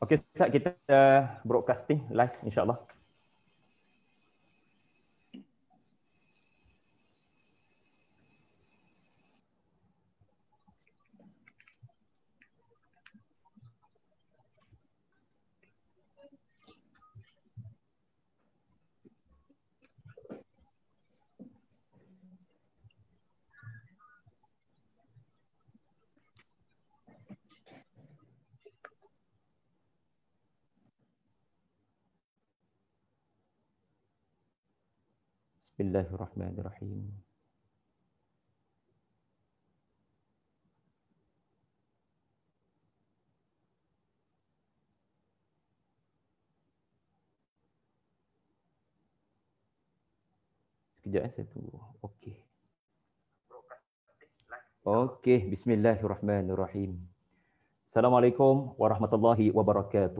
Okey, Ustaz, kita broadcasting live insya-Allah. Bismillahirrahmanirrahim. Sekejap saya tunggu. Okey. Okey, bismillahirrahmanirrahim. Assalamualaikum warahmatullahi wabarakatuh.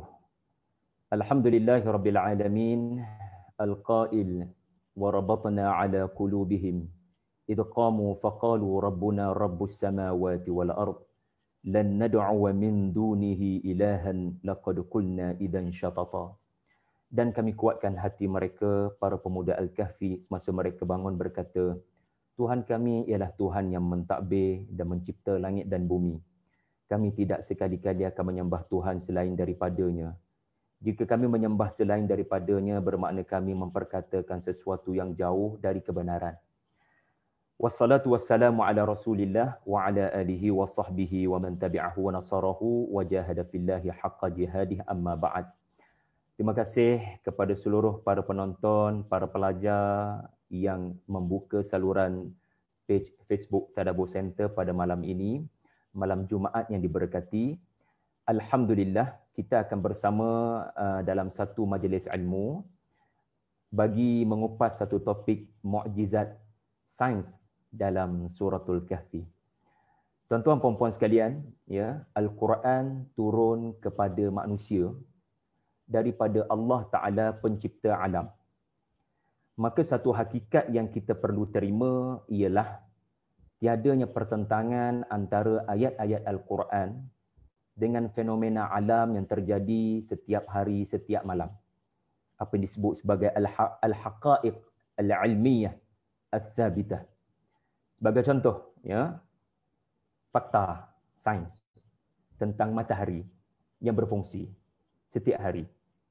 Alhamdulillahirabbil alamin. Al-qail wa rabatna ala qulubihim idh qamu faqalu rabbuna rabbus samawati wal ard lan nad'u min dunihi ilahan laqad qulna idzan syatata. Dan kami kuatkan hati mereka, para pemuda Al-Kahfi, semasa mereka bangun berkata, Tuhan kami ialah Tuhan yang mentadbir dan mencipta langit dan bumi. Kami tidak sekali-kali akan menyembah Tuhan selain daripadanya. Jika kami menyembah selain daripadanya, bermakna kami memperkatakan sesuatu yang jauh dari kebenaran. Wassalatu wassalamu ala Rasulillah wa ala alihi wa sahbihi wa man tabi'ahu wa nasarahu wa jahada fillahi haqqa jihadih, amma ba'd. Terima kasih kepada seluruh para penonton, para pelajar yang membuka saluran page Facebook Tadabbur Center pada malam ini, malam Jumaat yang diberkati. Alhamdulillah, kita akan bersama dalam satu majlis ilmu bagi mengupas satu topik mukjizat sains dalam suratul Kahfi. Tuan-tuan puan-puan sekalian, ya, Al-Quran turun kepada manusia daripada Allah Ta'ala pencipta alam. Maka satu hakikat yang kita perlu terima ialah tiadanya pertentangan antara ayat-ayat Al-Quran dengan fenomena alam yang terjadi setiap hari, setiap malam. Apa yang disebut sebagai al-haqa'iq al-ilmiyah al-thabitah. Sebagai contoh, ya, fakta sains tentang matahari yang berfungsi setiap hari.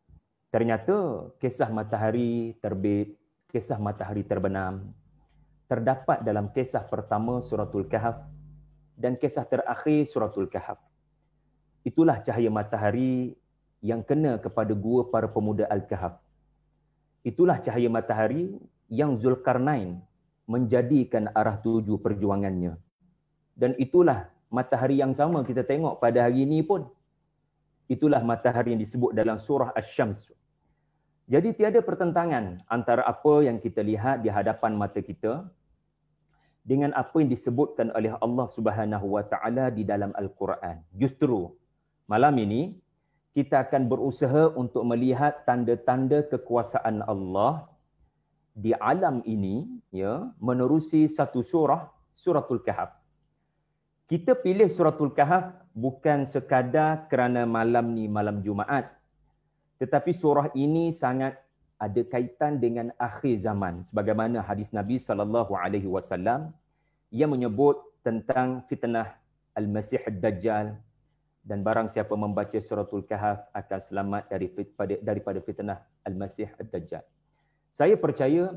Ternyata kisah matahari terbit, kisah matahari terbenam terdapat dalam kisah pertama suratul Kahf dan kisah terakhir suratul Kahf. Itulah cahaya matahari yang kena kepada gua para pemuda Al-Kahf. Itulah cahaya matahari yang Zulkarnain menjadikan arah tuju perjuangannya. Dan itulah matahari yang sama kita tengok pada hari ini pun. Itulah matahari yang disebut dalam surah Asy-Syams. Jadi tiada pertentangan antara apa yang kita lihat di hadapan mata kita dengan apa yang disebutkan oleh Allah Subhanahu wa taala di dalam Al-Quran. Justru malam ini kita akan berusaha untuk melihat tanda-tanda kekuasaan Allah di alam ini, ya, menerusi satu surah, suratul Kahf. Kita pilih suratul Kahf bukan sekadar kerana malam ni malam Jumaat, tetapi surah ini sangat ada kaitan dengan akhir zaman, sebagaimana hadis Nabi sallallahu alaihi wasallam yang menyebut tentang fitnah Al-Masih Ad-Dajjal, dan barang siapa membaca suratul Kahf akan selamat daripada fitnah Al-Masih Ad-Dajjal. Saya percaya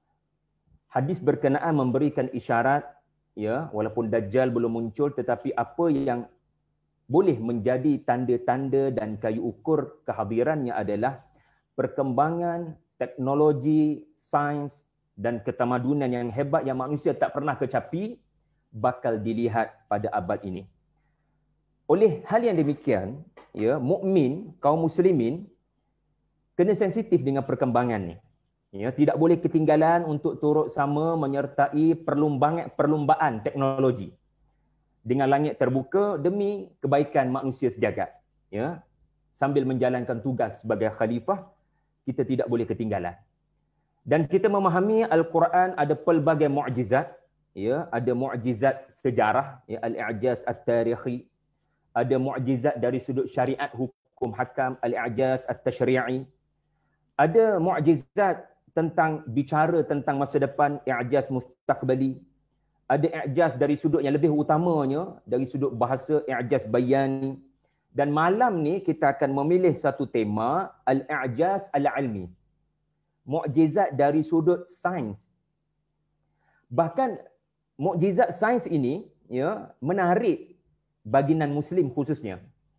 hadis berkenaan memberikan isyarat, ya, walaupun Dajjal belum muncul, tetapi apa yang boleh menjadi tanda-tanda dan kayu ukur kehadirannya adalah perkembangan teknologi, sains dan ketamadunan yang hebat yang manusia tak pernah kecapi bakal dilihat pada abad ini. Oleh hal yang demikian, ya, mukmin, kaum muslimin kena sensitif dengan perkembangan ni. Ya, tidak boleh ketinggalan untuk turut sama menyertai perlumbaan teknologi dengan langit terbuka demi kebaikan manusia sejagat. Ya, sambil menjalankan tugas sebagai khalifah, kita tidak boleh ketinggalan. Dan kita memahami Al-Quran ada pelbagai mukjizat, ya, ada mukjizat sejarah, ya, al-i'jaz at-tarikhi, ada mukjizat dari sudut syariat hukum hukum hakam, al-i'jaz at-tashri'i. Ada mukjizat tentang bicara tentang masa depan, i'jaz mustaqbali. Ada i'jaz dari sudut yang lebih utamanya, dari sudut bahasa, i'jaz bayani. Dan malam ni kita akan memilih satu tema, al-i'jaz al-ilmi. Mukjizat dari sudut sains. Bahkan mukjizat sains ini ya menarik bagi non-Muslim khususnya.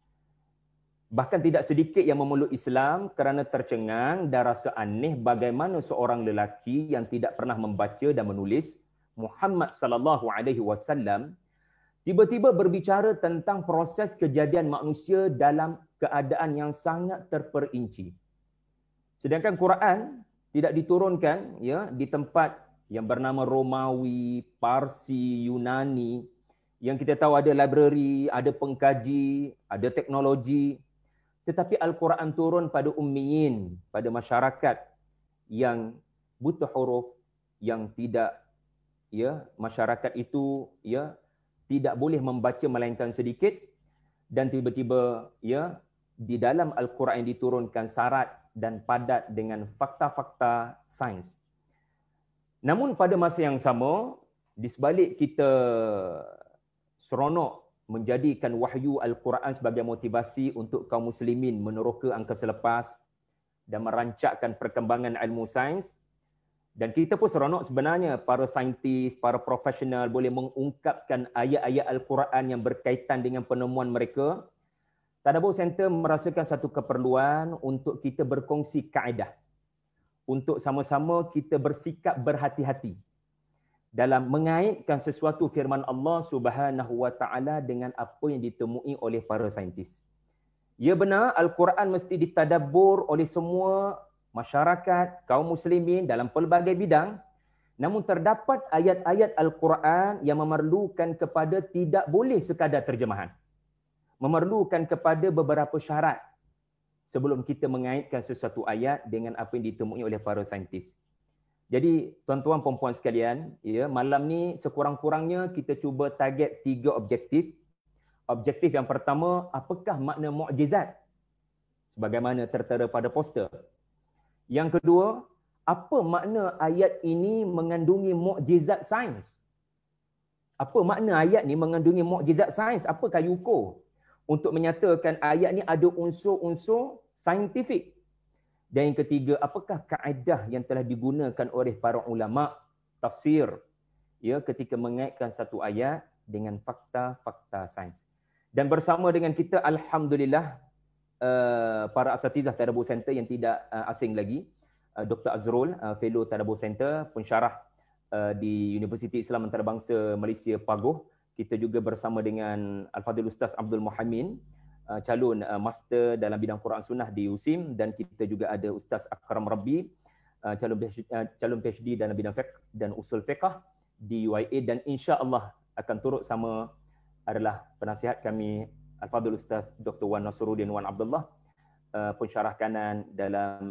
Bahkan tidak sedikit yang memeluk Islam kerana tercengang dan rasa aneh bagaimana seorang lelaki yang tidak pernah membaca dan menulis, Muhammad sallallahu alaihi wasallam, tiba-tiba berbicara tentang proses kejadian manusia dalam keadaan yang sangat terperinci. Sedangkan Quran tidak diturunkan ya di tempat yang bernama Romawi, Parsi, Yunani, yang kita tahu ada library, ada pengkaji, ada teknologi. Tetapi Al-Quran turun pada ummiyin, pada masyarakat yang buta huruf, yang tidak ya masyarakat itu ya tidak boleh membaca melainkan sedikit, dan tiba-tiba ya di dalam Al-Quran yang diturunkan syarat dan padat dengan fakta-fakta sains. Namun pada masa yang sama, di sebalik kita seronok menjadikan wahyu Al-Quran sebagai motivasi untuk kaum muslimin meneroka angkasa lepas dan merancakkan perkembangan ilmu sains, dan kita pun seronok sebenarnya para saintis, para profesional boleh mengungkapkan ayat-ayat Al-Quran yang berkaitan dengan penemuan mereka. Tadabbur Center merasakan satu keperluan untuk kita berkongsi kaedah, untuk sama-sama kita bersikap berhati-hati dalam mengaitkan sesuatu firman Allah Subhanahu wa taala dengan apa yang ditemui oleh para saintis. Ya benar, Al-Quran mesti ditadabbur oleh semua masyarakat, kaum muslimin dalam pelbagai bidang. Namun terdapat ayat-ayat Al-Quran yang memerlukan kepada tidak boleh sekadar terjemahan. Memerlukan kepada beberapa syarat sebelum kita mengaitkan sesuatu ayat dengan apa yang ditemui oleh para saintis. Jadi tuan-tuan perempuan sekalian, ya, malam ni sekurang-kurangnya kita cuba target 3 objektif. Objektif yang pertama, apakah makna mukjizat? Sebagaimana tertera pada poster. Yang kedua, apa makna ayat ini mengandungi mukjizat sains? Apa makna ayat ni mengandungi mukjizat sains? Apa kayu ukur untuk menyatakan ayat ni ada unsur-unsur saintifik? Dan yang ketiga, apakah kaedah yang telah digunakan oleh para ulama tafsir ya ketika mengaitkan satu ayat dengan fakta-fakta sains? Dan bersama dengan kita, alhamdulillah, para asatizah Tadabbur Center yang tidak asing lagi, Dr. Azrul, fellow Tadabbur Center, pensyarah di Universiti Islam Antarabangsa Malaysia Pagoh. Kita juga bersama dengan Al-Fadhil Ustaz Abdul Muhammin, calon master dalam bidang Quran Sunnah di USIM, dan kita juga ada Ustaz Akram Rabbi, calon PhD dalam bidang fiqh dan usul fiqh di UIA, dan insya-Allah akan turut sama adalah penasihat kami Al-Fadhil Ustaz Dr. Wan Nasruddin Wan Abdullah, pensyarah kanan dalam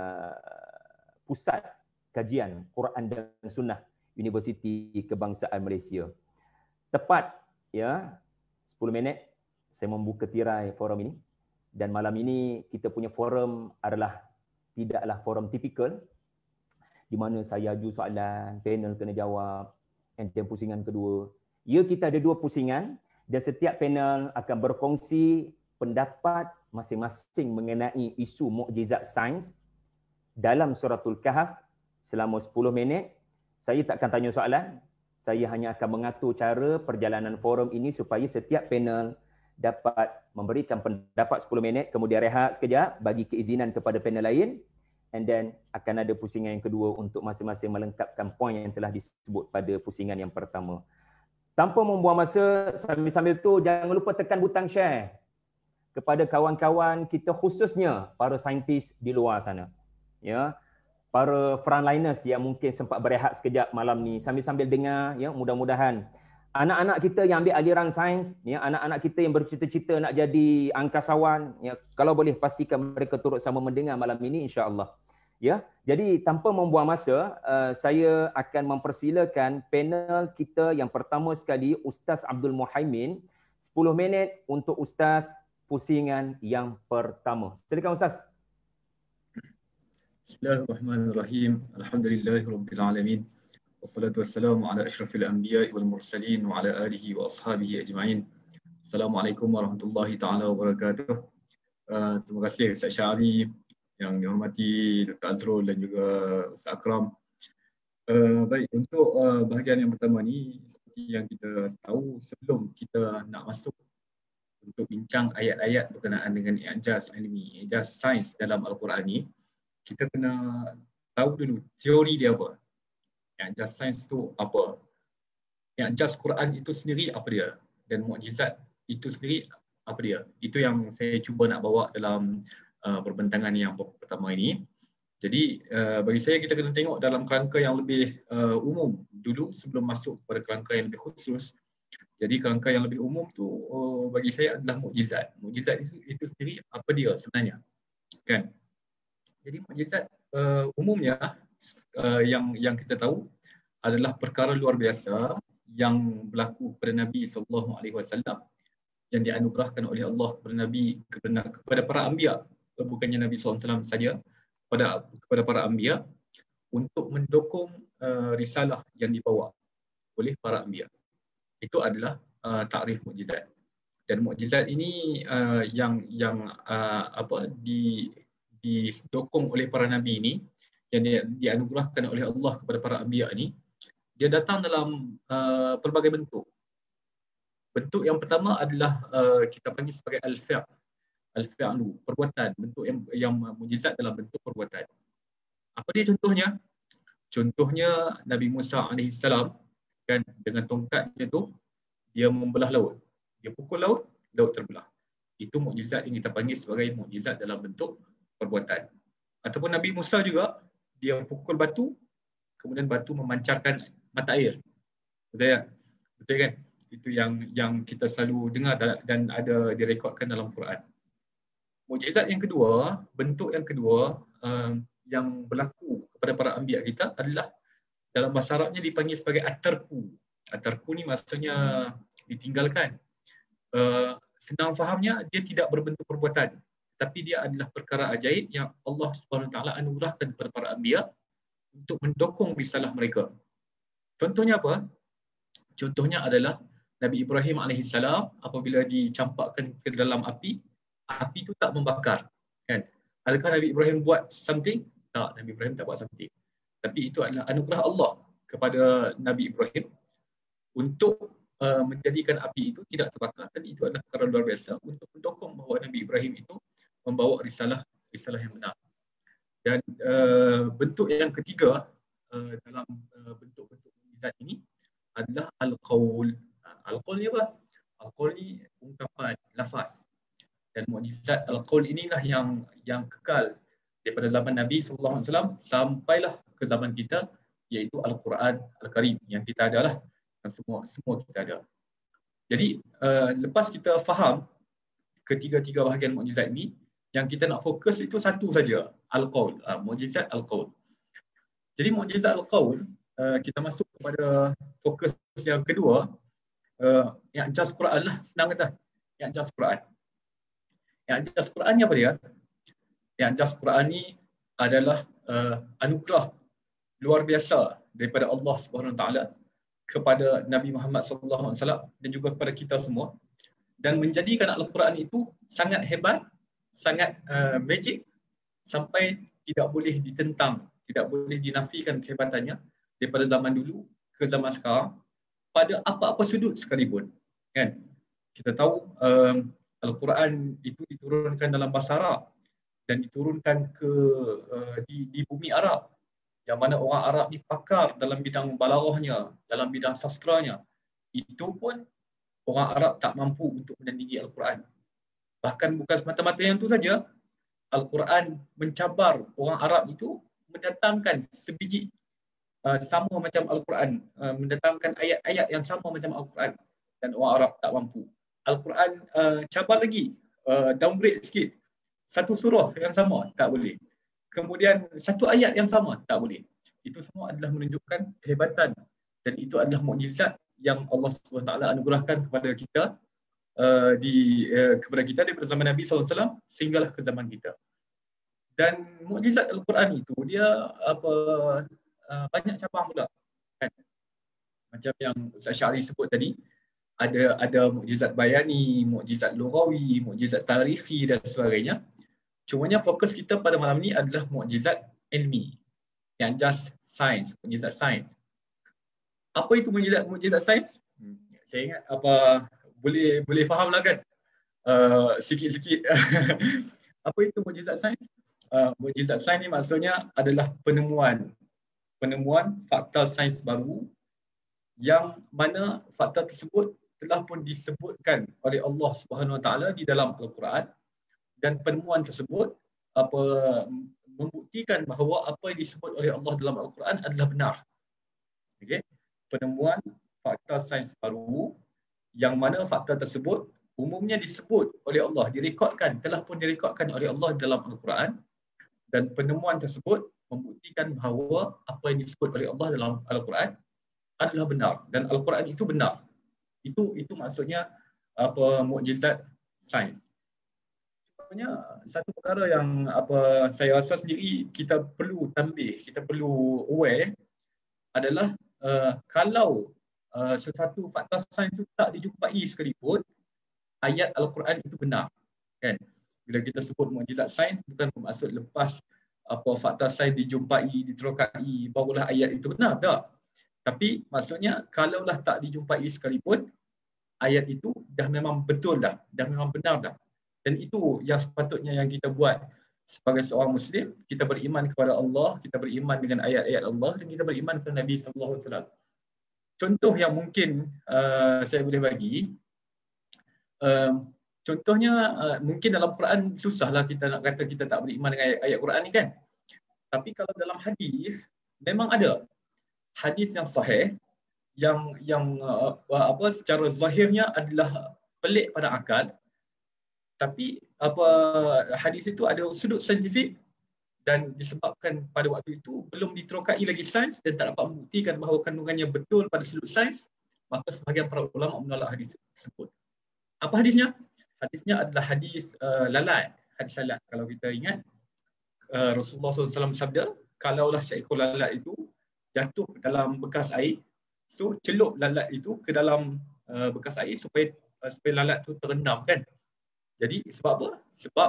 Pusat Kajian Quran dan Sunnah Universiti Kebangsaan Malaysia. Tepat ya 10 minit saya membuka tirai forum ini, dan malam ini kita punya forum tidaklah forum tipikal di mana saya aju soalan, panel kena jawab, dan pusingan kedua. Ya, kita ada 2 pusingan dan setiap panel akan berkongsi pendapat masing-masing mengenai isu mukjizat sains dalam suratul Kahf selama 10 minit. Saya tak akan tanya soalan, saya hanya akan mengatur cara perjalanan forum ini supaya setiap panel dapat memberikan pendapat 10 minit, kemudian rehat sekejap, bagi keizinan kepada panel lain, and then akan ada pusingan yang kedua untuk masing-masing melengkapkan poin yang telah disebut pada pusingan yang pertama. Tanpa membuang masa, sambil-sambil tu jangan lupa tekan butang share kepada kawan-kawan kita, khususnya para saintis di luar sana. Ya, para frontliners yang mungkin sempat berehat sekejap malam ni sambil-sambil dengar, ya, mudah-mudahan anak-anak kita yang ambil aliran sains, ya, anak-anak kita yang bercita-cita nak jadi angkasawan, ya, kalau boleh pastikan mereka turut sama mendengar malam ini, insya-Allah. Ya, jadi tanpa membuang masa, saya akan mempersilakan panel kita yang pertama sekali, Ustaz Abdul Muhaimin. 10 minit untuk Ustaz pusingan yang pertama. Silakan Ustaz. Bismillahirrahmanirrahim. Alhamdulillahirabbil alamin. Wassalatu wassalamu ala asyrafil anbiya'i wal mursalin wa ala alihi wa ashabihi ajma'in. Assalamualaikum warahmatullahi taala wabarakatuh. Terima kasih Ustaz Syahri, yang dihormati Dr. Azrul dan juga Ustaz Akram. Baik, untuk bahagian yang pertama ni, seperti yang kita tahu, sebelum kita nak masuk untuk bincang ayat-ayat berkenaan dengan i'jaz ilmi, i'jaz sains dalam Al-Quran ni, kita kena tahu dulu teori dia apa. I'jaz sains tu apa? I'jaz Quran itu sendiri apa dia? Dan mukjizat itu sendiri apa dia? Itu yang saya cuba nak bawa dalam perbentangan yang pertama ini. Jadi bagi saya kita kena tengok dalam kerangka yang lebih umum dulu sebelum masuk pada kerangka yang lebih khusus. Jadi kerangka yang lebih umum tu bagi saya adalah mukjizat. Mukjizat itu sendiri apa dia sebenarnya? Kan? Jadi mukjizat umumnya yang kita tahu adalah perkara luar biasa yang berlaku kepada Nabi SAW yang dianugerahkan oleh Allah kepada Nabi, kepada para anbiya, bukannya Nabi SAW saja, kepada para anbiya untuk mendukung risalah yang dibawa oleh para anbiya. Itu adalah takrif mukjizat. Dan mukjizat ini yang didukung oleh para nabi ini, yang dianugerahkan oleh Allah kepada para anbiya ini, dia datang dalam pelbagai bentuk. Bentuk yang pertama adalah kita panggil sebagai al-fi'lu, perbuatan, bentuk yang mukjizat dalam bentuk perbuatan. Apa dia contohnya? Contohnya Nabi Musa alaihissalam, kan, dengan tongkatnya tu dia membelah laut. Dia pukul laut, laut terbelah. Itu mukjizat yang kita panggil sebagai mukjizat dalam bentuk perbuatan. Ataupun Nabi Musa juga, dia pukul batu, kemudian batu memancarkan mata air. Betul tak? Betul kan? Itu yang kita selalu dengar dan ada direkodkan dalam Quran. Mukjizat yang kedua, bentuk yang kedua yang berlaku kepada para anbiya kita adalah dalam bahasa Arabnya dipanggil sebagai at-tarku. At-tarku ni maksudnya ditinggalkan. Senang fahamnya, dia tidak berbentuk perbuatan, tapi dia adalah perkara ajaib yang Allah SWT anugerahkan kepada para anbiya untuk mendukung risalah mereka. Contohnya apa? Contohnya adalah Nabi Ibrahim AS apabila dicampakkan ke dalam api, api itu tak membakar. Kan? Adakah Nabi Ibrahim buat something? Tak, Nabi Ibrahim tak buat something. Tapi itu adalah anugerah Allah kepada Nabi Ibrahim untuk menjadikan api itu tidak terbakar, dan itu adalah perkara luar biasa untuk mendukung bahawa Nabi Ibrahim itu membawa risalah yang benar. Dan bentuk yang ketiga dalam bentuk-bentuk mukjizat ini adalah al-qaul. Al-qaul ni apa? Al-qaul ni ungkapan, lafaz. Dan mukjizat al-qaul inilah yang kekal daripada zaman Nabi SAW sampailah ke zaman kita, iaitu Al-Quran Al-Karim yang kita adalah, dan semua kita ada. Jadi lepas kita faham ketiga-tiga bahagian mukjizat ini, yang kita nak fokus itu satu saja, al-qaul, mukjizat al-qaul. Jadi mukjizat al-qaul, kita masuk kepada fokus yang kedua, i'jaz Quran lah, senang kata. I'jaz Quran. I'jaz Quran ni apa dia? I'jaz Quran ni adalah anugerah luar biasa daripada Allah SWT kepada Nabi Muhammad SAW dan juga kepada kita semua, dan menjadikan Al-Quran itu sangat hebat, sangat magic, sampai tidak boleh ditentang, tidak boleh dinafikan kehebatannya daripada zaman dulu ke zaman sekarang pada apa-apa sudut sekalipun. Kan? Kita tahu Al-Quran itu diturunkan dalam bahasa Arab dan diturunkan di bumi Arab, yang mana orang Arab ni pakar dalam bidang balaghahnya, dalam bidang sastranya. Itu pun orang Arab tak mampu untuk menandingi Al-Quran. Bahkan bukan semata-mata yang itu saja, Al-Quran mencabar orang Arab itu mendatangkan sebiji sama macam Al-Quran, mendatangkan ayat-ayat yang sama macam Al-Quran, dan orang Arab tak mampu. Al-Quran cabar lagi, downgrade sikit. Satu surah yang sama, tak boleh. Kemudian satu ayat yang sama, tak boleh. Itu semua adalah menunjukkan kehebatan, dan itu adalah mukjizat yang Allah SWT anugerahkan kepada kita kepada kita daripada zaman Nabi SAW sehinggalah ke zaman kita. Dan mukjizat Al-Quran itu dia banyak cabang pula, kan? Macam yang Ustaz Syahri sebut tadi, ada mukjizat bayani, mukjizat lughawi, mukjizat tarifi dan sebagainya. Cumanya fokus kita pada malam ni adalah mukjizat ilmi, yang just science, mukjizat sains. Apa itu mukjizat sains? Saya ingat boleh fahamlah kan? Sikit-sikit. Apa itu mukjizat sains? Mukjizat sains ni maksudnya adalah penemuan fakta sains baru yang mana fakta tersebut telah pun disebutkan oleh Allah Subhanahu Wa Taala di dalam Al-Quran, dan penemuan tersebut membuktikan bahawa apa yang disebut oleh Allah dalam Al-Quran adalah benar. Okey, penemuan fakta sains baru yang mana fakta tersebut umumnya disebut oleh Allah, telah pun direkodkan oleh Allah dalam Al-Quran, dan penemuan tersebut membuktikan bahawa apa yang disebut oleh Allah dalam Al-Quran adalah benar dan Al-Quran itu benar. Itu maksudnya mukjizat sains. Sebenarnya satu perkara yang saya rasa sendiri kita perlu tambih, kita perlu aware adalah kalau sesuatu fakta sains itu tak dijumpai sekalipun, ayat Al-Quran itu benar, kan? Bila kita sebut mukjizat sains bukan bermaksud lepas fakta sains dijumpai, diterokai barulah ayat itu benar, tak. Tapi maksudnya kalaulah tak dijumpai sekalipun, ayat itu dah memang betul dah memang benar dah. Dan itu yang sepatutnya yang kita buat sebagai seorang Muslim. Kita beriman kepada Allah, kita beriman dengan ayat-ayat Allah, dan kita beriman kepada Nabi SAW. Contoh yang mungkin saya boleh bagi, contohnya mungkin dalam Quran susahlah kita nak kata kita tak beriman dengan ayat Quran ni, kan. Tapi kalau dalam hadis memang ada hadis yang sahih yang secara zahirnya adalah pelik pada akal, tapi hadis itu ada sudut saintifik, dan disebabkan pada waktu itu belum diterokai lagi sains dan tak dapat membuktikan bahawa kandungannya betul pada sudut sains, maka sebahagian para ulama menolak hadis tersebut. Apa hadisnya? Hadisnya adalah hadis lalat, hadis lalat. Kalau kita ingat, Rasulullah SAW bersabda, kalaulah seekor lalat itu jatuh dalam bekas air, so celup lalat itu ke dalam bekas air supaya lalat itu terendam, kan. Jadi sebab apa? Sebab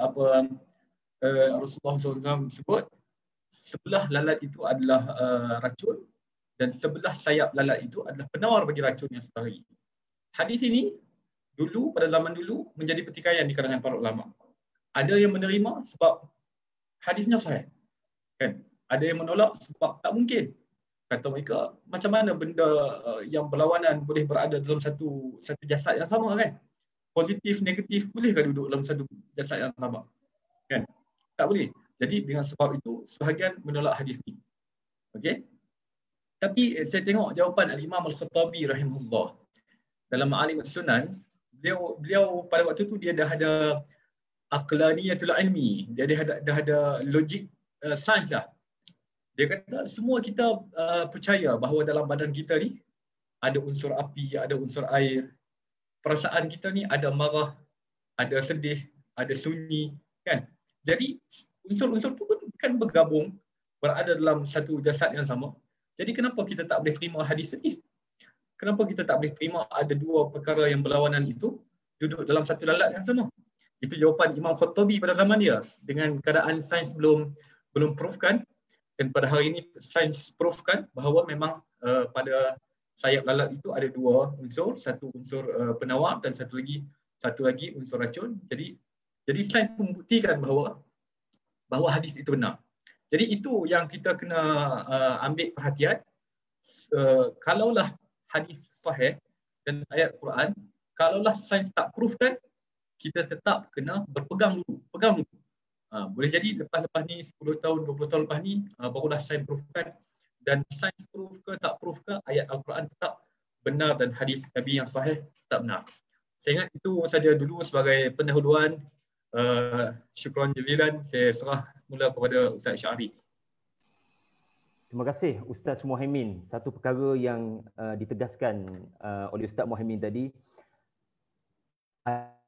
Rasulullah SAW sebut sebelah lalat itu adalah racun dan sebelah sayap lalat itu adalah penawar bagi racun yang sebelah lagi. Hadis ini dulu, pada zaman dulu, menjadi pertikaian di kalangan para ulama. Ada yang menerima sebab hadisnya sahih, kan. Ada yang menolak sebab tak mungkin. Kata mereka, macam mana benda yang berlawanan boleh berada dalam satu jasad yang sama, kan? Positif, negatif, bolehkah duduk dalam satu jasad yang sama? Kan? Tak boleh. Jadi dengan sebab itu, sebahagian menolak hadis ini. Okey? Tapi saya tengok jawapan Al-Imam Al-Khattabi rahimahullah dalam Ma'alim As-Sunan, beliau pada waktu itu dia dah ada aqlaniyatul ilmi, dia dah ada logik sains dah. Dia kata semua kita percaya bahawa dalam badan kita ni ada unsur api, ada unsur air. Perasaan kita ni ada marah, ada sedih, ada sunyi, kan. Jadi unsur-unsur tu kan bergabung, berada dalam satu jasad yang sama. Jadi kenapa kita tak boleh terima hadis ini? Kenapa kita tak boleh terima ada dua perkara yang berlawanan itu duduk dalam satu lalat yang sama? Itu jawapan Imam Khattabi pada zaman dia, dengan keadaan sains belum proofkan. Dan pada hari ini sains proofkan bahawa memang pada sayap lalat itu ada dua unsur, satu unsur penawar dan satu lagi unsur racun. Jadi sains membuktikan bahawa hadis itu benar. Jadi itu yang kita kena ambil perhatian. Kalaulah hadis sahih dan ayat Quran, kalaulah sains tak proofkan, kita tetap kena berpegang dulu, pegang dulu. Boleh jadi lepas ni 10 tahun, 20 tahun lepas ni barulah sains proofkan, dan sains proof ke tak proof ke, ayat Al-Quran tetap benar dan hadis Nabi yang sahih tetap benar. Saya ingat itu saja dulu sebagai pendahuluan. Syukran jazilan, saya serah mula kepada Ustaz Syahri. Terima kasih Ustaz Muhaimin. Satu perkara yang ditegaskan oleh Ustaz Muhaimin tadi,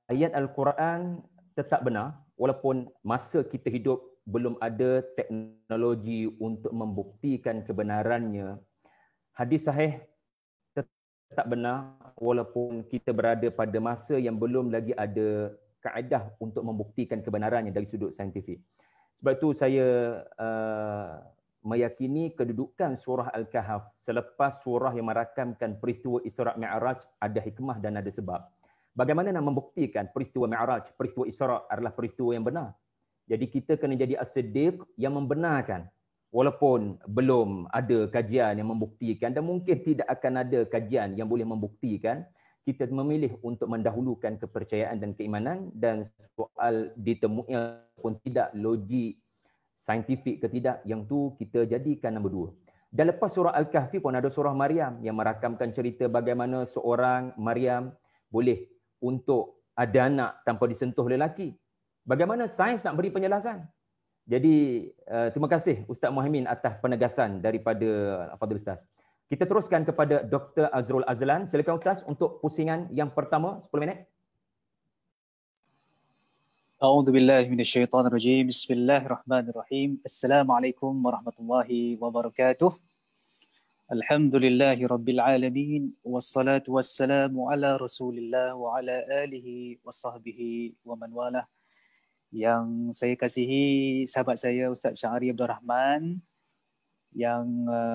ayat Al-Quran tetap benar walaupun masa kita hidup belum ada teknologi untuk membuktikan kebenarannya. Hadis sahih tetap benar walaupun kita berada pada masa yang belum lagi ada kaedah untuk membuktikan kebenarannya dari sudut saintifik. Sebab itu saya meyakini kedudukan surah Al-Kahf selepas surah yang merakamkan peristiwa Isra' Mi'raj ada hikmah dan ada sebab. Bagaimana nak membuktikan peristiwa Mi'raj, peristiwa Isra' adalah peristiwa yang benar. Jadi kita kena jadi as-siddiq yang membenarkan walaupun belum ada kajian yang membuktikan dan mungkin tidak akan ada kajian yang boleh membuktikan, kita memilih untuk mendahulukan kepercayaan dan keimanan dan soal ditemui pun tidak logik saintifik ke tidak, yang tu kita jadikan nombor 2. Dan lepas surah Al-Kahfi pun ada surah Maryam yang merakamkan cerita bagaimana seorang Maryam boleh untuk ada anak tanpa disentuh lelaki. Bagaimana sains nak beri penjelasan. Jadi terima kasih Ustaz Muhaimin atas penegasan daripada Fadil Ustaz. Kita teruskan kepada Dr. Azrul Azlan. Silakan Ustaz untuk pusingan yang pertama 10 minit. A'udzu billahi minasyaitonir rajim. Bismillahirrahmanirrahim. Assalamualaikum warahmatullahi wabarakatuh. Alhamdulillahi rabbil alamin wassalatu wassalamu ala Rasulillah wa ala alihi wa sahbihi wa man walah. Yang saya kasihi sahabat saya Ustaz Syahri Abdul Rahman, yang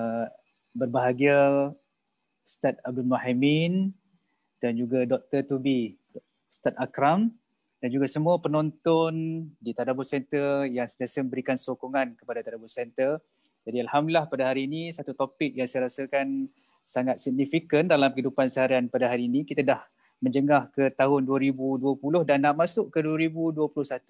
berbahagia Ustaz Abdul Muhaimin dan juga Dr. Tubi, Ustaz Akram dan juga semua penonton di Tadabbur Center yang sentiasa memberikan sokongan kepada Tadabbur Center. Jadi alhamdulillah pada hari ini satu topik yang saya rasakan sangat signifikan dalam kehidupan seharian pada hari ini. Kita dah menjengah ke tahun 2020 dan nak masuk ke 2021.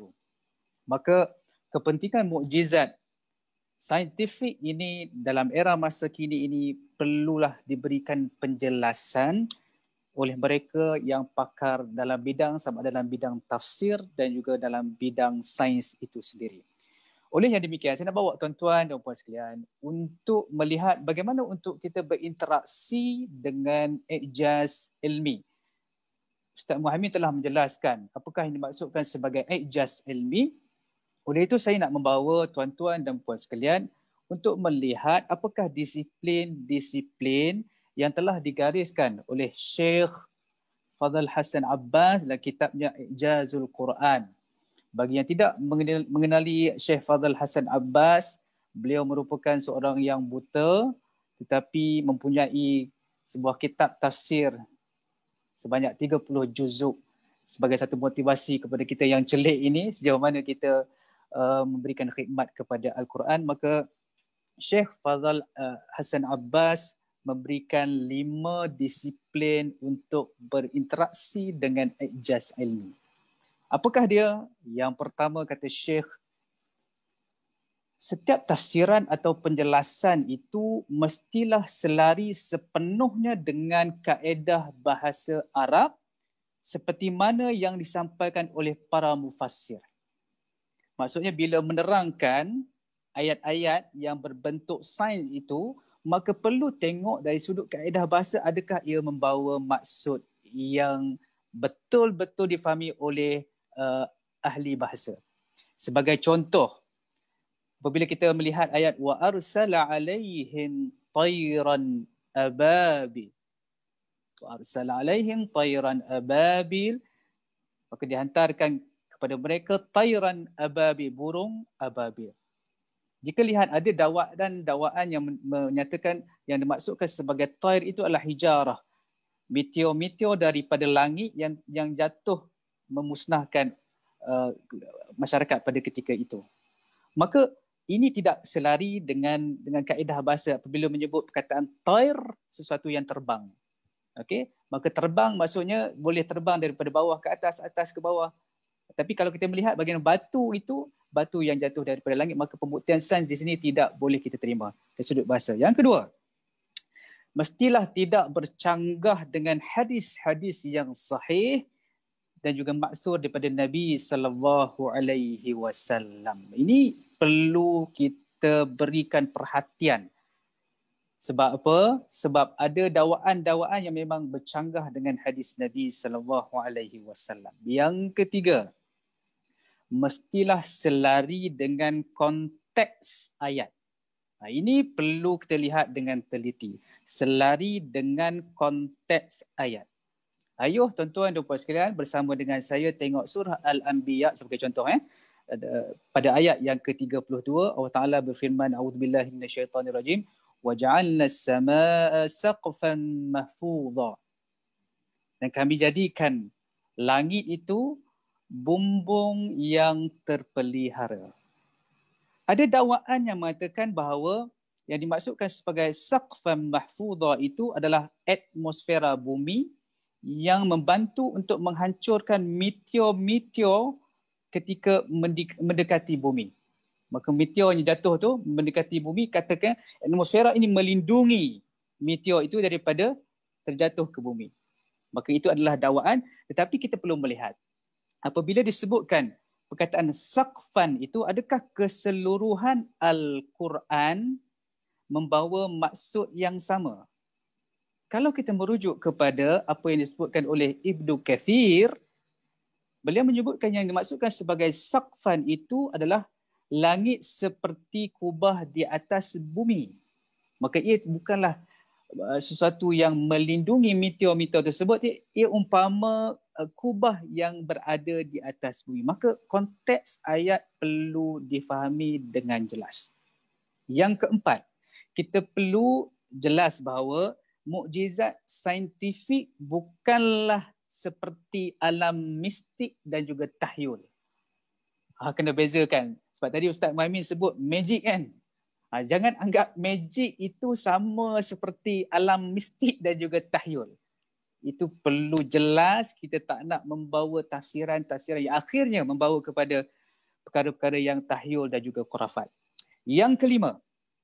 Maka kepentingan mukjizat saintifik ini dalam era masa kini ini perlulah diberikan penjelasan oleh mereka yang pakar dalam bidang, sama ada dalam bidang tafsir dan juga dalam bidang sains itu sendiri. Oleh yang demikian, saya nak bawa tuan-tuan dan puan sekalian untuk melihat bagaimana untuk kita berinteraksi dengan ijaz ilmi. Ustaz Muhaimin telah menjelaskan apakah yang dimaksudkan sebagai ijaz ilmi. Oleh itu saya nak membawa tuan-tuan dan puan sekalian untuk melihat apakah disiplin-disiplin yang telah digariskan oleh Syekh Fadhil Hasan Abbas dalam kitabnya Ijazul Quran. Bagi yang tidak mengenali Syekh Fadhil Hasan Abbas, beliau merupakan seorang yang buta tetapi mempunyai sebuah kitab tafsir sebanyak 30 juzuk sebagai satu motivasi kepada kita yang celik ini sejauh mana kita memberikan khidmat kepada Al-Quran. Maka Syekh Fadhil Hasan Abbas memberikan 5 disiplin untuk berinteraksi dengan ijaz ilmi. Apakah dia? Yang pertama kata Syekh, setiap tafsiran atau penjelasan itu mestilah selari sepenuhnya dengan kaedah bahasa Arab seperti mana yang disampaikan oleh para mufassir. Maksudnya bila menerangkan ayat-ayat yang berbentuk sains itu, maka perlu tengok dari sudut kaedah bahasa adakah ia membawa maksud yang betul-betul difahami oleh ahli bahasa. Sebagai contoh, apabila kita melihat ayat wa arsala alaihim tayran ababil, wa arsala alaihim tayran ababil, maka dihantarkan kepada mereka tayran ababil, burung ababil. Jika lihat ada dakwaan yang menyatakan yang dimaksudkan sebagai tayr itu adalah hijarah, meteor-meteor daripada langit yang jatuh memusnahkan masyarakat pada ketika itu. Maka ini tidak selari dengan kaedah bahasa apabila menyebut perkataan tayr, sesuatu yang terbang. Okey, maka terbang maksudnya boleh terbang daripada bawah ke atas, atas ke bawah. Tapi kalau kita melihat bagaimana batu itu, batu yang jatuh daripada langit, maka pembuktian sains di sini tidak boleh kita terima dari sudut bahasa. Yang kedua, mestilah tidak bercanggah dengan hadis-hadis yang sahih dan juga maksud daripada Nabi sallallahu alaihi wasallam. Ini perlu kita berikan perhatian. Sebab apa? Sebab ada dakwaan-dakwaan yang memang bercanggah dengan hadis Nabi sallallahu alaihi wasallam. Yang ketiga, mestilah selari dengan konteks ayat. Ini perlu kita lihat dengan teliti. Selari dengan konteks ayat. Ayuh tuan-tuan dan puan sekalian, bersama dengan saya tengok surah Al-Anbiya sebagai contoh. Pada ayat yang ke-32, Allah Ta'ala berfirman, A'udzubillahi minasyaitanirrajim, وَجَعَلْنَا السَّمَاءَ سَقْفًا مَحْفُوظًا. Dan kami jadikan langit itu bumbung yang terpelihara. Ada dakwaan yang mengatakan bahawa yang dimaksudkan sebagai saqfan mahfudha itu adalah atmosfera bumi yang membantu untuk menghancurkan meteor-meteor ketika mendekati bumi. Maka meteor yang jatuh tu mendekati bumi, katakan atmosfera ini melindungi meteor itu daripada terjatuh ke bumi. Maka itu adalah dakwaan, tetapi kita perlu melihat apabila disebutkan perkataan saqfan itu, adakah keseluruhan Al-Quran membawa maksud yang sama? Kalau kita merujuk kepada apa yang disebutkan oleh Ibnu Kathir, beliau menyebutkan yang dimaksudkan sebagai saqfan itu adalah langit seperti kubah di atas bumi. Maka ia bukanlah sesuatu yang melindungi meteor-meteor tersebut, ia umpama kubah yang berada di atas bumi. Maka konteks ayat perlu difahami dengan jelas. Yang keempat, kita perlu jelas bahawa mukjizat saintifik bukanlah seperti alam mistik dan juga tahyul. Kena bezakan. Sebab tadi Ustaz Muhammad sebut magic kan. Jangan anggap magic itu sama seperti alam mistik dan juga tahyul. Itu perlu jelas, kita tak nak membawa tafsiran-tafsiran yang akhirnya membawa kepada perkara-perkara yang tahyul dan juga khurafat. Yang kelima,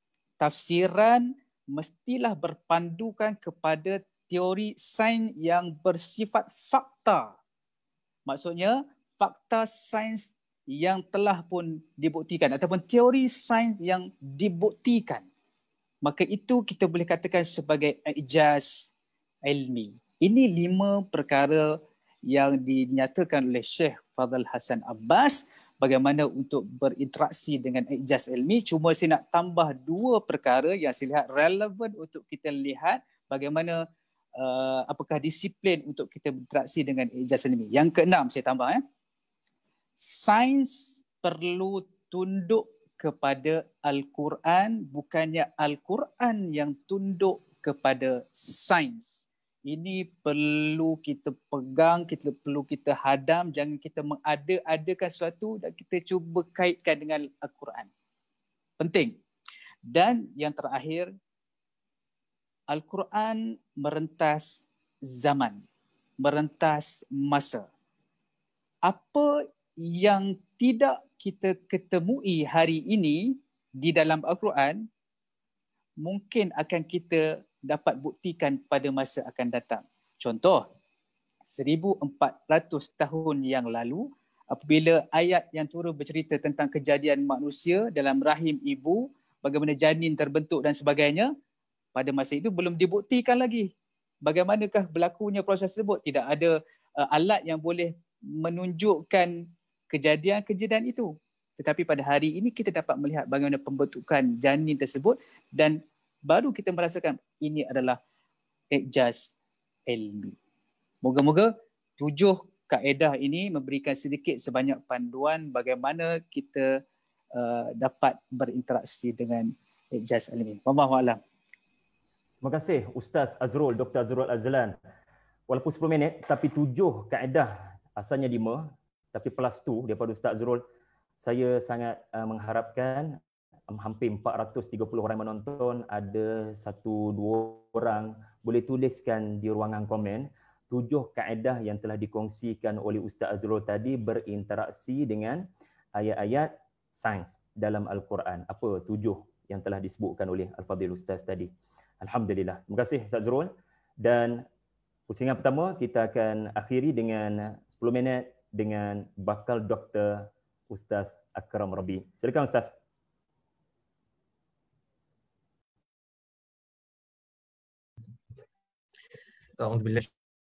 tafsiran mestilah berpandukan kepada teori sains yang bersifat fakta. Maksudnya, fakta sains yang telah pun dibuktikan ataupun teori sains yang dibuktikan. Maka itu kita boleh katakan sebagai ijaz ilmi. Ini 5 perkara yang dinyatakan oleh Syekh Fadhil Hasan Abbas bagaimana untuk berinteraksi dengan ijaz ilmi. Cuma saya nak tambah 2 perkara yang saya lihat relevan untuk kita lihat bagaimana apakah disiplin untuk kita berinteraksi dengan ijaz ilmi. Yang keenam saya tambah. Sains perlu tunduk kepada Al-Quran, bukannya Al-Quran yang tunduk kepada sains. Ini perlu kita pegang, kita perlu kita hadam, jangan kita mengada-adakan sesuatu dan kita cuba kaitkan dengan Al-Quran. Penting. Dan yang terakhir, Al-Quran merentas zaman, merentas masa. Apa yang tidak kita ketemui hari ini di dalam Al-Quran, mungkin akan kita dapat buktikan pada masa akan datang. Contoh, 1400 tahun yang lalu, apabila ayat yang turun bercerita tentang kejadian manusia dalam rahim ibu, bagaimana janin terbentuk dan sebagainya, pada masa itu belum dibuktikan lagi. Bagaimanakah berlakunya proses tersebut? Tidak ada alat yang boleh menunjukkan kejadian-kejadian itu. Tetapi pada hari ini kita dapat melihat bagaimana pembentukan janin tersebut dan baru kita merasakan ini adalah ijaz ilmi. Moga-moga 7 kaedah ini memberikan sedikit sebanyak panduan bagaimana kita dapat berinteraksi dengan ijaz ilmi. Wallahu a'lam. Terima kasih Ustaz Azrul, Dr. Azrul Azlan. Walaupun 10 minit tapi 7 kaedah, asalnya 5. Tapi plus 2 daripada Ustaz Azrul, saya sangat mengharapkan hampir 430 orang menonton, ada 1-2 orang boleh tuliskan di ruangan komen 7 kaedah yang telah dikongsikan oleh Ustaz Azrul tadi berinteraksi dengan ayat-ayat sains dalam Al-Quran. Apa 7 yang telah disebutkan oleh Al-Fadhil Ustaz tadi. Alhamdulillah. Terima kasih Ustaz Azrul. Dan pusingan pertama kita akan akhiri dengan 10 minit dengan bakal Dr. Ustaz Akram Rabi. Silakan Ustaz. أعوذ بالله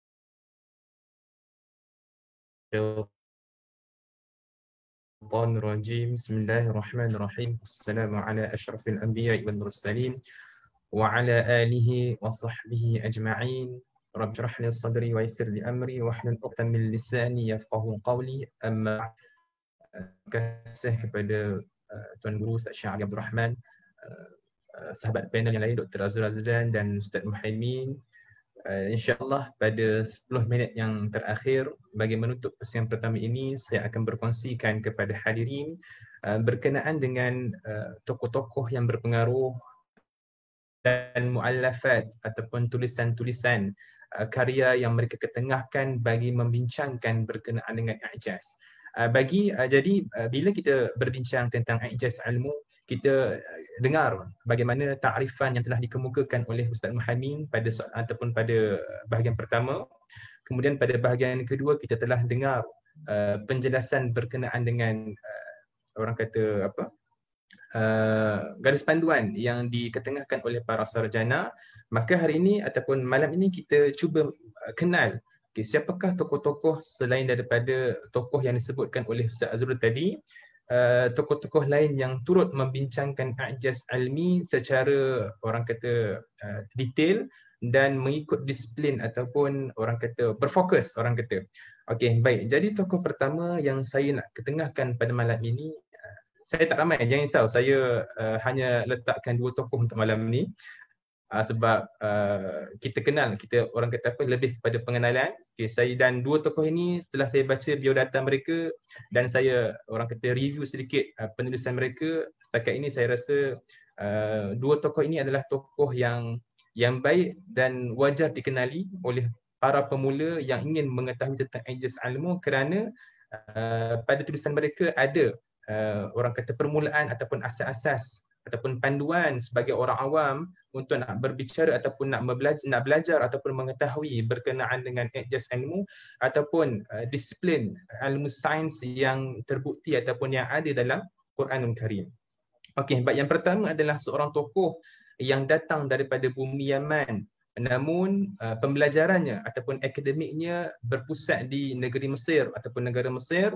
الشيطان الرجيم. بسم الله الرحمن الرحيم. السلام على أشرف الأنبياء والمرسلين وعلى آله وصحبه أجمعين. رب اشرح لي صدري ويسر لي أمري واحلل عقدة من لساني يفقهوا قولي. أما kasih kepada Tuan Guru Ustaz Syah Ali Abdul Rahman, sahabat panel yang lain Dr. Azul Azlan dan Ustaz Muhaimin. InsyaAllah pada 10 minit yang terakhir bagi menutup sesi yang pertama ini, saya akan berkongsikan kepada hadirin berkenaan dengan tokoh-tokoh yang berpengaruh dan muallafat ataupun tulisan-tulisan karya yang mereka ketengahkan bagi membincangkan berkenaan dengan i'jaz. Jadi bila kita berbincang tentang i'jaz ilmu, kita dengar bagaimana takrifan yang telah dikemukakan oleh Ustaz Muhaimin pada ataupun pada bahagian pertama. Kemudian pada bahagian kedua kita telah dengar penjelasan berkenaan dengan orang kata apa? Garis panduan yang diketengahkan oleh para sarjana. Maka hari ini ataupun malam ini kita cuba kenal siapakah tokoh-tokoh selain daripada tokoh yang disebutkan oleh Ustaz Azrul tadi, tokoh-tokoh lain yang turut membincangkan i'jaz ilmi secara orang kata detail dan mengikut disiplin ataupun orang kata berfokus orang kata. Okey, baik. Jadi tokoh pertama yang saya nak ketengahkan pada malam ini, saya tak ramai, jangan risau. Saya hanya letakkan 2 tokoh untuk malam ni. Sebab kita kenal, kita orang kata apa, lebih kepada pengenalan. Okay, saya dan 2 tokoh ini setelah saya baca biodata mereka dan saya orang kata review sedikit penulisan mereka, setakat ini saya rasa 2 tokoh ini adalah tokoh yang baik dan wajar dikenali oleh para pemula yang ingin mengetahui tentang i'jaz ilmu, kerana pada tulisan mereka ada orang kata permulaan ataupun asas-asas ataupun panduan sebagai orang awam untuk nak berbicara ataupun nak belajar ataupun mengetahui berkenaan dengan i'jaz ilmu ataupun disiplin ilmu sains yang terbukti ataupun yang ada dalam Quranul Karim. Okey, baik, yang pertama adalah seorang tokoh yang datang daripada bumi Yaman, namun pembelajarannya ataupun akademiknya berpusat di negeri Mesir ataupun negara Mesir.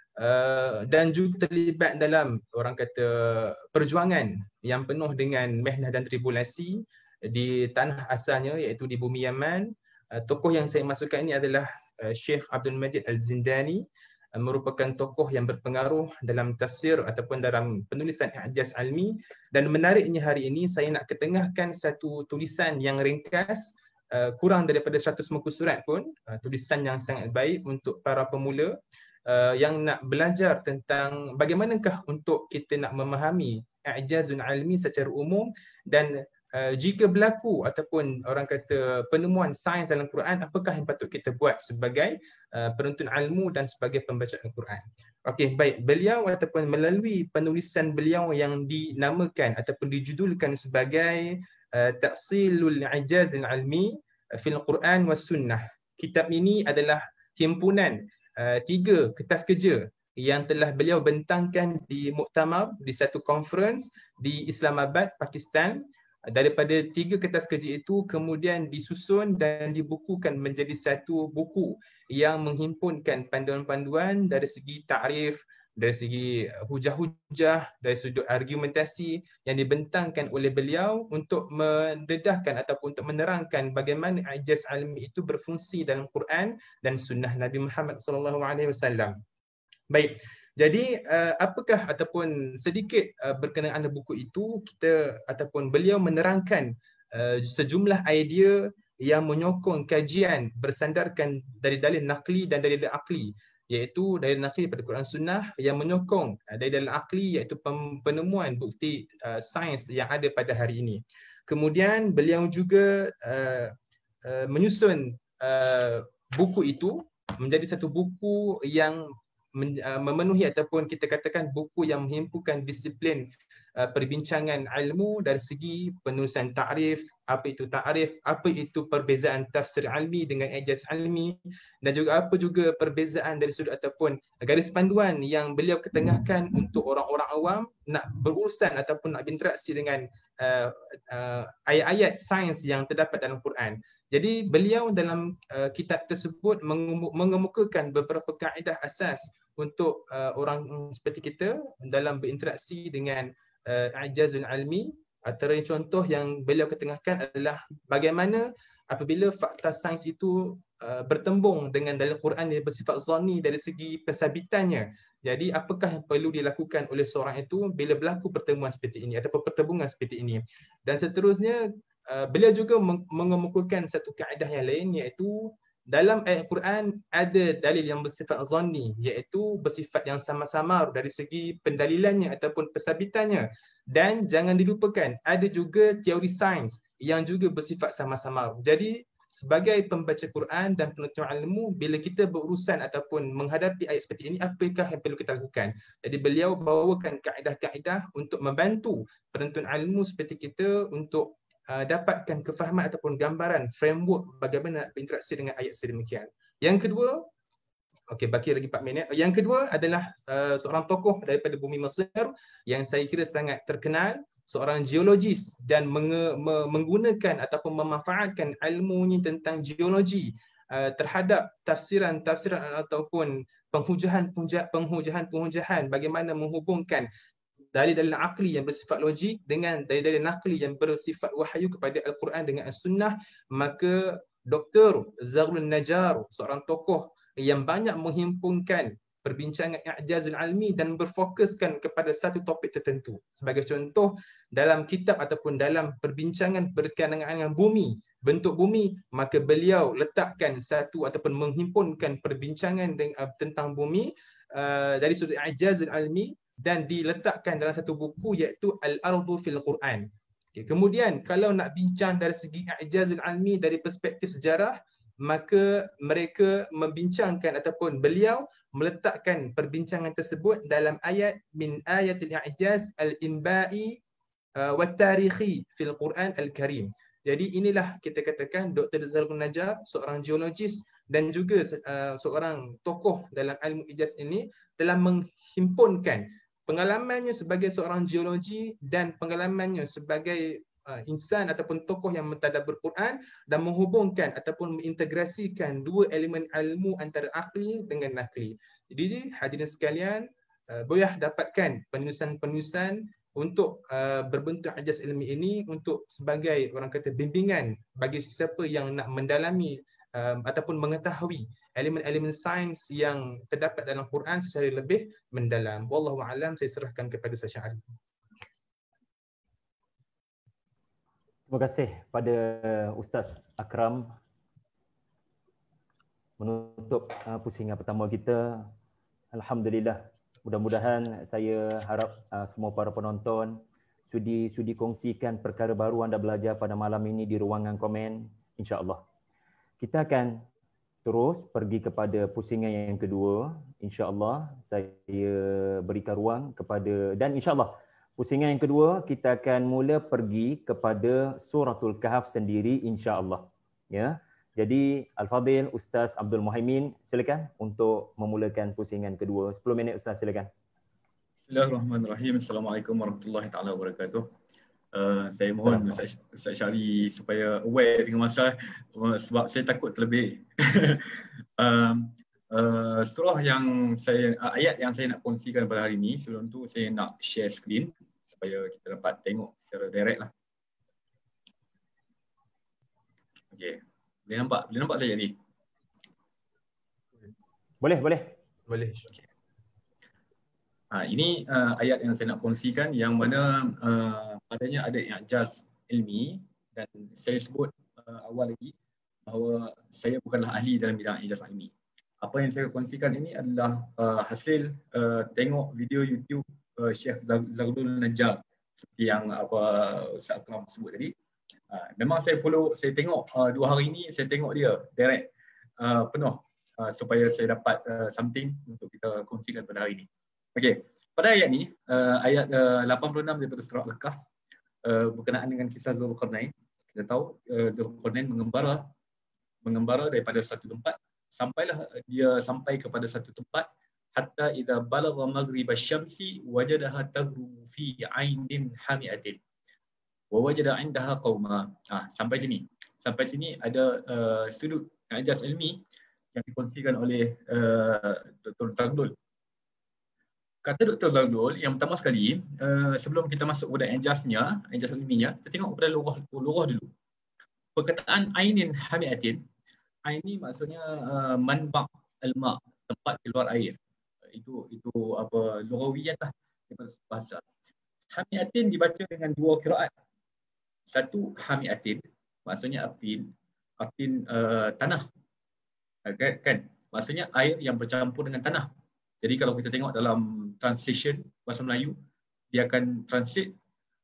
Dan juga terlibat dalam orang kata perjuangan yang penuh dengan mehnah dan tribulasi di tanah asalnya iaitu di bumi Yaman. Tokoh yang saya masukkan ini adalah Syekh Abdul Majid Al-Zindani, merupakan tokoh yang berpengaruh dalam tafsir ataupun dalam penulisan i'jaz ilmi. Dan menariknya hari ini saya nak ketengahkan satu tulisan yang ringkas, kurang daripada 100 muka surat pun, tulisan yang sangat baik untuk para pemula yang nak belajar tentang bagaimanakah untuk kita nak memahami i'jazun ilmi secara umum, dan jika berlaku ataupun orang kata penemuan sains dalam Quran, apakah yang patut kita buat sebagai penuntut ilmu dan sebagai pembaca Al-Quran. Okey, baik, beliau ataupun melalui penulisan beliau yang dinamakan ataupun dijudulkan sebagai Ta'silul i'jazil ilmi fil Quran was Sunnah. Kitab ini adalah himpunan 3 kertas kerja yang telah beliau bentangkan di muktamar, di satu conference di Islamabad, Pakistan. Daripada 3 kertas kerja itu kemudian disusun dan dibukukan menjadi satu buku yang menghimpunkan panduan-panduan dari segi takrif, dari segi hujah-hujah, dari sudut argumentasi yang dibentangkan oleh beliau untuk mendedahkan ataupun untuk menerangkan bagaimana i'jaz ilmi itu berfungsi dalam Quran dan sunnah Nabi Muhammad SAW. Baik, jadi apakah ataupun sedikit berkenaan buku itu, kita ataupun beliau menerangkan sejumlah idea yang menyokong kajian bersandarkan dari dalil naqli dan dalil akli, iaitu dalil naqli daripada Quran Sunnah yang menyokong dari dalil akli iaitu penemuan bukti sains yang ada pada hari ini. Kemudian beliau juga menyusun buku itu menjadi satu buku yang memenuhi ataupun kita katakan buku yang menghimpunkan disiplin perbincangan ilmu dari segi penulisan ta'rif, apa itu ta'rif, apa itu perbezaan tafsir ilmi dengan ijaz ilmi, dan juga apa juga perbezaan dari sudut ataupun garis panduan yang beliau ketengahkan untuk orang-orang awam nak berurusan ataupun nak berinteraksi dengan ayat-ayat sains yang terdapat dalam Quran. Jadi beliau dalam kitab tersebut mengemukakan beberapa kaedah asas untuk orang seperti kita dalam berinteraksi dengan ijazul ilmi. Antara contoh yang beliau ketengahkan adalah bagaimana apabila fakta sains itu bertembung dengan dalil Quran yang bersifat zanni dari segi pensabitannya. Jadi apakah yang perlu dilakukan oleh seorang itu bila berlaku pertemuan seperti ini ataupun pertembungan seperti ini. Dan seterusnya beliau juga mengemukakan satu kaedah yang lain, iaitu dalam ayat Quran ada dalil yang bersifat zanni, iaitu bersifat yang samar-samar dari segi pendalilannya ataupun pensabitannya. Dan jangan dilupakan ada juga teori sains yang juga bersifat samar-samar. Jadi sebagai pembaca Quran dan penuntut ilmu, bila kita berurusan ataupun menghadapi ayat seperti ini, apakah yang perlu kita lakukan? Jadi beliau bawakan kaedah-kaedah untuk membantu penuntut ilmu seperti kita untuk dapatkan kefahaman ataupun gambaran framework bagaimana berinteraksi dengan ayat sedemikian. Yang kedua, okey, baki lagi 4 minit. Yang kedua adalah seorang tokoh daripada bumi Mesir yang saya kira sangat terkenal, seorang geologis dan menggunakan ataupun memanfaatkan ilmunya tentang geologi terhadap tafsiran ataupun penghujahan bagaimana menghubungkan dalil-dalil akli yang bersifat logik dengan dalil-dalil nakli yang bersifat wahyu kepada Al-Quran dengan As-Sunnah. Maka Dr. Zaghlul Najjar, seorang tokoh yang banyak menghimpunkan perbincangan i'jazul ilmi dan berfokuskan kepada satu topik tertentu. Sebagai contoh, dalam kitab ataupun dalam perbincangan berkenaan dengan bumi, bentuk bumi, maka beliau letakkan satu ataupun menghimpunkan perbincangan tentang bumi dari sudut i'jazul ilmi dan diletakkan dalam satu buku, iaitu Al-Ardu fil Quran. Okay. Kemudian kalau nak bincang dari segi i'jazul ilmi dari perspektif sejarah, maka mereka membincangkan ataupun beliau meletakkan perbincangan tersebut dalam ayat min ayatil i'jaz al-inba'i wa tarikhi fil Quran al-Karim. Jadi inilah kita katakan Dr. Zaghlul Najjar, seorang geologis dan juga seorang tokoh dalam ilmu ijaz ini, telah menghimpunkan pengalamannya sebagai seorang geologi dan pengalamannya sebagai insan ataupun tokoh yang mentadabbur Quran dan menghubungkan ataupun mengintegrasikan dua elemen ilmu antara akli dengan nakli. Jadi hadirin sekalian, boleh dapatkan penulisan-penulisan untuk berbentuk ijaz ilmi ini untuk sebagai orang kata bimbingan bagi sesiapa yang nak mendalami ataupun mengetahui elemen-elemen sains yang terdapat dalam Quran secara lebih mendalam. Wallahu a'lam, saya serahkan kepada Ustaz Syahri. Terima kasih pada Ustaz Akram menutup pusingan pertama kita. Alhamdulillah. Mudah-mudahan saya harap semua para penonton sudi kongsikan perkara baru anda belajar pada malam ini di ruangan komen, insya-Allah. Kita akan terus pergi kepada pusingan yang kedua. InsyaAllah saya berikan ruang kepada, dan insyaAllah pusingan yang kedua kita akan mula pergi kepada Suratul Kahf sendiri, insyaAllah. Ya. Jadi Al-Fadhil Ustaz Abdul Muhaimin, silakan untuk memulakan pusingan kedua. 10 minit Ustaz, silakan. Bismillahirrahmanirrahim. Assalamualaikum warahmatullahi taala wabarakatuh. Saya mohon Ustaz Syahri supaya aware dengan masa sebab saya takut terlebih. Surah yang ayat yang saya nak kongsikan pada hari ini, sebelum tu saya nak share screen supaya kita dapat tengok secara direct lah. Okey. Boleh nampak saya ni? Boleh. Okay. Ini ayat yang saya nak kongsikan yang mana padanya ada i'jaz ilmi, dan saya sebut awal lagi bahawa saya bukanlah ahli dalam bidang i'jaz ilmi. Apa yang saya kongsikan ini adalah hasil tengok video YouTube Syekh Zaghlul Najjar seperti yang Ustaz Akram sebut tadi. Memang saya tengok 2 hari ini saya tengok dia direct penuh supaya saya dapat something untuk kita kongsikan pada hari ini. Okey, pada ayat ni, ayat 86 daripada surah Al-Kahf, berkenaan dengan kisah Zulkarnain. Kita tahu Zulkarnain mengembara daripada satu tempat, sampailah dia sampai kepada satu tempat, hatta idza balagha maghrib asy-syamsi wajadaha taghrubu fi 'ainin hami'atin wa wajada 'indaha qauma. Sampai sini ada sudut ijaz ilmi yang dikongsikan oleh Dr. Zaghlul. Kata Dr. Zaghlul, yang pertama sekali, sebelum kita masuk kepada ijaz ilminya, kita tengok kepada lugah dulu. Perkataan ainin hami'atin, ain ni maksudnya manba' al-ma', tempat keluar air. Itu apa, lughawiyat lah daripada bahasa. Hami'atin dibaca dengan dua qiraat. Satu hami'atin, maksudnya aptin tanah. Kan? Maksudnya air yang bercampur dengan tanah. Jadi kalau kita tengok dalam translation bahasa Melayu, dia akan translate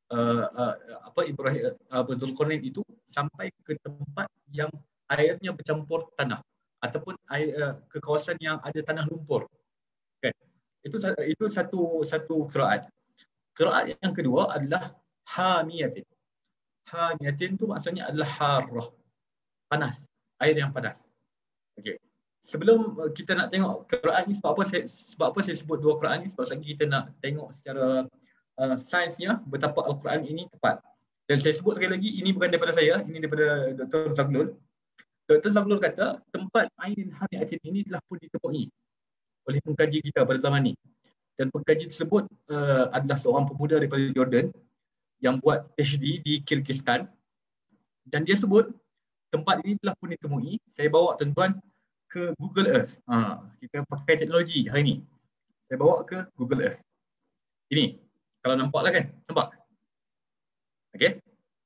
Zulkarnain itu sampai ke tempat yang airnya bercampur tanah, ataupun ke kawasan yang ada tanah lumpur. Kan? Itu satu qiraat. Qiraat yang kedua adalah hamiyatin. Hamiyatin tu maksudnya adalah harrah, panas, air yang panas. Okey. Sebelum kita nak tengok qiraat ni, sebab apa saya sebut dua qiraat ni, sebab lagi kita nak tengok secara sainsnya betapa Al-Quran ini tepat. Dan saya sebut sekali lagi, ini bukan daripada saya, ini daripada Dr. Zaghlul. Dr. Zaghlul kata tempat ainin hami'atin ini telah pun ditemui oleh pengkaji kita pada zaman ni. Dan pengkaji tersebut adalah seorang pemuda daripada Jordan yang buat PhD di Kyrgyzstan. Dan dia sebut tempat ini telah pun ditemui. Saya bawa tuan-tuan ke Google Earth. Kita pakai teknologi hari ni. Saya bawa ke Google Earth. Ini, kalau nampak lah kan? Nampak? Okey.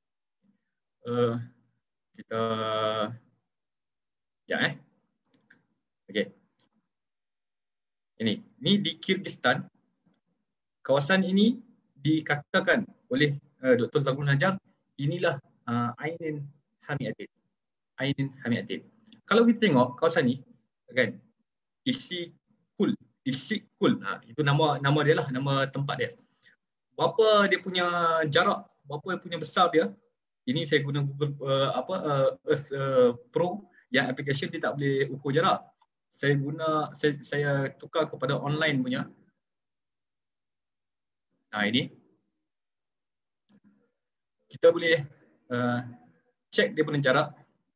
Kita okey. Ini di Kyrgyzstan. Kawasan ini dikatakan oleh Dr. Zaghlul Najjar, inilah ainin hami'atin. Ainin hami'atin. Kalau kita tengok kawasan ni, kan, Isyk-Kul, itu nama dia lah, nama tempat dia. Berapa dia punya jarak, berapa dia punya besar dia? Ini saya guna Google Earth Pro, yang application dia tak boleh ukur jarak. Saya tukar kepada online punya. Ini kita boleh check dia punya jarak.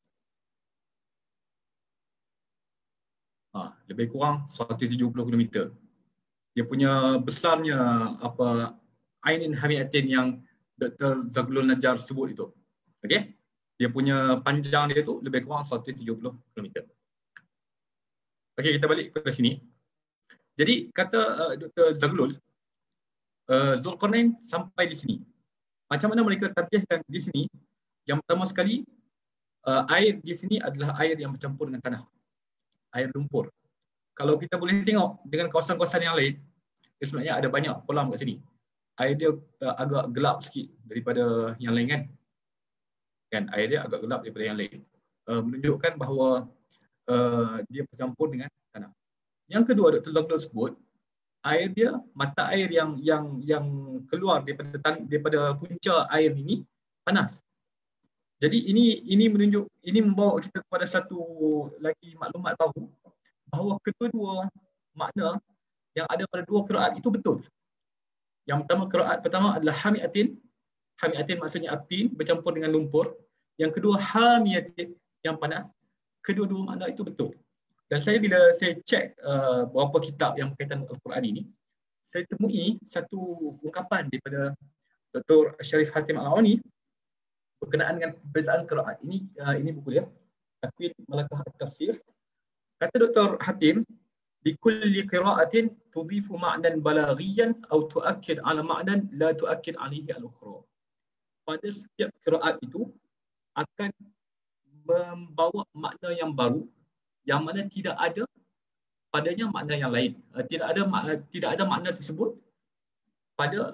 Lebih kurang 170 km. Dia punya besarnya ainin hami'atin yang Dr. Zaghlul Najjar sebut itu. Okey? Dia punya panjang dia tu lebih kurang 170 km. Okey, kita balik ke sini. Jadi kata Dr. Zaghlul, Zulkarnain sampai di sini. Macam mana mereka tarjihkan di sini? Yang pertama sekali, air di sini adalah air yang bercampur dengan tanah. Air lumpur. Kalau kita boleh tengok dengan kawasan-kawasan yang lain, sebenarnya ada banyak kolam kat sini. Air dia agak gelap sikit daripada yang lain, kan? Air dia agak gelap daripada yang lain. Menunjukkan bahawa dia bercampur dengan tanah. Yang kedua, Dr. Zaghlul sebut, air dia, mata air yang keluar daripada punca air ini panas. Jadi ini membawa kita kepada satu lagi maklumat baru, bahawa kedua-dua makna yang ada pada dua qiraat itu betul. Yang pertama, qiraat pertama adalah hami'atin. Hami'atin maksudnya aptin, bercampur dengan lumpur. Yang kedua, hamiyatin, yang panas. Kedua-dua makna itu betul. Dan bila saya cek beberapa kitab yang berkaitan dengan Al-Quran ini, saya temui satu ungkapan daripada Dr. Sharif Hatim Al-Auni berkenaan dengan perbezaan qiraat. Ini buku dia, Takwin Malakah At-Tafsir. Kata Dr. Hatim, likulli qira'atin tudhifu ma'nan balaghiyan atau tu'akkid 'ala ma'nan la tu'akkid 'alaihi al-ukhra. Pada setiap qiraat itu akan membawa makna yang baru yang mana tidak ada padanya makna yang lain. Tidak ada makna tersebut pada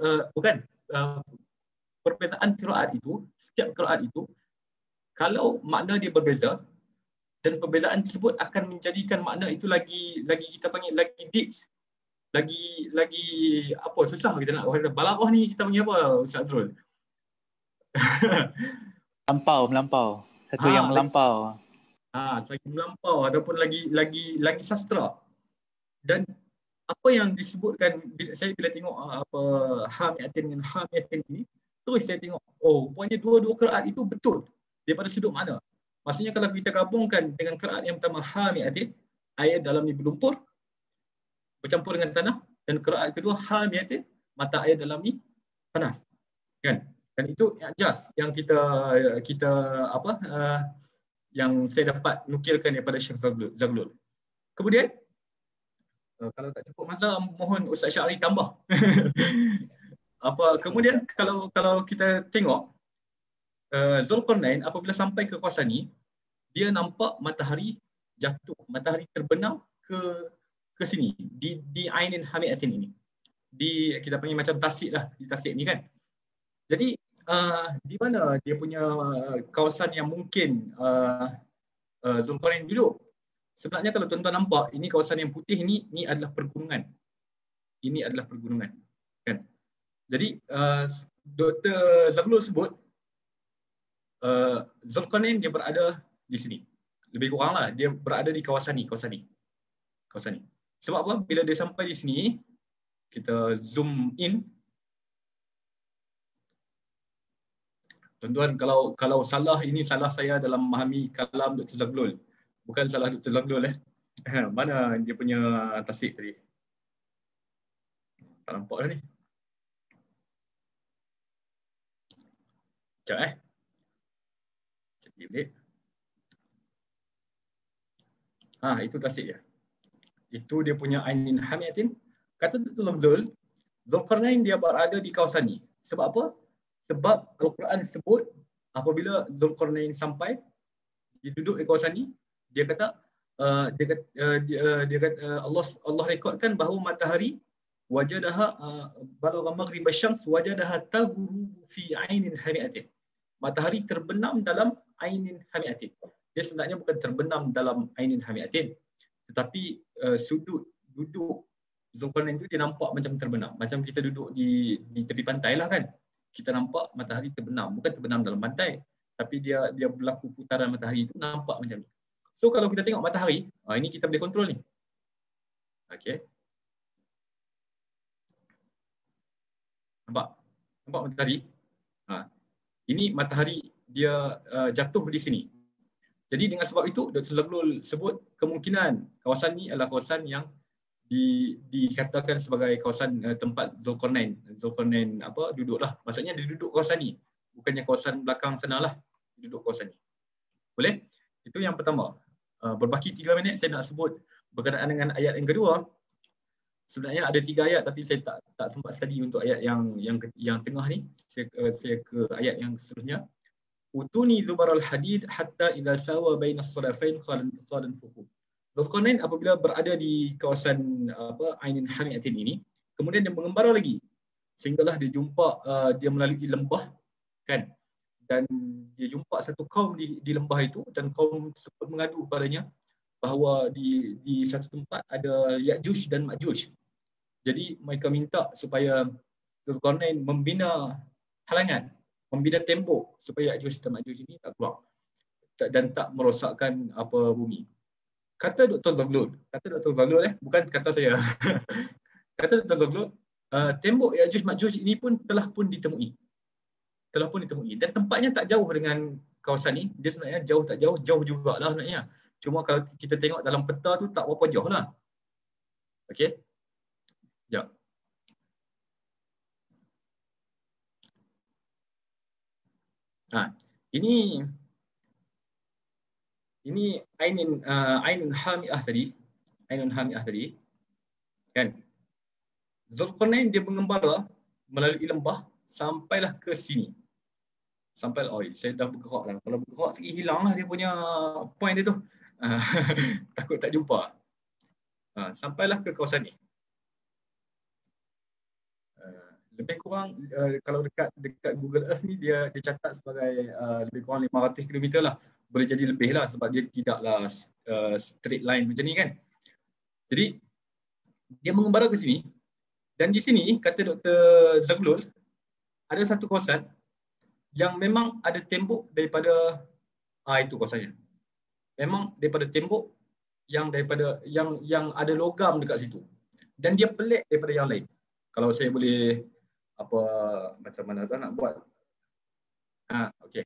perbezaan qiraat itu, setiap qiraat itu kalau makna dia berbeza, dan perbezaan tersebut akan menjadikan makna itu lagi kita panggil lagi deep, lagi apa susah kita nak balaghah ni kita panggil apa Ustaz Azrul? Melampau. Satu yang melampau. Lagi melampau ataupun lagi sastra. Dan apa yang disebutkan saya bila tengok apa hamiatin dengan hamiatin ini, terus saya tengok rupanya dua-dua qiraat itu betul daripada sudut mana. Maksudnya kalau kita gabungkan dengan qiraat yang pertama hamiatin, air dalam ni berlumpur bercampur dengan tanah, dan qiraat kedua hamiatin, mata air dalam ni panas. Kan? Dan itu ijaz yang kita yang saya dapat nukilkan daripada Syekh Zaghlul. Kemudian kalau tak cukup masa, mohon Ustaz Syahri tambah. Kemudian kalau kita tengok Zulkarnain apabila sampai ke kawasan ni, dia nampak matahari jatuh, matahari terbenam ke sini di Ainin Hamiatin ini. Kita panggil macam tasik lah, di tasik ni kan. Jadi di mana dia punya kawasan yang mungkin Zulkarnain duduk? Sebenarnya kalau tuan-tuan nampak, ini kawasan yang putih ini adalah pergunungan. Ini adalah pergunungan. Kan? Jadi Dr. Zaghlul sebut Zulkarnain dia berada di sini. Lebih kuranglah dia berada di kawasan ni. Sebab apa? Bila dia sampai di sini, kita zoom in. Tuan-tuan, kalau salah, ini salah saya dalam memahami kalam Dr. Zaghlul. Bukan salah Dr. Zaghlul Mana dia punya tasik tadi? Tak nampak dah ni. Sekejap Sekejap balik. Itu tasik dia. Itu dia punya Ainin Hamiatin. Kata Dr. Zaghlul, Zulkarnain dia berada di kawasan ni. Sebab apa? Sebab Al-Quran sebut apabila Zulkarnain sampai, dia duduk di kawasan ni, dia kata Allah rekodkan bahawa matahari wajadaha balagha maghrib asy-syams wajadaha taghrubu fi ainin hamiatin. Matahari terbenam dalam ainin hamiatin. Dia sebenarnya bukan terbenam dalam ainin hamiatin, tetapi sudut duduk Zulkarnain itu dia nampak macam terbenam. Macam kita duduk di tepi pantai lah kan. Kita nampak matahari terbenam, bukan terbenam dalam pantai, tapi dia berlaku putaran matahari itu nampak macam ni. So kalau kita tengok matahari, ini kita boleh kontrol ni. Okey. Nampak matahari? Ini matahari dia jatuh di sini. Jadi dengan sebab itu Dr. Zaghlul sebut kemungkinan kawasan ni adalah kawasan yang dikatakan sebagai kawasan tempat Zulkarnain duduklah. Maksudnya dia duduk kawasan ni. Bukannya kawasan belakang sana lah. Dia duduk kawasan ni. Boleh? Itu yang pertama. Berbaki 3 minit saya nak sebut berkenaan dengan ayat yang kedua. Sebenarnya ada 3 ayat tapi saya tak sempat study untuk ayat yang tengah ni. Saya ke ayat yang seterusnya. Utuni zubaral hadid hatta idza sawa bainas sadafain qalan fuqu. Zulkarnain apabila berada di kawasan Ainin Hamiatin ini, kemudian dia mengembara lagi sehinggalah dia jumpa dia melalui lembah kan, dan dia jumpa satu kaum di lembah itu, dan kaum tersebut mengadu kepadanya bahawa di satu tempat ada Ya'juj dan Ma'juj. Jadi mereka minta supaya Zulkarnain membina halangan, membina tembok supaya Ya'juj dan Ma'juj ini tak keluar dan tak merosakkan bumi. Kata Dr. Zaghlul, bukan kata saya. Kata Dr. Zaghlul, tembok Ya'juj Ma'juj ini telah pun ditemui. Dan tempatnya tak jauh dengan kawasan ni. Dia sebenarnya jauh jugalah sebenarnya. Cuma kalau kita tengok dalam peta tu tak berapa jauh lah. Okey. Sekejap. Ini Ainun Hamiah tadi. Kan? Zulkarnain dia mengembara melalui lembah sampailah ke sini. Saya dah bergerak lah. Kalau bergerak sikit hilang lah dia punya point dia tu. Takut tak jumpa. Sampailah ke kawasan ni. Lebih kurang kalau dekat Google Earth ni dia catat sebagai lebih kurang 500 km lah. Boleh jadi lebih lah sebab dia tidaklah straight line macam ni kan. Jadi dia mengembara ke sini, dan di sini kata Dr. Zaglul, ada satu kawasan yang memang ada tembok daripada itu kawasannya. Memang daripada tembok yang ada logam dekat situ. Dan dia pelik daripada yang lain. Kalau saya boleh macam mana tu nak buat. Okey.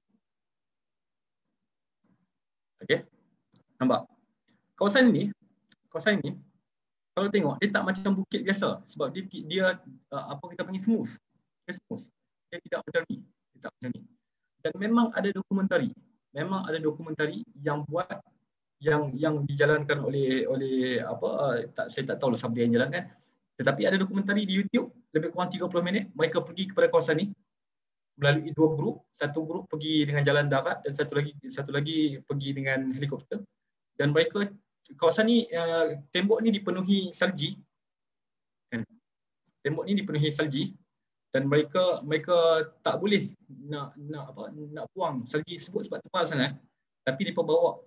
Okey. Nampak? Kawasan ini kalau tengok dia tak macam bukit biasa sebab dia apa kita panggil smooth. Dia smooth. Dia tidak macam ni. Dia tak macam ni. Dan memang ada dokumentari yang buat yang dijalankan oleh saya tak tahu siapa yang jalankan, tetapi ada dokumentari di YouTube lebih kurang 30 minit. Mereka pergi kepada kawasan ni melalui dua grup, satu grup pergi dengan jalan darat dan satu lagi pergi dengan helikopter, dan mereka kawasan ni tembok ni dipenuhi salji kan? Tembok ni dipenuhi salji dan mereka tak boleh nak buang salji tersebut sebab tebal sangat, tapi mereka bawa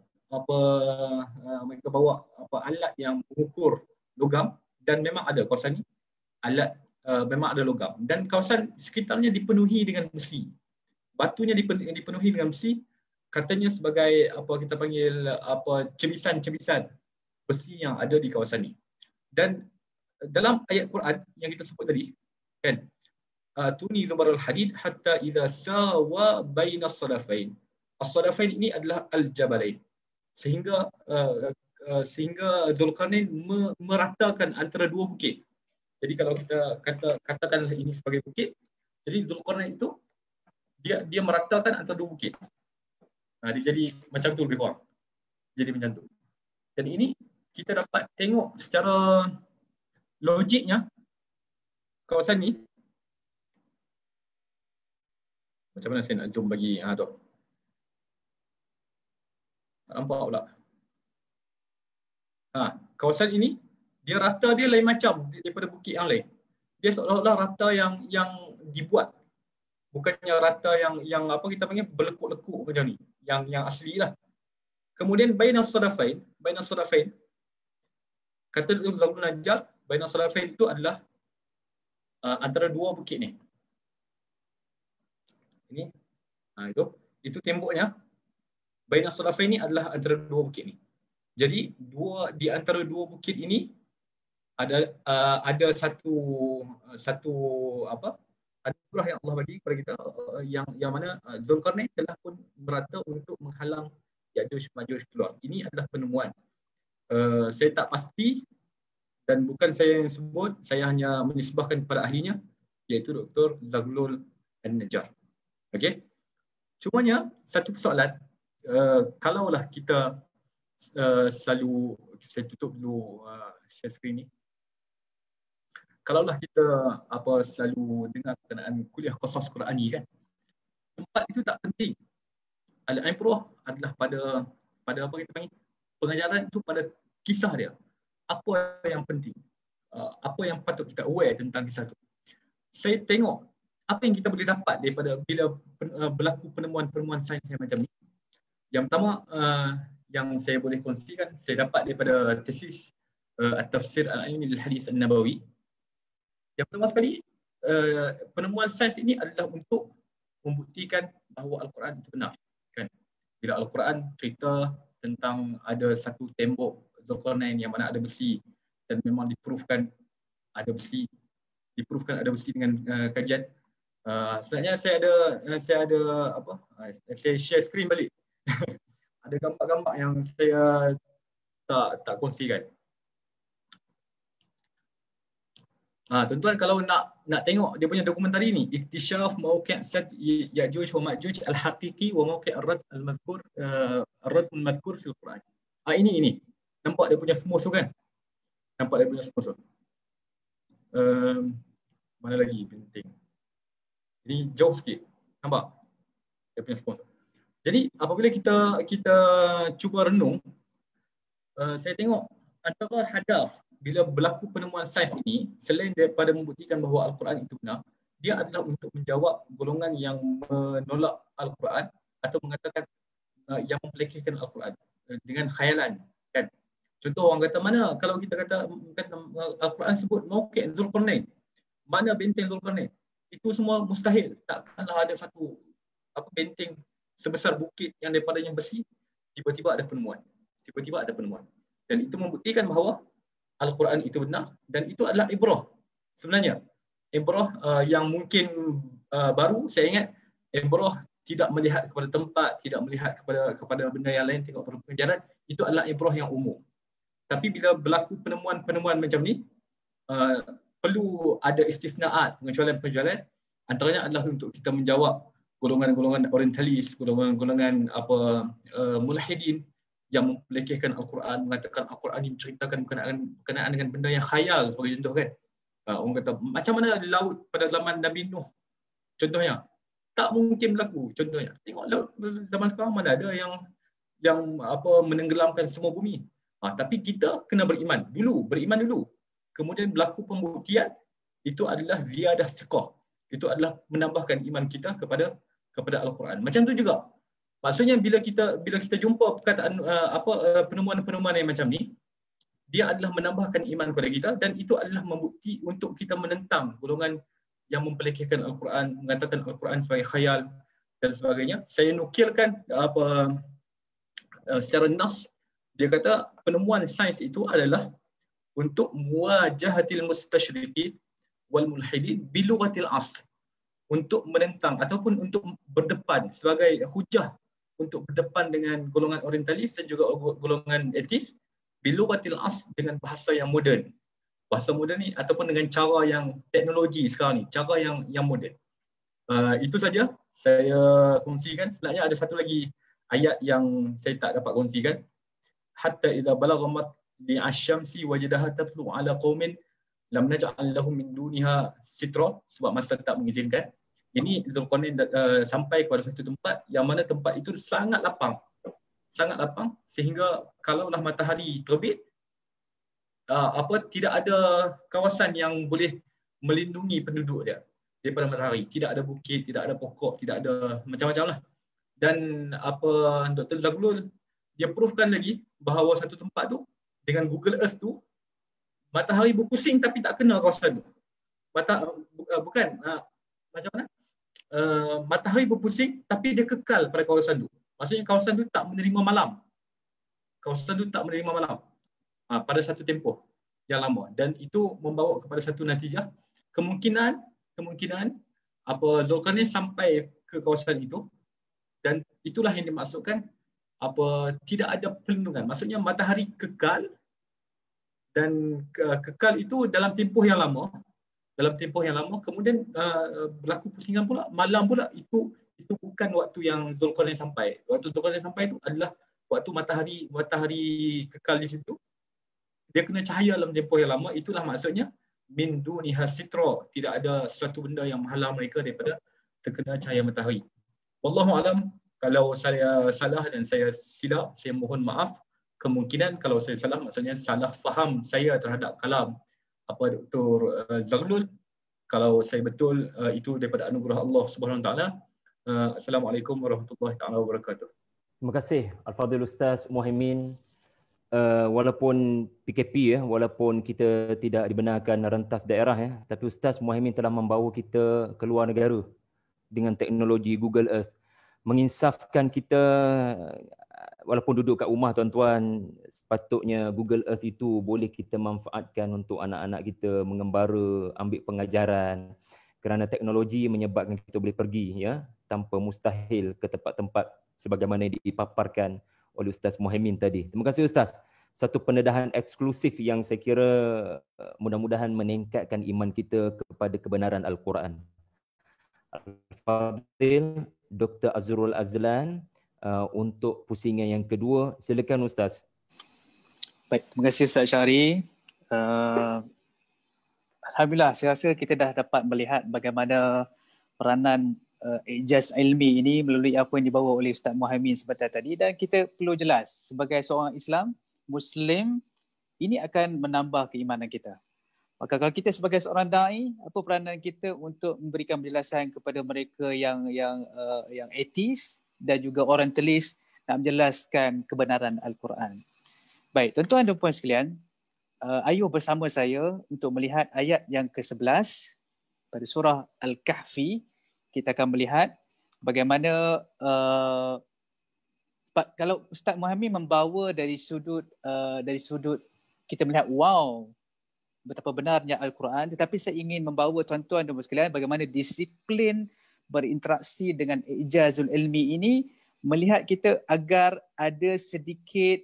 alat yang mengukur logam, dan memang ada kawasan ni alat memang ada logam, dan kawasan sekitarnya dipenuhi dengan besi. Batunya dipenuhi dengan besi, katanya sebagai kita panggil cebisan-cebisan besi yang ada di kawasan ni. Dan dalam ayat Quran yang kita sebut tadi kan, tuni zubarul hadid hatta idza sawa bainas sadafain. As-sadafain ini adalah al-jabalain. Sehingga Dzulqarnain meratakan antara dua bukit. Jadi kalau kita katakan ini sebagai bukit, jadi Dzulqarnain itu dia meratakan antara dua bukit. Dia jadi macam tu lebih kurang. Jadi macam tu. Dan ini kita dapat tengok secara logiknya kawasan ni. Macam mana saya nak zoom bagi tu. Tak nampak pula. Kawasan ini dia rata dia lain macam daripada bukit yang lain. Dia seolah-olah rata yang dibuat. Bukannya rata yang kita panggil berlekuk-lekuk macam ni. Yang asli lah. Kemudian bainas sadafain kata Dr. Zaglul Najjar, bainas sadafain itu adalah antara dua bukit ni. Ini itu temboknya. Bainas sadafain ini adalah antara dua bukit ni. Jadi di antara dua bukit ini ada satu anugerah yang Allah bagi kepada kita yang mana Dzulqarnain telah pun merata untuk menghalang Ya'juj Ma'juj keluar. Ini adalah penemuan. Saya tak pasti dan bukan saya yang sebut, saya hanya menisbahkan kepada ahlinya, iaitu Dr. Zaglul An-Najjar. Okey. Cumanya satu persoalan, kalaulah kita selalu, saya tutup dulu share screen ni. Kalaulah kita selalu dengar berkenaan kuliah qasas Qurani kan, tempat itu tak penting. Al-Ibrah adalah pada apa kita panggil, pengajaran itu pada kisah dia. Apa yang penting, apa yang patut kita aware tentang kisah itu. Saya tengok apa yang kita boleh dapat daripada bila berlaku penemuan-penemuan sains yang macam ni. Yang pertama yang saya boleh kongsikan, saya dapat daripada tesis At-Tafsir Al-Ilmi Al-Hadis An-Nabawi. Yang pertama sekali, penemuan sains ini adalah untuk membuktikan bahawa Al-Quran itu benar. Kan? Bila Al-Quran cerita tentang ada satu tembok Dzulqarnain yang mana ada besi dan memang diproofkan ada besi dengan kajian. Sebenarnya saya share screen balik. Ada gambar-gambar yang saya tak kongsikan. Tuan-tuan kalau nak tengok dia punya dokumentari ni, Iktisyaf Mawqi' Sad Ya'juj wa Ma'juj Al-Haqiqi wa Mawqi' Ar-Rad Al-Madhkur Ar-Rad Al-Madhkur fil Quran. Ini. Nampak dia punya smooth tu kan? Nampak dia punya smooth tu. Mana lagi penting. Ini jauh sikit. Nampak? Dia punya smooth. Jadi apabila kita cuba renung, saya tengok antara hadaf bila berlaku penemuan sains ini, selain daripada membuktikan bahawa Al-Quran itu benar, dia adalah untuk menjawab golongan yang menolak Al-Quran atau mengatakan yang mempelekehkan Al-Quran dengan khayalan, kan? Contoh orang kata mana kalau kita kata Al-Quran sebut Mauqi' Zulqarnain, mana benteng Zulqarnain? Itu semua mustahil. Takkanlah ada satu benteng sebesar bukit yang daripadanya besi, tiba-tiba ada penemuan. Tiba-tiba ada penemuan. Dan itu membuktikan bahawa Al-Quran itu benar dan itu adalah ibrah. Sebenarnya ibrah yang mungkin baru, saya ingat ibrah tidak melihat kepada tempat, tidak melihat kepada benda yang lain, tengok pada pengajaran, itu adalah ibrah yang umum. Tapi bila berlaku penemuan-penemuan macam ni, perlu ada istisnaat, pengecualian-pengecualian. Antaranya adalah untuk kita menjawab golongan-golongan orientalis, golongan-golongan mulhidin yang memperlekehkan Al-Quran, mengatakan Al-Quran ini menceritakan berkenaan dengan benda yang khayal sebagai contoh kan. Orang kata macam mana laut pada zaman Nabi Nuh contohnya, tak mungkin berlaku contohnya. Tengok laut zaman sekarang mana ada yang menenggelamkan semua bumi. Tapi kita kena beriman dulu. Kemudian berlaku pembuktian, itu adalah ziyadah siqah. Itu adalah menambahkan iman kita kepada Al-Quran. Macam tu juga. Maksudnya bila kita jumpa perkataan penemuan-penemuan yang macam ni, dia adalah menambahkan iman kepada kita dan itu adalah membukti untuk kita menentang golongan yang memperlekehkan Al-Quran, mengatakan Al-Quran sebagai khayal dan sebagainya. Saya nukilkan secara nas, dia kata penemuan sains itu adalah untuk muwajahatil mustasyriqin wal mulhidin bilughatil asr, untuk menentang ataupun untuk berdepan sebagai hujah untuk berdepan dengan golongan orientalis dan juga golongan etis bilughatil asr, dengan bahasa yang moden. Bahasa moden ni ataupun dengan cara yang teknologi sekarang ni, cara yang moden. Itu saja saya kongsikan. Sebenarnya ada satu lagi ayat yang saya tak dapat kongsikan. Hatta idza balagha matli asy-syamsi wajadaha tatlu ala qaumin lam naj'al lahum min duniha sitra, sebab masa tak mengizinkan. Ini Zulqarnain sampai kepada satu tempat yang mana tempat itu sangat lapang sehingga kalaulah matahari terbit, tidak ada kawasan yang boleh melindungi penduduk dia daripada matahari. Tidak ada bukit, tidak ada pokok, tidak ada macam-macam lah. Dan Dr. Zaglul dia proofkan lagi bahawa satu tempat tu dengan Google Earth tu matahari berpusing tapi tak kena kawasan tu. Macam mana? Matahari berpusing tapi dia kekal pada kawasan tu. Maksudnya kawasan tu tak menerima malam. Pada satu tempoh yang lama, dan itu membawa kepada satu natijah kemungkinan Zulkarnain sampai ke kawasan itu, dan itulah yang dimaksudkan tidak ada perlindungan. Maksudnya matahari kekal, dan kekal itu dalam tempoh yang lama, kemudian berlaku pusingan pula, malam pula. Itu bukan waktu yang Zulkarnain sampai. Waktu Zulkarnain sampai itu adalah waktu matahari kekal di situ. Dia kena cahaya dalam tempoh yang lama. Itulah maksudnya min duniha sitra, tidak ada sesuatu benda yang menghalang mereka daripada terkena cahaya matahari. Wallahu alam. Kalau saya salah dan saya silap, saya mohon maaf. Kemungkinan kalau saya salah, maksudnya salah faham saya terhadap kalam Dr. Zaglul. Kalau saya betul, itu daripada anugerah Allah Subhanahu Wa Taala. Assalamualaikum warahmatullahi taala wabarakatuh. Terima kasih Al-Fadhil Ustaz Muhaimin. Walaupun PKP walaupun kita tidak dibenarkan rentas daerah tapi Ustaz Muhaimin telah membawa kita keluar negara dengan teknologi Google Earth, menginsafkan kita. Walaupun duduk kat rumah tuan-tuan, sepatutnya Google Earth itu boleh kita manfaatkan untuk anak-anak kita mengembara, ambil pengajaran, kerana teknologi menyebabkan kita boleh pergi tanpa mustahil ke tempat-tempat sebagaimana dipaparkan oleh Ustaz Muhaimin tadi. Terima kasih Ustaz. Satu pendedahan eksklusif yang saya kira mudah-mudahan meningkatkan iman kita kepada kebenaran Al-Quran. Al-Fadhil Dr. Azrul Azlan untuk pusingan yang kedua. Silakan Ustaz. Baik, terima kasih Ustaz Syahri. Alhamdulillah, saya rasa kita dah dapat melihat bagaimana peranan ijaz ilmi ini melalui apa yang dibawa oleh Ustaz Muhaimin sebentar tadi, dan kita perlu jelas sebagai seorang Islam, Muslim, ini akan menambah keimanan kita. Maka kalau kita sebagai seorang da'i, apa peranan kita untuk memberikan penjelasan kepada mereka yang etis dan juga orientalis, nak menjelaskan kebenaran Al-Quran. Baik, tuan-tuan dan puan sekalian, ayuh bersama saya untuk melihat ayat yang ke-11 pada surah Al-Kahfi. Kita akan melihat bagaimana kalau Ustaz Muhammad membawa dari sudut kita melihat wow, betapa benarnya Al-Quran, tetapi saya ingin membawa tuan-tuan dan puan sekalian bagaimana disiplin berinteraksi dengan ijazul ilmi ini, melihat kita agar ada sedikit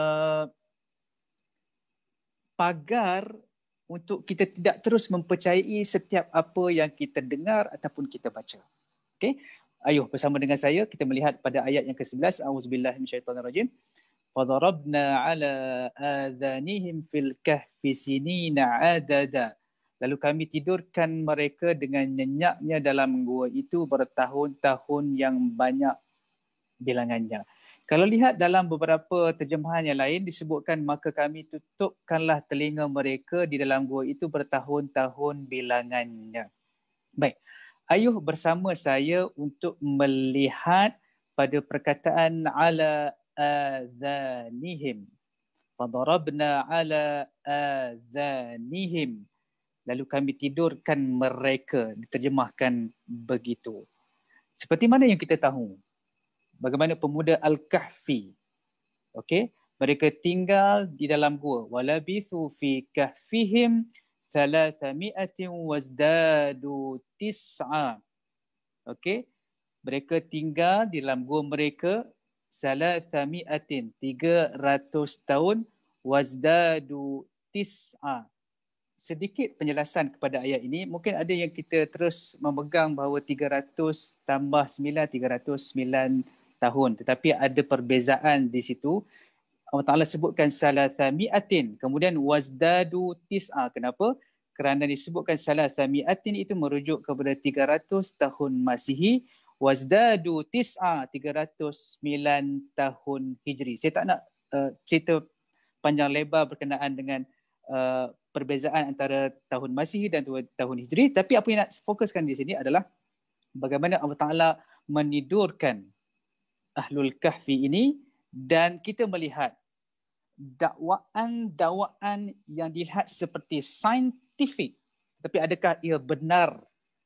pagar untuk kita tidak terus mempercayai setiap apa yang kita dengar ataupun kita baca. Okey, ayuh bersama dengan saya kita melihat pada ayat yang ke-11. Auzubillahi minasyaitonirrajim. Fadarabna ala adhanihim fil kahfi sinina adada. Lalu kami tidurkan mereka dengan nyenyaknya dalam gua itu bertahun-tahun yang banyak bilangannya. Kalau lihat dalam beberapa terjemahan yang lain disebutkan maka kami tutupkanlah telinga mereka di dalam gua itu bertahun-tahun bilangannya. Baik, ayuh bersama saya untuk melihat pada perkataan ala adhanihim. Fadarabna ala adhanihim. Lalu kami tidurkan mereka, diterjemahkan begitu. Seperti mana yang kita tahu, bagaimana pemuda Al-Kahfi, okey, mereka tinggal di dalam gua. Walabithu fi kahfihim 300 wazdadu 9. Okey, mereka tinggal di dalam gua mereka 300 tahun wazdadu 9. Sedikit penjelasan kepada ayat ini. Mungkin ada yang kita terus memegang bahawa 300 tambah 9, 309 tahun. Tetapi ada perbezaan di situ. Allah Ta'ala sebutkan 300, kemudian wazdadu 9. Kenapa? Kerana disebutkan 300 itu merujuk kepada 300 tahun Masihi. Wazdadu 9, 309 tahun Hijri. Saya tak nak cerita panjang lebar berkenaan dengan perbezaan antara tahun Masihi dan tahun Hijri, tapi apa yang nak fokuskan di sini adalah bagaimana Allah Ta'ala menidurkan Ahlul Kahfi ini, dan kita melihat dakwaan yang dilihat seperti saintifik, tapi adakah ia benar?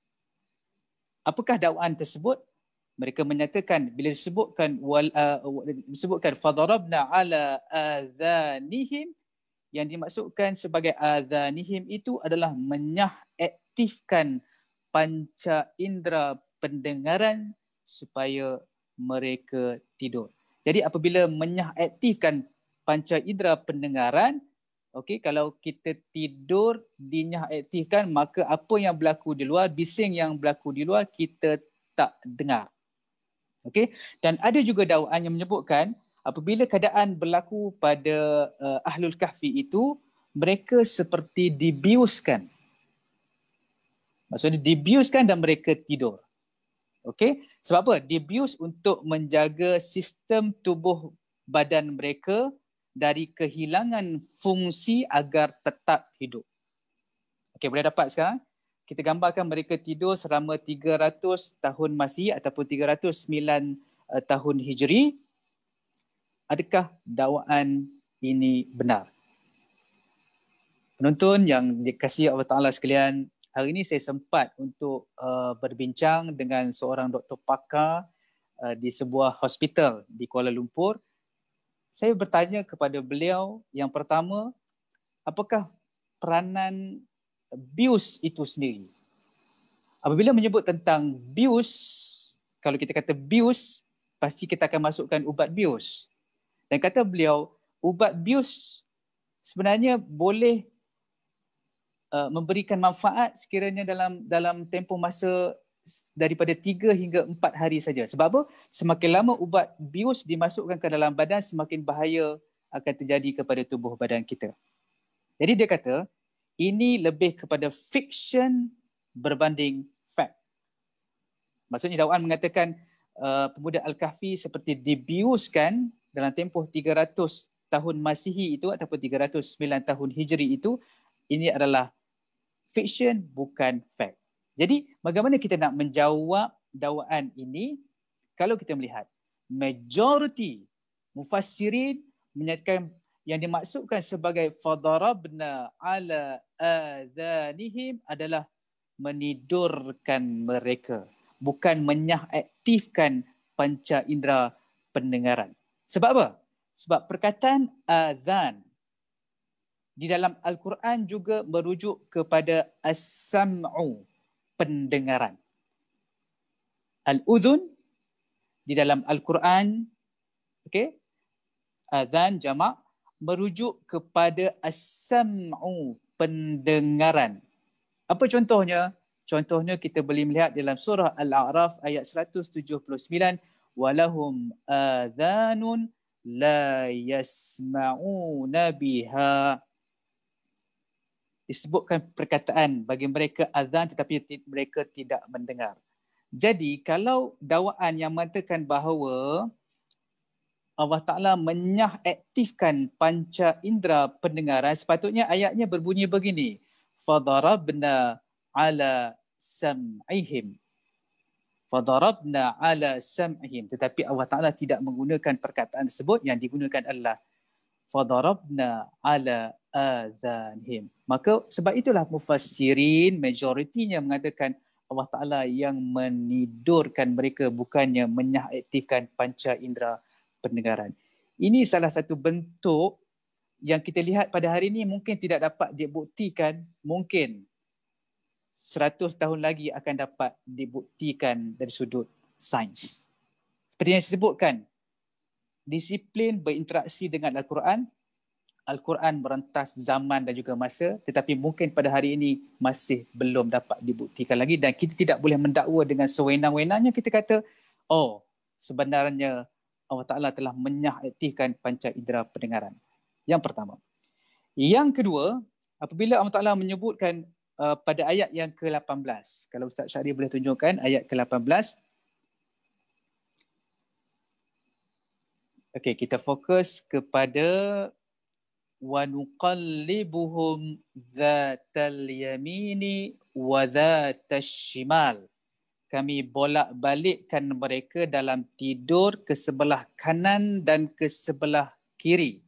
Apakah dakwaan tersebut? Mereka menyatakan bila disebutkan fadarabna ala adhanihim, yang dimaksudkan sebagai adhanihim itu adalah menyaktifkan panca indera pendengaran supaya mereka tidur. Jadi apabila menyaktifkan panca indera pendengaran, okey, kalau kita tidur dinyaktifkan, maka apa yang berlaku di luar, bising yang berlaku di luar kita tak dengar. Okey, dan ada juga dakwaan yang menyebutkan apabila keadaan berlaku pada Ahlul Kahfi itu, mereka seperti dibiuskan. Maksudnya dibiuskan dan mereka tidur. Okey, sebab apa? Dibius untuk menjaga sistem tubuh badan mereka dari kehilangan fungsi agar tetap hidup. Okey, boleh dapat sekarang? Kita gambarkan mereka tidur selama 300 tahun Masihi ataupun 309 tahun Hijri. Adakah dakwaan ini benar? Penonton yang dikasihi Allah Ta'ala sekalian, hari ini saya sempat untuk berbincang dengan seorang doktor pakar di sebuah hospital di Kuala Lumpur. Saya bertanya kepada beliau, yang pertama, apakah peranan bius itu sendiri? Apabila menyebut tentang bius, kalau kita kata bius, pasti kita akan masukkan ubat bius. Dan kata beliau, ubat bius sebenarnya boleh memberikan manfaat sekiranya dalam tempoh masa daripada 3 hingga 4 hari saja. Sebab apa? Semakin lama ubat bius dimasukkan ke dalam badan, semakin bahaya akan terjadi kepada tubuh badan kita. Jadi dia kata, ini lebih kepada fiction berbanding fact. Maksudnya dakwaan mengatakan pemuda Al-Kahfi seperti dibiuskan dalam tempoh 300 tahun Masihi itu ataupun 309 tahun Hijri itu, ini adalah fiction bukan fact. Jadi bagaimana kita nak menjawab dakwaan ini kalau kita melihat majoriti mufassirin menyatakan yang dimaksudkan sebagai fadarabna ala adhanihim adalah menidurkan mereka, bukan menyaktifkan panca indera pendengaran. Sebab apa? Sebab perkataan adhan di dalam Al-Quran juga merujuk kepada as-sam'u, pendengaran. Al-udhun di dalam Al-Quran, okey, adhan jamak merujuk kepada as-sam'u, pendengaran. Apa contohnya? Contohnya kita boleh melihat dalam surah Al-A'raf ayat 179, walahum adhanun la yasma'una biha. Disebutkan perkataan bagi mereka azan tetapi mereka tidak mendengar. Jadi kalau dakwaan yang mengatakan bahawa Allah Ta'ala menyaktifkan panca indera pendengaran, sepatutnya ayatnya berbunyi begini. Fadarabna ala sam'ihim. Fadarabna ala sam'ihim. Tetapi Allah Ta'ala tidak menggunakan perkataan tersebut, yang digunakan adalah fadarabna ala adhanihim. Maka sebab itulah mufassirin majoritinya mengatakan Allah Ta'ala yang menidurkan mereka, bukannya menyaktifkan panca indera pendengaran. Ini salah satu bentuk yang kita lihat pada hari ini mungkin tidak dapat dibuktikan, mungkin 100 tahun lagi akan dapat dibuktikan dari sudut sains. Seperti yang disebutkan, disiplin berinteraksi dengan Al-Quran. Al-Quran merentas zaman dan juga masa, tetapi mungkin pada hari ini masih belum dapat dibuktikan lagi, dan kita tidak boleh mendakwa dengan sewenang-wenangnya kita kata, oh sebenarnya Allah Ta'ala telah menyaktifkan panca indera pendengaran. Yang pertama. Yang kedua, apabila Allah Ta'ala menyebutkan pada ayat yang ke-18, kalau Ustaz Syahri boleh tunjukkan ayat ke-18. Okey, kita fokus kepada wa nuqallibuhum dzatal yamini wa dzatal shimal. Kami bolak-balikkan mereka dalam tidur ke sebelah kanan dan ke sebelah kiri.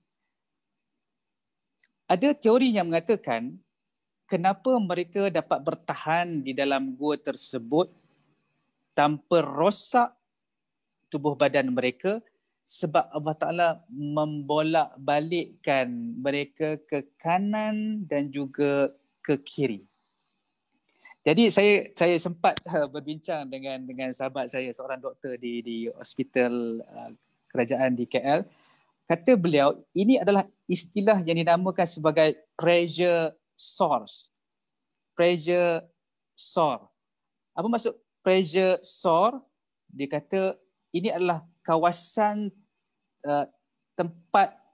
Ada teori yang mengatakan kenapa mereka dapat bertahan di dalam gua tersebut tanpa rosak tubuh badan mereka, sebab Allah Ta'ala membolak-balikkan mereka ke kanan dan juga ke kiri. Jadi saya sempat berbincang dengan sahabat saya, seorang doktor di hospital kerajaan di KL. Kata beliau, ini adalah istilah yang dinamakan sebagai pressure source. Pressure sore. Apa maksud pressure sore? Dia kata ini adalah kawasan tempat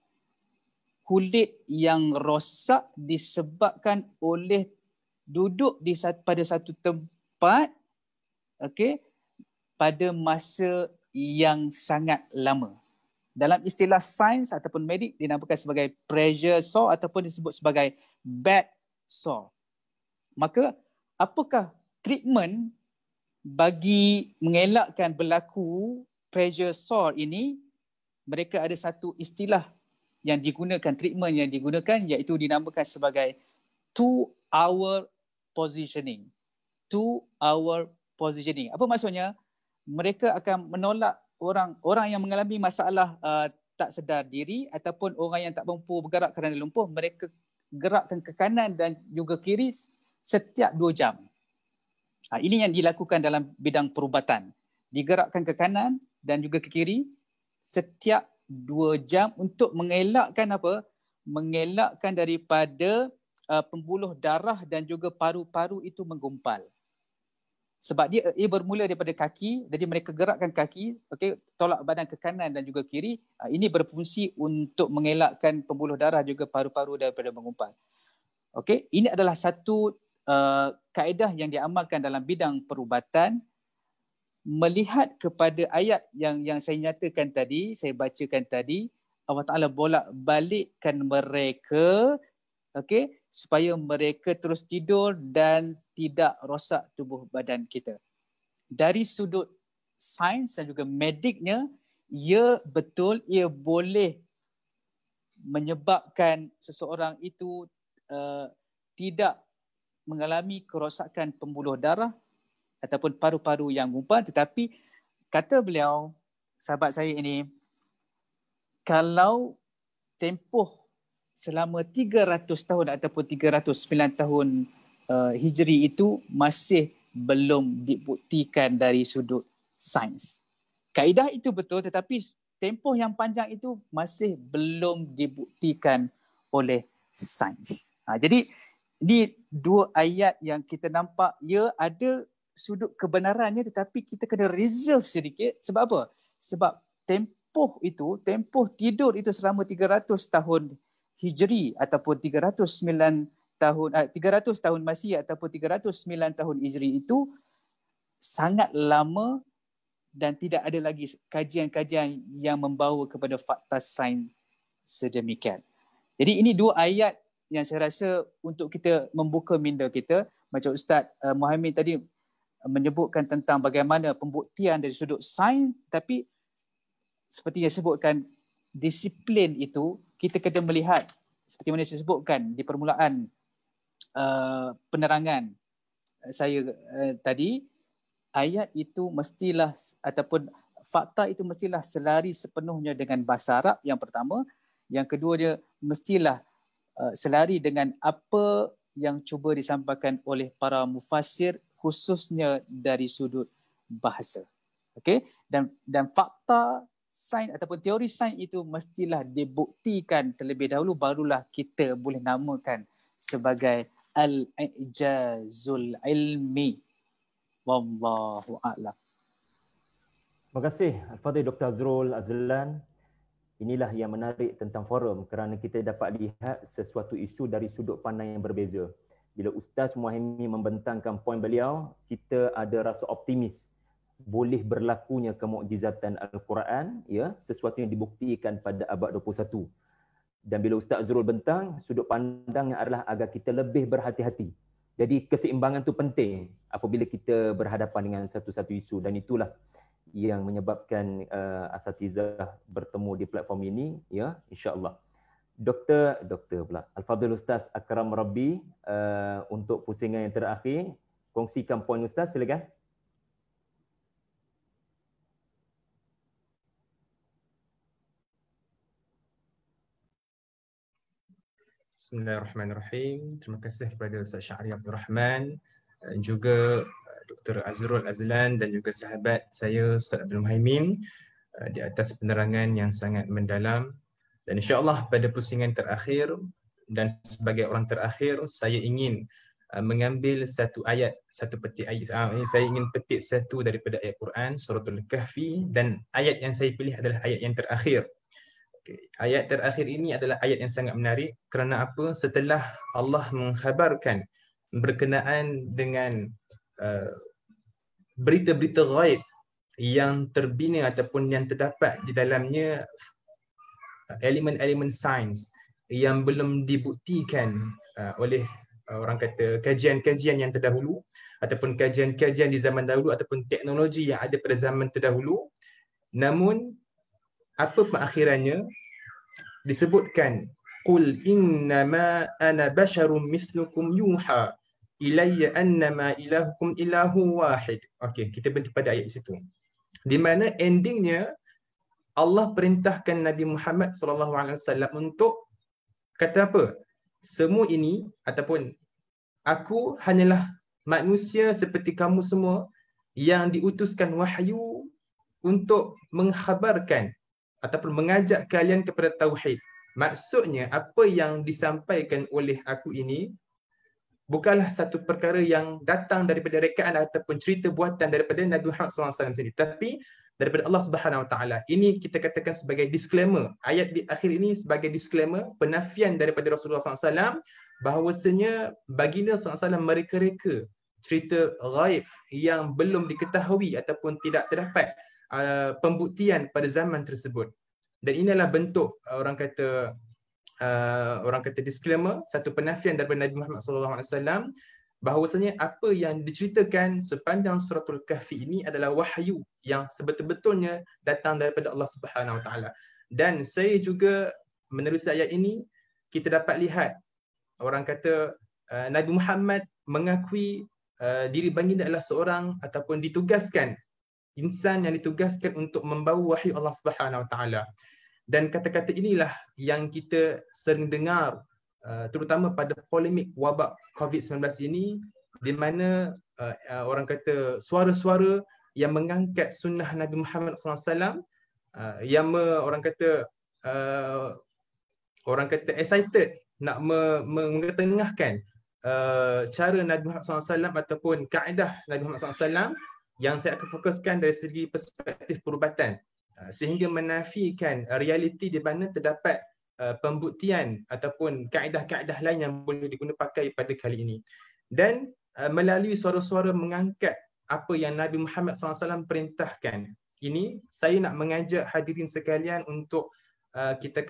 kulit yang rosak disebabkan oleh duduk pada satu tempat, okey, pada masa yang sangat lama. Dalam istilah sains ataupun medik dinamakan sebagai pressure sore ataupun disebut sebagai bed sore. Maka apakah treatment bagi mengelakkan berlaku pressure sore ini? Mereka ada satu istilah yang digunakan, treatment yang digunakan, iaitu dinamakan sebagai 2-hour positioning. 2-hour positioning. Apa maksudnya? Mereka akan menolak orang yang mengalami masalah tak sedar diri ataupun orang yang tak mampu bergerak kerana lumpuh. Mereka gerakkan ke kanan dan juga kiri setiap 2 jam. Ini yang dilakukan dalam bidang perubatan. Digerakkan ke kanan dan juga ke kiri setiap 2 jam untuk mengelakkan apa? Mengelakkan daripada pembuluh darah dan juga paru-paru itu menggumpal. Sebab dia bermula daripada kaki, jadi mereka gerakkan kaki, okey, tolak badan ke kanan dan juga kiri. Ini berfungsi untuk mengelakkan pembuluh darah juga paru-paru daripada menggumpal. Okey, ini adalah satu kaedah yang diamalkan dalam bidang perubatan. Melihat kepada ayat yang saya nyatakan tadi, saya bacakan tadi, Allah Ta'ala bolak-balikkan mereka, okey, supaya mereka terus tidur dan tidak rosak tubuh badan kita. Dari sudut sains dan juga mediknya, ia betul, ia boleh menyebabkan seseorang itu tidak mengalami kerosakan pembuluh darah ataupun paru-paru yang gumpal, tetapi kata beliau, sahabat saya ini, kalau tempoh selama 300 tahun ataupun 309 tahun Hijri itu masih belum dibuktikan dari sudut sains. Kaedah itu betul, tetapi tempoh yang panjang itu masih belum dibuktikan oleh sains. Jadi ini dua ayat yang kita nampak, ya ada sudut kebenarannya, tetapi kita kena reserve sedikit. Sebab apa? Sebab tempoh tidur itu selama 300 tahun Hijri ataupun 300 tahun Masih ataupun 309 tahun Hijri itu sangat lama dan tidak ada lagi kajian-kajian yang membawa kepada fakta sains sedemikian. Jadi ini dua ayat yang saya rasa untuk kita membuka minda kita. Macam Ustaz Muhammad tadi menyebutkan tentang bagaimana pembuktian dari sudut sains, tapi seperti yang sebutkan, disiplin itu kita kena melihat seperti mana saya sebutkan di permulaan penerangan saya tadi, ayat itu mestilah ataupun fakta itu mestilah selari sepenuhnya dengan bahasa Arab yang pertama. Yang kedua, dia mestilah selari dengan apa yang cuba disampaikan oleh para mufassir khususnya dari sudut bahasa. Okey, dan fakta sains ataupun teori sains itu mestilah dibuktikan terlebih dahulu, barulah kita boleh namakan sebagai al-i'jazul ilmi. Wallahu a'lam. Terima kasih Al-Fadhil Dr. Azrul Azlan. Inilah yang menarik tentang forum kerana kita dapat lihat sesuatu isu dari sudut pandang yang berbeza. Bila Ustaz Muhammad membentangkan poin beliau, kita ada rasa optimis boleh berlakunya kemukjizatan Al-Quran, ya, sesuatu yang dibuktikan pada abad 21. Dan bila Ustaz Azrul bentang, sudut pandangnya adalah agar kita lebih berhati-hati. Jadi keseimbangan itu penting apabila kita berhadapan dengan satu-satu isu, dan itulah yang menyebabkan asatizah bertemu di platform ini, ya, insya-Allah. Doktor pula, Al-Fadhil Ustaz Akram Rabbi, untuk pusingan yang terakhir, kongsikan poin Ustaz, silakan. Bismillahirrahmanirrahim. Terima kasih kepada Ustaz Syahri Abdul Rahman, juga Dr. Azrul Azlan dan juga sahabat saya Ustaz Abdul Muhaimin di atas penerangan yang sangat mendalam. Dan insya-Allah pada pusingan terakhir dan sebagai orang terakhir, saya ingin mengambil satu ayat, satu petik ayat. Saya ingin petik satu daripada ayat Quran Suratul Kahfi, dan ayat yang saya pilih adalah ayat yang terakhir. Ayat terakhir ini adalah ayat yang sangat menarik. Kerana apa? Setelah Allah mengkhabarkan berkenaan dengan berita-berita ghaib yang terbina ataupun yang terdapat di dalamnya elemen-elemen sains yang belum dibuktikan oleh orang kata kajian-kajian yang terdahulu ataupun kajian-kajian di zaman dahulu ataupun teknologi yang ada pada zaman terdahulu. Namun apa pengakhirannya? Disebutkan qul innama ana basyarum mislukum yuha ilayya annama ilahukum ilahu wahid. Okey, kita berhenti pada ayat situ. Di mana endingnya Allah perintahkan Nabi Muhammad SAW untuk kata apa? Semua ini ataupun aku hanyalah manusia seperti kamu semua yang diutuskan wahyu untuk mengkhabarkan ataupun mengajak kalian kepada tauhid. Maksudnya apa yang disampaikan oleh aku ini bukanlah satu perkara yang datang daripada rekaan ataupun cerita buatan daripada Nabi Muhammad SAW sendiri, tapi daripada Allah Subhanahu Wa Taala. Ini kita katakan sebagai disclaimer. Ayat di akhir ini sebagai disclaimer, penafian daripada Rasulullah SAW bahawasanya baginda SAW mereka-reka cerita ghaib yang belum diketahui ataupun tidak terdapat pembuktian pada zaman tersebut. Dan inilah bentuk orang kata disclaimer, satu penafian daripada Nabi Muhammad SAW bahawasanya apa yang diceritakan sepanjang Suratul Kahfi ini adalah wahyu yang sebetul-betulnya datang daripada Allah Subhanahu Wa Taala. Dan saya juga menerusi ayat ini, kita dapat lihat orang kata Nabi Muhammad mengakui diri baginda adalah seorang ataupun ditugaskan insan yang ditugaskan untuk membawa wahyu Allah Subhanahu Wa Taala. Dan kata-kata inilah yang kita sering dengar terutama pada polemik wabak COVID-19 ini, di mana orang kata suara-suara yang mengangkat sunnah Nabi Muhammad SAW, yang orang kata excited nak mengetengahkan cara Nabi Muhammad SAW ataupun kaedah Nabi Muhammad SAW, yang saya akan fokuskan dari segi perspektif perubatan, sehingga menafikan realiti di mana terdapat pembuktian ataupun kaedah-kaedah lain yang boleh digunakan pakai pada kali ini. Dan melalui suara-suara mengangkat apa yang Nabi Muhammad SAW perintahkan ini, saya nak mengajak hadirin sekalian untuk kita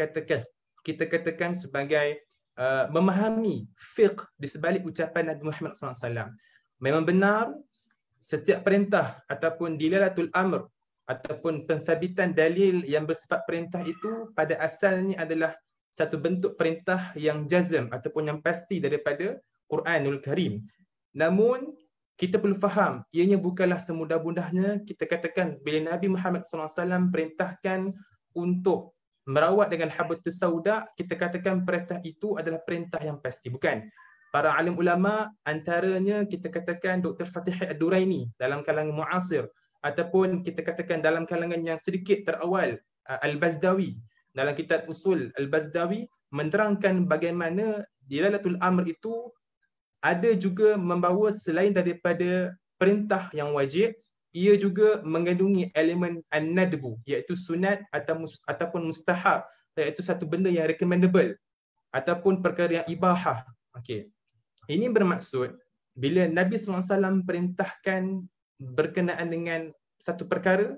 katakan sebagai memahami fiqh di sebalik ucapan Nabi Muhammad SAW. Memang benar setiap perintah ataupun dilalatul amr ataupun penthabitan dalil yang bersifat perintah itu pada asalnya adalah satu bentuk perintah yang jazm ataupun yang pasti daripada Quranul Karim. Namun kita perlu faham, ianya bukanlah semudah-mudahnya kita katakan bila Nabi Muhammad SAW perintahkan untuk merawat dengan habbatus sauda, kita katakan perintah itu adalah perintah yang pasti. Bukan. Para alim ulama, antaranya kita katakan Dr. Fatih Ad-Duraini dalam kalangan muasir, ataupun kita katakan dalam kalangan yang sedikit terawal, Al-Bazdawi dalam kitab usul Al-Bazdawi menerangkan bagaimana dilalatul amr itu ada juga membawa selain daripada perintah yang wajib, ia juga mengandungi elemen an-nadbu, iaitu sunat ataupun mustahab, iaitu satu benda yang recommendable ataupun perkara yang ibahah. Okey. Ini bermaksud bila Nabi SAW perintahkan berkenaan dengan satu perkara,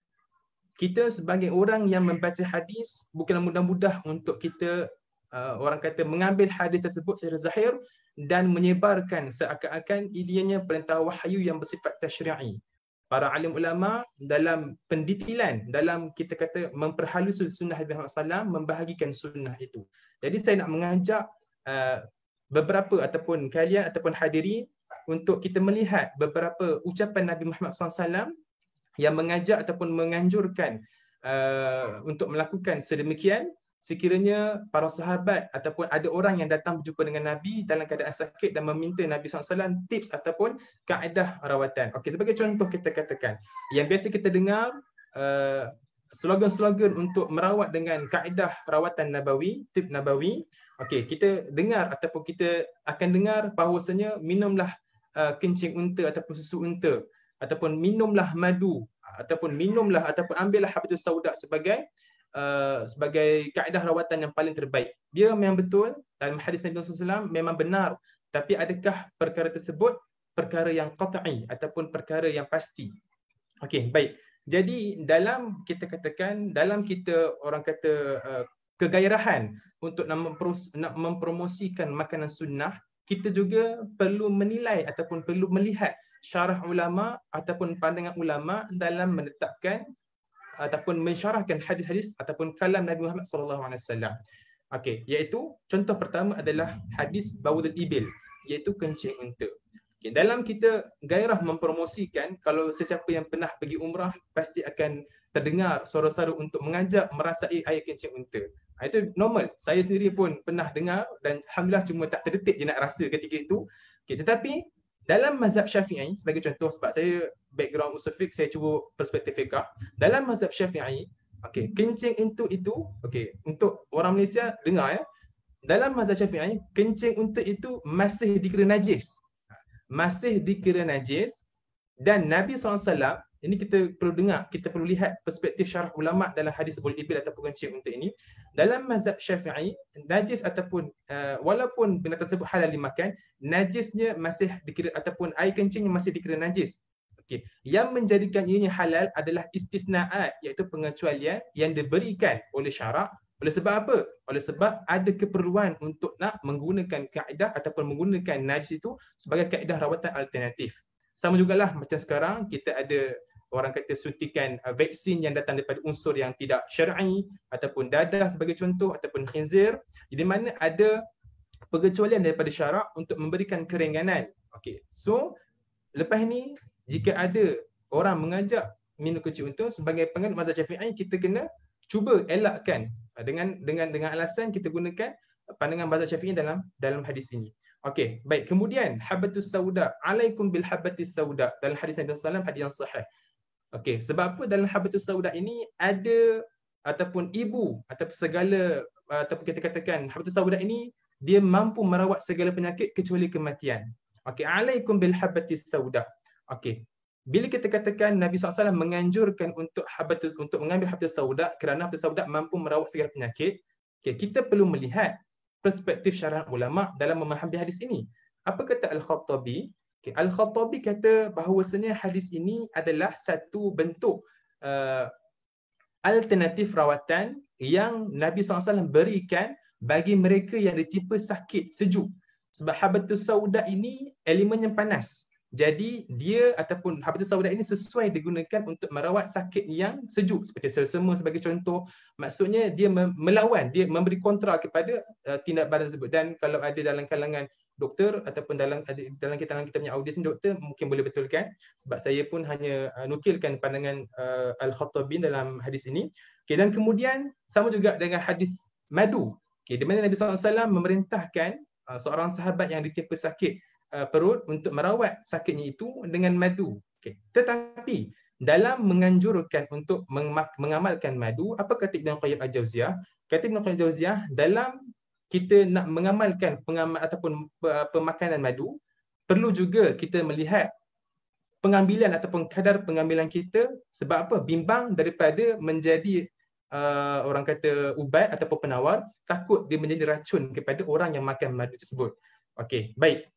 kita sebagai orang yang membaca hadis bukanlah mudah-mudah untuk kita orang kata mengambil hadis tersebut secara zahir dan menyebarkan seakan-akan ianya perintah wahyu yang bersifat tasyri'i. Para alim ulama dalam pendetilan, dalam kita kata memperhalus sunnah Nabi Muhammad SAW, membahagikan sunnah itu. Jadi saya nak mengajak beberapa ataupun kalian ataupun hadirin untuk kita melihat beberapa ucapan Nabi Muhammad SAW yang mengajak ataupun menganjurkan untuk melakukan sedemikian sekiranya para sahabat ataupun ada orang yang datang berjumpa dengan Nabi dalam keadaan sakit dan meminta Nabi SAW tips ataupun kaedah rawatan. Okey, sebagai contoh kita katakan yang biasa kita dengar slogan-slogan untuk merawat dengan kaedah rawatan nabawi, tip nabawi. Okey, kita dengar ataupun kita akan dengar bahawasanya minumlah kencing unta ataupun susu unta, ataupun minumlah madu, ataupun ambillah habbatus sauda sebagai kaedah rawatan yang paling terbaik. Dia memang betul dalam hadis Nabi SAW memang benar, tapi adakah perkara tersebut perkara yang qat'i ataupun perkara yang pasti? Okey, baik. Jadi dalam kita katakan, dalam kita orang kata kegairahan untuk nak mempromosikan makanan sunnah, kita juga perlu menilai ataupun perlu melihat syarah ulama ataupun pandangan ulama dalam menetapkan ataupun mensyarahkan hadis-hadis ataupun kalam Nabi Muhammad SAW. Okey, iaitu contoh pertama adalah hadis baudul ibil, iaitu kencing unta. Okay, dalam kita gairah mempromosikan, kalau sesiapa yang pernah pergi umrah pasti akan terdengar suara-suara untuk mengajak merasai air kencing unta. Itu normal. Saya sendiri pun pernah dengar dan alhamdulillah cuma tak terdetik je nak rasa ketika itu. Okay, tetapi dalam mazhab Syafi'i sebagai contoh, sebab saya background usul fiqh, saya cuba perspektif fiqh. Dalam mazhab Syafi'i, okey, kencing itu okey, untuk orang Malaysia dengar ya. Dalam mazhab Syafi'i, kencing unta itu masih dikira najis. Masih dikira najis, dan Nabi SAW, ini kita perlu dengar, kita perlu lihat perspektif syarah ulama dalam hadis baul ibil ataupun kencing unta ini. Dalam mazhab Syafi'i, najis ataupun walaupun benda tersebut halal dimakan, najisnya masih dikira ataupun air kencingnya masih dikira najis. Okey, yang menjadikan ianya halal adalah istisnaat, iaitu pengecualian yang diberikan oleh syarak. Oleh sebab apa? Oleh sebab ada keperluan untuk nak menggunakan kaedah ataupun menggunakan najis itu sebagai kaedah rawatan alternatif. Sama jugalah macam sekarang kita ada orang kata suntikan vaksin yang datang daripada unsur yang tidak syar'i ataupun dadah sebagai contoh ataupun khinzir, di mana ada pengecualian daripada syarak untuk memberikan keringanan. Okey. So lepas ni jika ada orang mengajak minum kecil unta, sebagai penganut mazhab Syafi'i kita kena cuba elakkan dengan alasan kita gunakan pandangan mazhab Syafi'i dalam hadis ini. Okey, baik. Kemudian habatus sauda, alaikum bil habatis sauda, dalam hadis Nabi sallallahu alaihi wasallam, hadis yang sahih. Okey, sebab apa dalam habatus sauda ini ada ataupun ibu ataupun segala ataupun kita katakan habatus sauda ini dia mampu merawat segala penyakit kecuali kematian. Okey, alaikum bil habatis sauda. Okey. Bila kita katakan Nabi SAW menganjurkan untuk mengambil habatus sauda kerana habatus sauda mampu merawat segala penyakit, okay, kita perlu melihat perspektif syarah ulama dalam memahami hadis ini. Apa kata Al-Khattabi? Okay, Al-Khattabi kata bahawasanya hadis ini adalah satu bentuk alternatif rawatan yang Nabi SAW berikan bagi mereka yang ditimpa sakit sejuk. Sebab habatus sauda ini elemen yang panas. Jadi dia ataupun habatus sauda ini sesuai digunakan untuk merawat sakit yang sejuk seperti selsema sebagai contoh. Maksudnya dia melawan, dia memberi kontra kepada tindak badan tersebut. Dan kalau ada dalam kalangan doktor ataupun dalam kita punya audiens doktor mungkin boleh betulkan, sebab saya pun hanya nukilkan pandangan Al-Khattabi dalam hadis ini. Okay, dan kemudian sama juga dengan hadis madu. Okay, di mana Nabi SAW memerintahkan seorang sahabat yang ditimpa sakit perut untuk merawat sakitnya itu dengan madu. Okay. Tetapi dalam menganjurkan untuk mengamalkan madu, apa kata Ibn Qayyim Al-Jauziyah? Kata Ibn Qayyim Al-Jauziyah, dalam kita nak mengamalkan ataupun pemakanan madu, perlu juga kita melihat pengambilan ataupun kadar pengambilan kita. Sebab apa? Bimbang daripada menjadi orang kata ubat ataupun penawar, takut dia menjadi racun kepada orang yang makan madu tersebut. Okey, baik.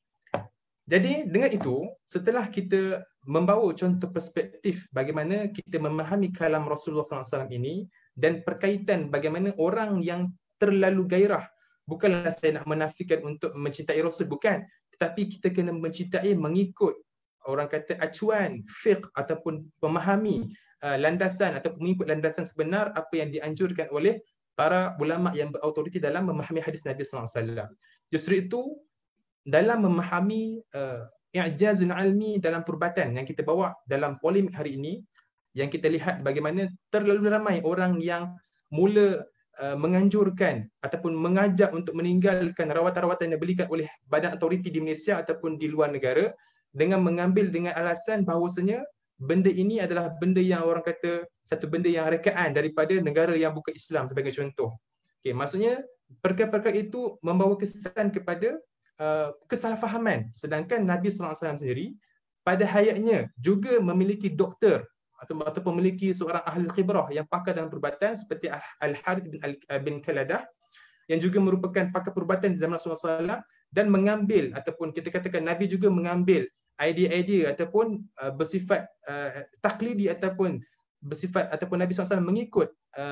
Jadi dengan itu, setelah kita membawa contoh perspektif bagaimana kita memahami kalam Rasulullah SAW ini dan perkaitan bagaimana orang yang terlalu gairah, bukanlah saya nak menafikan untuk mencintai Rasul, bukan, tetapi kita kena mencintai mengikut orang kata acuan fiqh ataupun memahami landasan atau mengikut landasan sebenar apa yang dianjurkan oleh para ulama yang berautoriti dalam memahami hadis Nabi SAW. Justru itu dalam memahami i'jazun ilmi dalam perubatan yang kita bawa dalam polemik hari ini, yang kita lihat bagaimana terlalu ramai orang yang mula menganjurkan ataupun mengajak untuk meninggalkan rawatan-rawatan yang diberikan oleh badan autoriti di Malaysia ataupun di luar negara dengan mengambil dengan alasan bahawasanya benda ini adalah benda yang orang kata satu benda yang rekaan daripada negara yang bukan Islam sebagai contoh. Okay, maksudnya perkara-perkara itu membawa kesan kepada kesalahfahaman, sedangkan Nabi SAW sendiri pada hayatnya juga memiliki doktor ataupun memiliki seorang ahli khibrah yang pakar dalam perubatan seperti Al-Harith bin Kaladah yang juga merupakan pakar perubatan di zaman Rasulullah SAW, dan mengambil ataupun kita katakan Nabi juga mengambil idea-idea ataupun bersifat taklidi ataupun bersifat ataupun Nabi SAW mengikut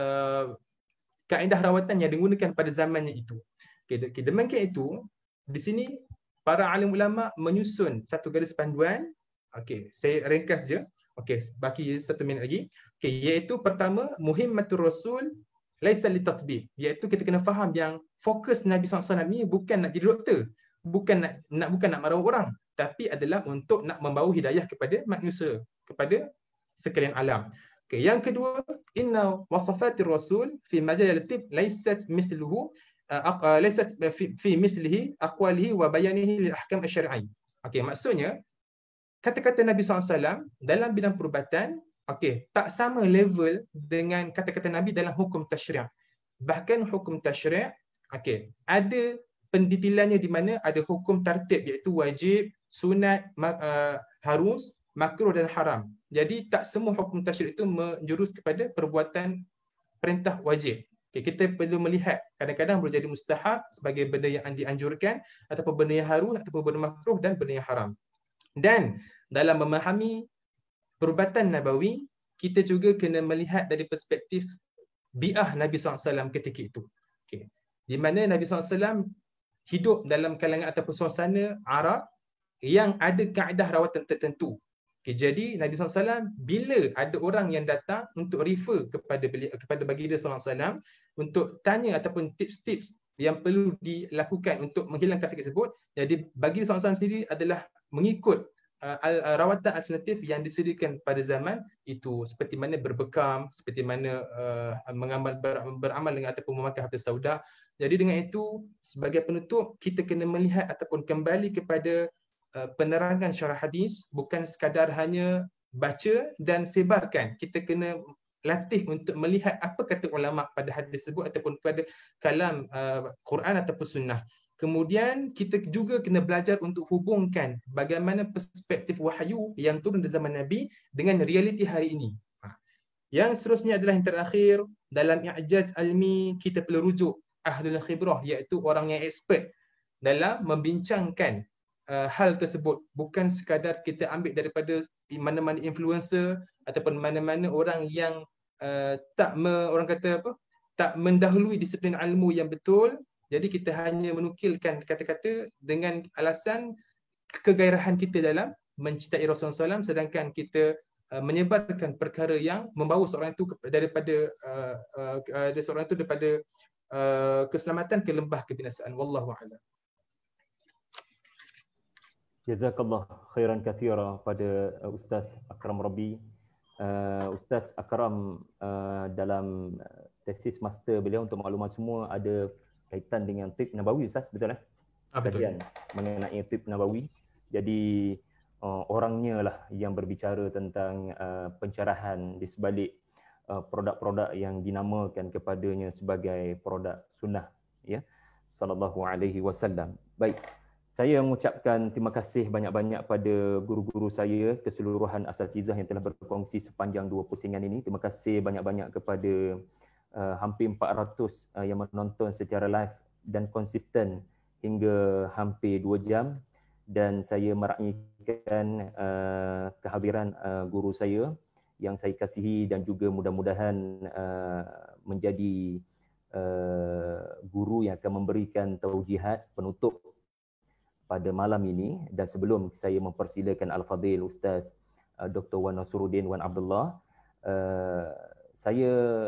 kaedah rawatan yang digunakan pada zamannya itu. Okay, demikian itu di sini para alim ulama menyusun satu garis panduan. Okey, saya ringkas je. Okey, baki 1 minit lagi. Okey, iaitu pertama, muhimmatur rasul laisa litatbib, iaitu kita kena faham yang fokus Nabi SAW ni bukan nak jadi doktor, bukan nak merawat orang, tapi adalah untuk nak membawa hidayah kepada manusia, kepada sekalian alam. Okey, yang kedua, inna wasafatir rasul fi majal al-tib laisat mithluhu laysat fi mithlihi aqwalihi wa bayanihi lil ahkam asy-syar'i. Okey, maksudnya kata-kata Nabi SAW dalam bidang perubatan, okey, tak sama level dengan kata-kata Nabi dalam hukum tasyri'. Bahkan hukum tasyri', okey, ada pendetailannya di mana ada hukum tartib iaitu wajib, sunat, harus, makruh dan haram. Jadi tak semua hukum tasyri' itu menjurus kepada perbuatan perintah wajib. Okay, kita perlu melihat kadang-kadang boleh jadi mustahab sebagai benda yang dianjurkan ataupun benda yang harus ataupun benda makruh dan benda yang haram. Dan dalam memahami perubatan Nabawi, kita juga kena melihat dari perspektif bi'ah Nabi SAW ketika itu. Okay. Di mana Nabi SAW hidup dalam kalangan ataupun suasana Arab yang ada kaedah rawatan tertentu. Okay, jadi Nabi SAW bila ada orang yang datang untuk refer kepada baginda SAW untuk tanya ataupun tips-tips yang perlu dilakukan untuk menghilangkan sakit tersebut, jadi baginda SAW sendiri adalah mengikut rawatan alternatif yang disediakan pada zaman itu, seperti mana berbekam, seperti mana beramal dengan ataupun memakan harta sauda. Jadi dengan itu, sebagai penutup, kita kena melihat ataupun kembali kepada penerangan syarah hadis, bukan sekadar hanya baca dan sebarkan. Kita kena latih untuk melihat apa kata ulama pada hadis tersebut ataupun pada kalam Quran ataupun sunnah. Kemudian kita juga kena belajar untuk hubungkan bagaimana perspektif wahyu yang turun di zaman Nabi dengan realiti hari ini. Yang seterusnya adalah yang terakhir, dalam i'jaz almi kita perlu rujuk ahlul khibrah, iaitu orang yang expert dalam membincangkan hal tersebut, bukan sekadar kita ambil daripada mana-mana influencer ataupun mana-mana orang yang tak mendahului disiplin ilmu yang betul. Jadi kita hanya menukilkan kata-kata dengan alasan kegairahan kita dalam mencintai Rasulullah SAW, sedangkan kita menyebarkan perkara yang membawa seorang itu daripada keselamatan ke lembah kebinasaan. Wallahu a'lam. Jazakallah khairan kathira pada Ustaz Akram Rabi. Ustaz Akram dalam tesis master beliau, untuk maklumat semua, ada kaitan dengan tib nabawi, Ustaz, betul eh? Kajian mengenai tib nabawi. Jadi orangnya lah yang berbicara tentang pencerahan di sebalik produk-produk yang dinamakan kepadanya sebagai produk sunnah, ya, sallallahu alaihi wasallam. Baik. Saya mengucapkan terima kasih banyak-banyak pada guru-guru saya, keseluruhan asatizah yang telah berkongsi sepanjang 2 pusingan ini. Terima kasih banyak-banyak kepada hampir 400 yang menonton secara live dan konsisten hingga hampir 2 jam. Dan saya meraihkan kehadiran guru saya yang saya kasihi, dan juga mudah-mudahan menjadi guru yang akan memberikan taujihat penutup pada malam ini. Dan sebelum saya mempersilakan Al-Fadhil Ustaz Dr. Wan Nasruddin Wan Abdullah, saya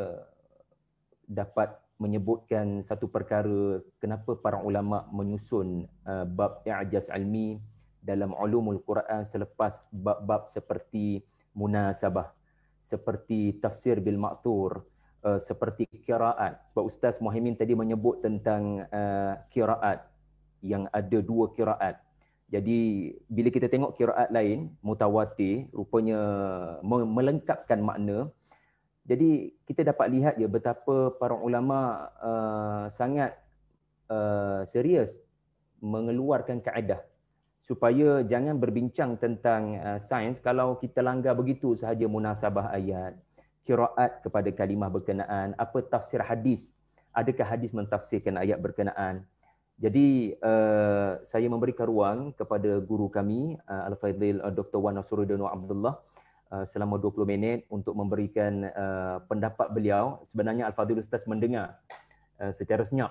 dapat menyebutkan satu perkara kenapa para ulama menyusun bab i'jaz ilmi dalam ulumul Quran selepas bab-bab seperti munasabah, seperti tafsir bil ma'thur, seperti qiraat. Sebab Ustaz Muhaimin tadi menyebut tentang qiraat yang ada 2 qiraat. Jadi bila kita tengok qiraat lain mutawatir, rupanya melengkapkan makna. Jadi kita dapat lihat je betapa para ulama sangat serius mengeluarkan kaedah supaya jangan berbincang tentang sains kalau kita langgar begitu sahaja munasabah ayat, qiraat kepada kalimah berkenaan, apa tafsir hadis, adakah hadis mentafsirkan ayat berkenaan. Jadi saya memberikan ruang kepada guru kami Al-Fadhil Dr. Wan Nasruddin Abdullah selama 20 minit untuk memberikan pendapat beliau. Sebenarnya Al-Fadhil Ustaz mendengar secara senyap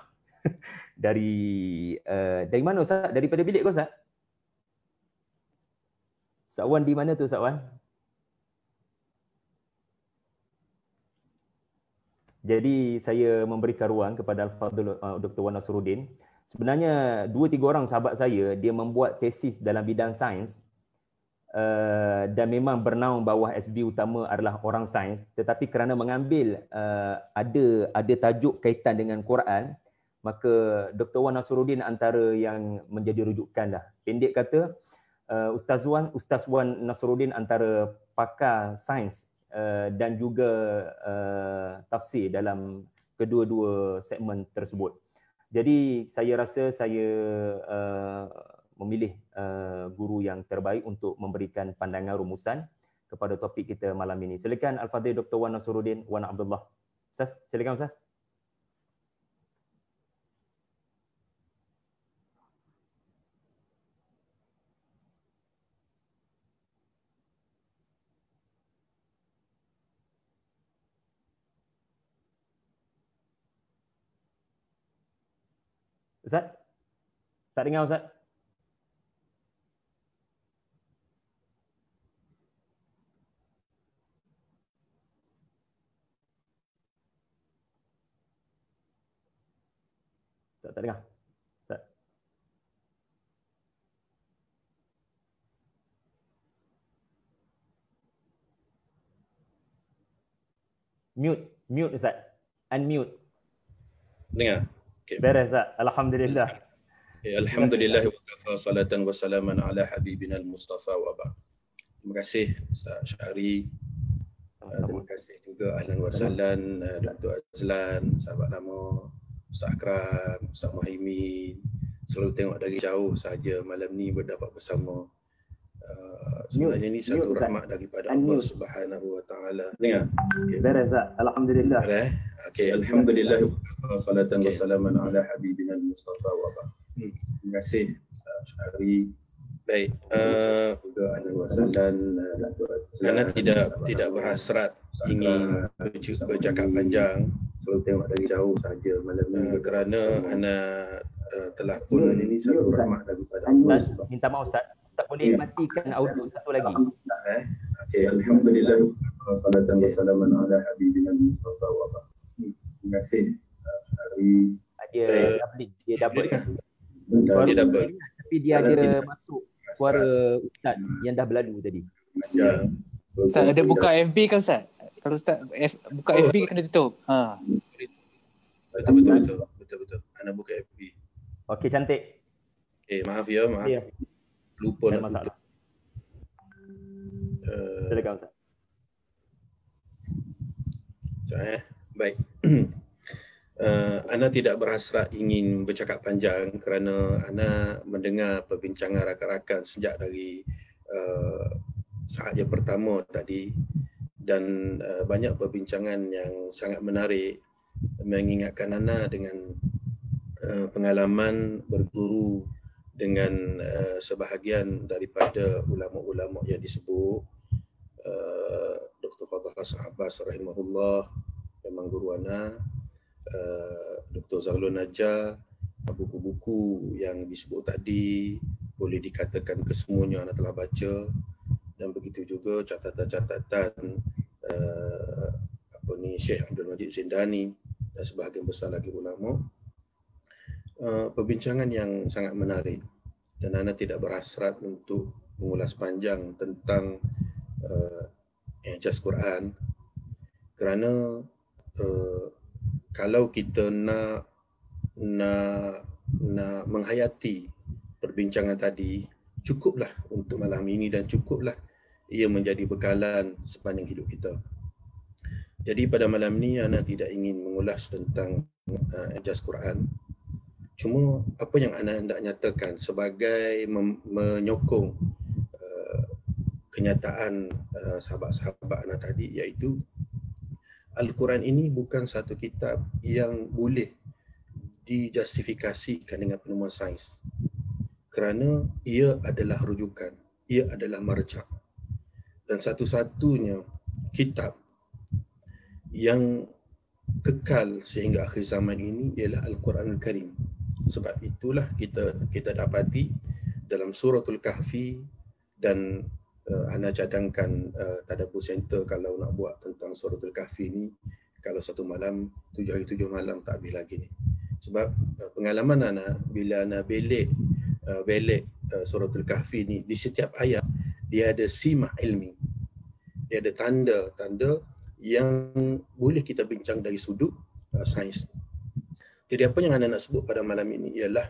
dari mana Ustaz? Daripada bilik kau Ustaz? Ustaz Wan di mana tu Ustaz Wan? Jadi saya memberikan ruang kepada Al-Fadhil Dr. Wan Nasruddin. Sebenarnya 2-3 orang sahabat saya, dia membuat tesis dalam bidang sains dan memang bernaung bawah SB utama adalah orang sains, tetapi kerana mengambil ada tajuk kaitan dengan Quran, maka Dr. Wan Nasruddin antara yang menjadi rujukan dah. Pendek kata, Ustaz Wan Nasruddin antara pakar sains dan juga tafsir dalam kedua-dua segmen tersebut. Jadi saya rasa saya memilih guru yang terbaik untuk memberikan pandangan rumusan kepada topik kita malam ini. Silakan Al-Fadhil Dr. Wan Nasruddin Wan Abdullah. Ustaz, silakan Ustaz. Ustaz? Tak dengar Ustaz? Ustaz tak dengar. Ustaz. Mute Ustaz. Unmute. Dengar? Okay. Beres Ustaz. Alhamdulillah. Alhamdulillah wa kafa salatan wa salaman ala habibina al-Mustafa wa ba'd. Terima kasih Ustaz Syahri. Terima kasih juga ahlan wa sahlan Dr. Azlan, sahabat lama, Ustaz Akram, Ustaz Muhaimin. Selalu tengok dari jauh saja malam ni berdapat bersama. Sebenarnya ni satu rahmat daripada Allah Subhanahu wa taala. Dengar? Okay. Beres Ustaz. Alhamdulillah. Okey, alhamdulillah wa salatan wa salaman ala habibina al-Mustafa wa ba'd. Terima kasih Ustaz Syahri. Baik, Ana tidak berhasrat ingin bercakap panjang. Selalu tengok dari jauh saja malam ni kerana Ana telah pun ini satu rahmat daripada Allah. Minta maaf Ustaz. Ustaz boleh matikan audio satu lagi. Okey, alhamdulillah wa salatan wa salaman ala habibina al-Mustafa wa ba'd. Terima kasih Syahri. Dia double. Dia double. Tapi dia ada masuk suara Ustaz yang dah berlalu tadi. Ustaz ada buka FB kan Ustaz? Kalau Ustaz buka FB kena tutup. Betul. Ana buka FB. Okey, cantik. Maaf ya. Lupa nak masalah. tutup. Silakan Ustaz. Baik. Ana tidak berhasrat ingin bercakap panjang kerana Ana mendengar perbincangan rakan-rakan sejak dari saat yang pertama tadi, dan banyak perbincangan yang sangat menarik mengingatkan Ana dengan pengalaman berguru dengan sebahagian daripada ulama-ulama yang disebut. Dr. Fadhil Hasan Abbas rahimahullah memang guru Ana. Dr. Zalul Najjar, buku-buku yang disebut tadi boleh dikatakan kesemuanya Ana telah baca, dan begitu juga catatan-catatan Syekh Abdul Majid Zindani dan sebahagian besar lagi ulama. Perbincangan yang sangat menarik, dan Ana tidak berhasrat untuk mengulas panjang tentang ijaz Quran kerana kalau kita nak menghayati perbincangan tadi, cukuplah untuk malam ini dan cukuplah ia menjadi bekalan sepanjang hidup kita. Jadi pada malam ni Ana tidak ingin mengulas tentang ijaz Quran. Cuma apa yang Ana hendak nyatakan sebagai menyokong kenyataan sahabat-sahabat Ana tadi, iaitu Al-Quran ini bukan satu kitab yang boleh dijustifikasikan dengan penemuan sains, kerana ia adalah rujukan, ia adalah marja', dan satu-satunya kitab yang kekal sehingga akhir zaman ini ialah Al-Quranul Karim. Sebab itulah kita dapati dalam suratul Kahfi, dan Ana cadangkan Tadabbur Center kalau nak buat tentang suratul Kahfi ni, kalau satu malam, 7 hari 7 malam tak habis lagi ni. Sebab pengalaman Ana bila Ana belik suratul Kahfi ni, di setiap ayat dia ada simah ilmi, dia ada tanda-tanda yang boleh kita bincang dari sudut sains. Jadi apa yang Ana nak sebut pada malam ini ialah,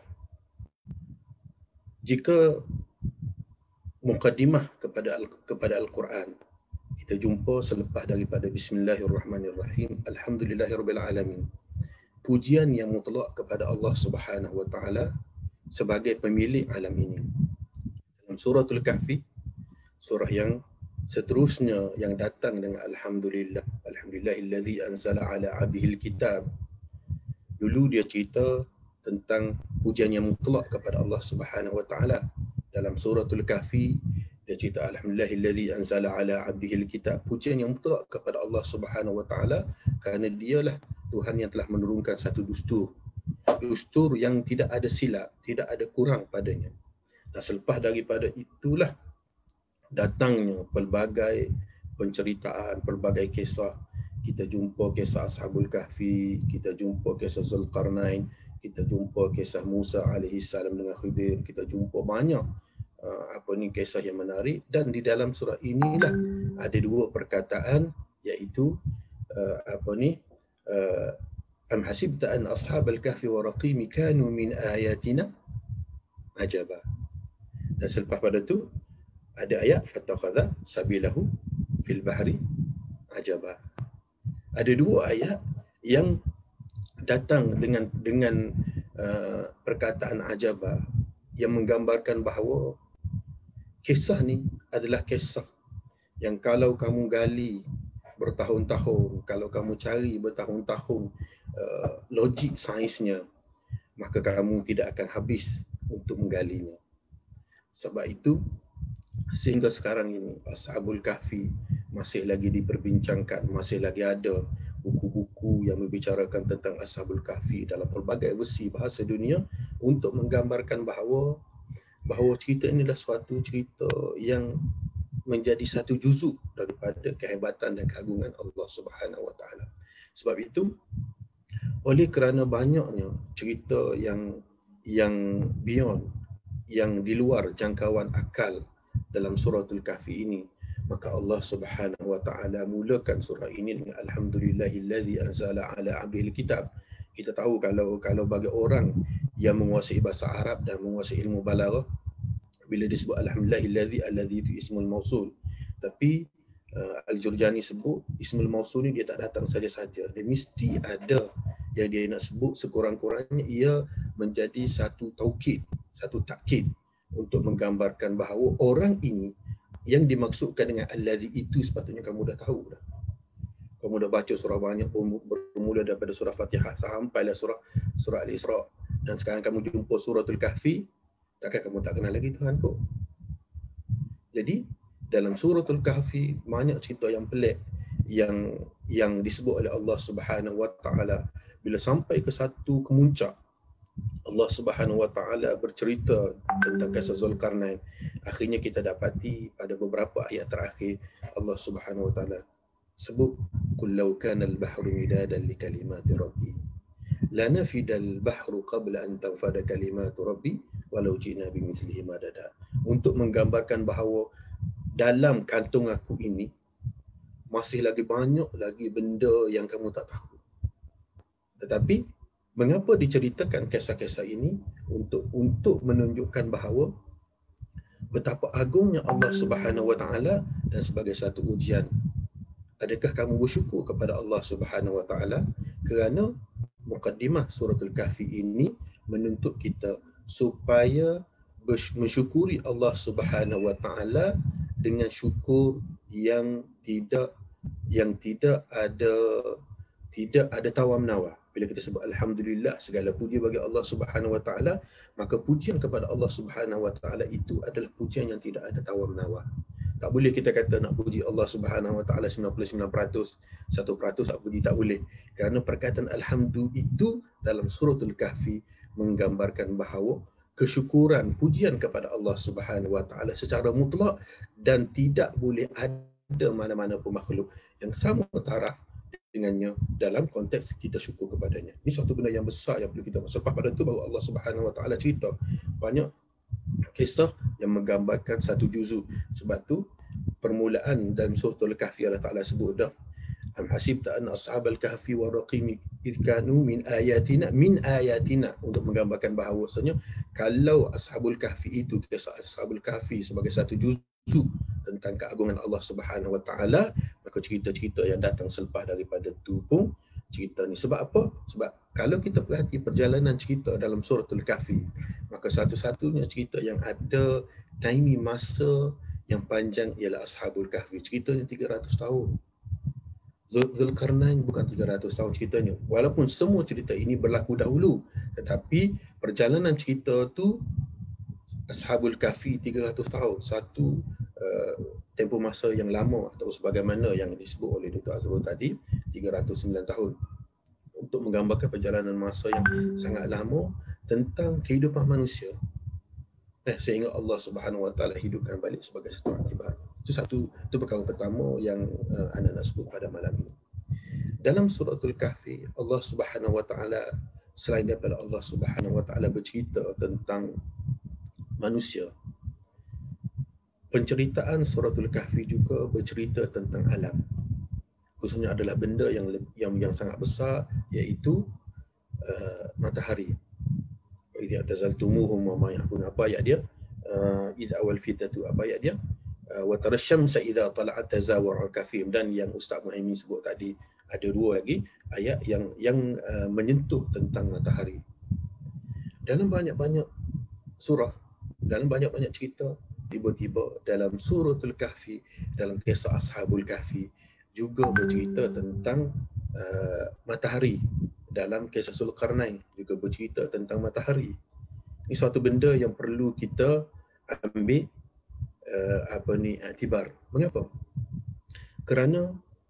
jika mukaddimah kepada Al-Quran kita jumpa selepas daripada Bismillahirrahmanirrahim, Alhamdulillahirabbil alamin, pujian yang mutlak kepada Allah Subhanahu wa taala sebagai pemilik alam ini. Dalam suratul Kahfi, surah yang seterusnya yang datang dengan alhamdulillahillazi anzala ala 'abdihil kitab, dulu dia cerita tentang pujian yang mutlak kepada Allah Subhanahu wa taala. Dalam suratul Kahfi dia cerita alhamdulillahillazi anzala ala 'abdihil kitab, pujian yang mutlak kepada Allah Subhanahu wa taala kerana dialah Tuhan yang telah menurunkan satu dustur yang tidak ada silap, tidak ada kurang padanya. Dan selepas daripada itulah datangnya pelbagai penceritaan, pelbagai kisah. Kita jumpa kisah Ashabul Kahfi, kita jumpa kisah Zulkarnain, kita jumpa kisah Musa alaihi salam dengan Khidir, kita jumpa banyak kisah yang menarik. Dan di dalam surah inilah ada dua perkataan, iaitu am hasibta an ashabal kahfi wa raqim kanu min ayatina ajaba. Dan selepas pada tu ada ayat fattakhadha sabilahu fil bahri ajaba. Ada dua ayat yang datang dengan perkataan ajaba yang menggambarkan bahawa kisah ni adalah kisah yang kalau kamu gali bertahun-tahun, kalau kamu cari bertahun-tahun logik sainsnya, maka kamu tidak akan habis untuk menggalinya. Sebab itu sehingga sekarang ini Ashabul Kahfi masih lagi diperbincangkan, masih lagi ada buku-buku yang membicarakan tentang Ashabul Kahfi dalam pelbagai versi bahasa dunia untuk menggambarkan bahawa cerita ini adalah suatu cerita yang menjadi satu juzuk daripada kehebatan dan keagungan Allah Subhanahu Wa Taala. Sebab itu, oleh kerana banyaknya cerita yang beyond, yang di luar jangkauan akal dalam suratul Kahfi ini, maka Allah Subhanahu Wa Taala mulakan surah ini dengan alhamdulillahillazi anzala ala abdil kitab. Kita tahu kalau bagi orang yang menguasai bahasa Arab dan menguasai ilmu balaghah, bila disebut alhamdulillahillazi itu ismul mausul. Tapi Al-Jurjani sebut ismul mausul ni dia tak datang saja-saja. Dia mesti ada yang dia nak sebut, sekurang-kurangnya ia menjadi satu taukid, satu takkid untuk menggambarkan bahawa orang ini yang dimaksudkan dengan allazi itu sepatutnya kamu dah tahu dah. Kamu dah baca surah banyak, bermula daripada surah Fatihah sampailah surah Al-Isra, dan sekarang kamu jumpa suratul Kahfi, takkan kamu tak kenal lagi Tuhan kau. Jadi dalam suratul Kahfi banyak cerita yang pelik yang disebut oleh Allah Subhanahu Wa Taala. Bila sampai ke satu kemuncak, Allah Subhanahu Wa Taala bercerita tentang kisah Zulkarnain. Akhirnya kita dapati pada beberapa ayat terakhir Allah Subhanahu Wa Taala sebut qul law kana al-bahru midadan li kalimati rabbi lanafidal bahru qabla an tanfada kalimatu rabbi walau ji'na bimithlihi madada. Untuk menggambarkan bahawa dalam kantung aku ini masih lagi banyak lagi benda yang kamu tak tahu. Tetapi mengapa diceritakan kisah-kisah ini? Untuk menunjukkan bahawa betapa agungnya Allah Subhanahu Wa Taala dan sebagai satu ujian. Adakah kamu bersyukur kepada Allah Subhanahu Wa Taala? Kerana mukaddimah suratul Kahfi ini menuntut kita supaya mensyukuri Allah Subhanahu Wa Taala dengan syukur yang tidak ada tawar menawar. Bila kita sebut alhamdulillah, segala puji bagi Allah Subhanahu Wa Taala, maka pujian kepada Allah Subhanahu Wa Taala itu adalah pujian yang tidak ada tawar menawar. Tak boleh kita kata nak puji Allah Subhanahu Wa Taala 99%, 1% tak puji, tak boleh. Kerana perkataan alhamdu itu dalam suratul Kahfi menggambarkan bahawa kesyukuran, pujian kepada Allah Subhanahu Wa Taala secara mutlak, dan tidak boleh ada mana-mana pun makhluk yang sama taraf dengannya dalam konteks kita syukur kepadanya. Ini suatu benda yang besar yang perlu kita masuk. Lepas pada itu baru Allah Subhanahu Wa Taala cerita banyak kisah yang menggambarkan satu juzuk. Sebab tu permulaan dalam suratul Kahfi Allah Taala sebut dah am hasibta anna ashabal kahfi wa raqim id kanu min ayatina untuk menggambarkan bahawasanya kalau ashabul kahfi itu, kisah ashabul kahfi sebagai satu juzuk tentang keagungan Allah Subhanahu Wa Taala, maka cerita-cerita yang datang selepas daripada itu pun cerita ni. Sebab apa? Sebab kalau kita perhati perjalanan cerita dalam suratul Kahfi, maka satu-satunya cerita yang ada timing masa yang panjang ialah Ashabul Kahfi. Ceritanya 300 tahun. Zulkarnain bukan 300 tahun ceritanya. Walaupun semua cerita ini berlaku dahulu, tetapi perjalanan cerita tu Ashabul Kahfi 300 tahun. Satu tempoh masa yang lama, atau sebagaimana yang disebut oleh Dr. Azrul tadi, 309 tahun. Untuk menggambarkan perjalanan masa yang sangat lama tentang kehidupan manusia. Sehingga Allah Subhanahu Wa Taala hidupkan balik sebagai satu akibat. Itu perkara pertama yang anda nak sebut pada malam ini. Dalam suratul Kahfi, Allah Subhanahu Wa Taala selain daripada Allah Subhanahu Wa Taala bercerita tentang manusia, penceritaan Suratul Kahfi juga bercerita tentang alam. Khususnya adalah benda yang sangat besar, iaitu matahari. Idza tazaltumuhum wa ma yahbun, apa ayat dia? Idza awal fitatu, apa ayat dia? Wa tarasyamsa idza tala'at tazawwar al-kafim. Dan yang Ustaz Muhaimin sebut tadi, ada dua lagi ayat yang menyentuh tentang matahari. Dalam banyak-banyak surah, dalam banyak-banyak cerita, tiba-tiba dalam Suratul Kahfi, dalam kisah Ashabul Kahfi juga bercerita tentang matahari. Dalam kisah Zulkarnain juga bercerita tentang matahari. Ini suatu benda yang perlu kita ambil iktibar. Mengapa? Kerana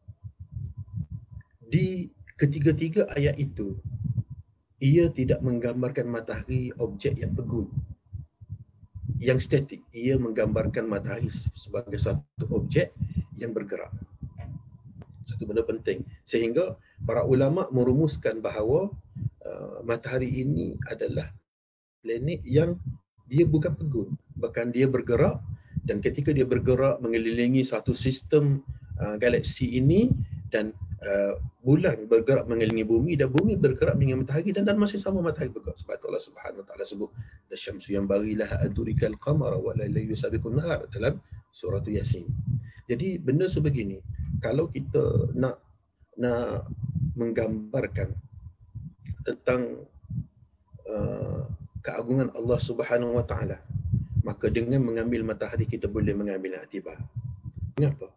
di ketiga-tiga ayat itu, ia tidak menggambarkan matahari objek yang teguh, yang statik. Ia menggambarkan matahari sebagai satu objek yang bergerak. Satu benda penting. Sehingga para ulama merumuskan bahawa matahari ini adalah planet yang dia bukan teguh, bahkan dia bergerak, dan ketika dia bergerak mengelilingi satu sistem galaksi ini, dan bulan bergerak mengelilingi bumi, dan bumi bergerak mengelilingi matahari, dan masih sama matahari bergerak. Sebab Allah Subhanahu Wa Taala sebut asyamsu yanbaghi laha an tudrikal qamara wa la yusabiqun nahar dalam surah Yasin. Jadi benda sebegini, kalau kita nak menggambarkan tentang keagungan Allah Subhanahu Wa Taala, maka dengan mengambil matahari kita boleh mengambil iktibar. Mengapa?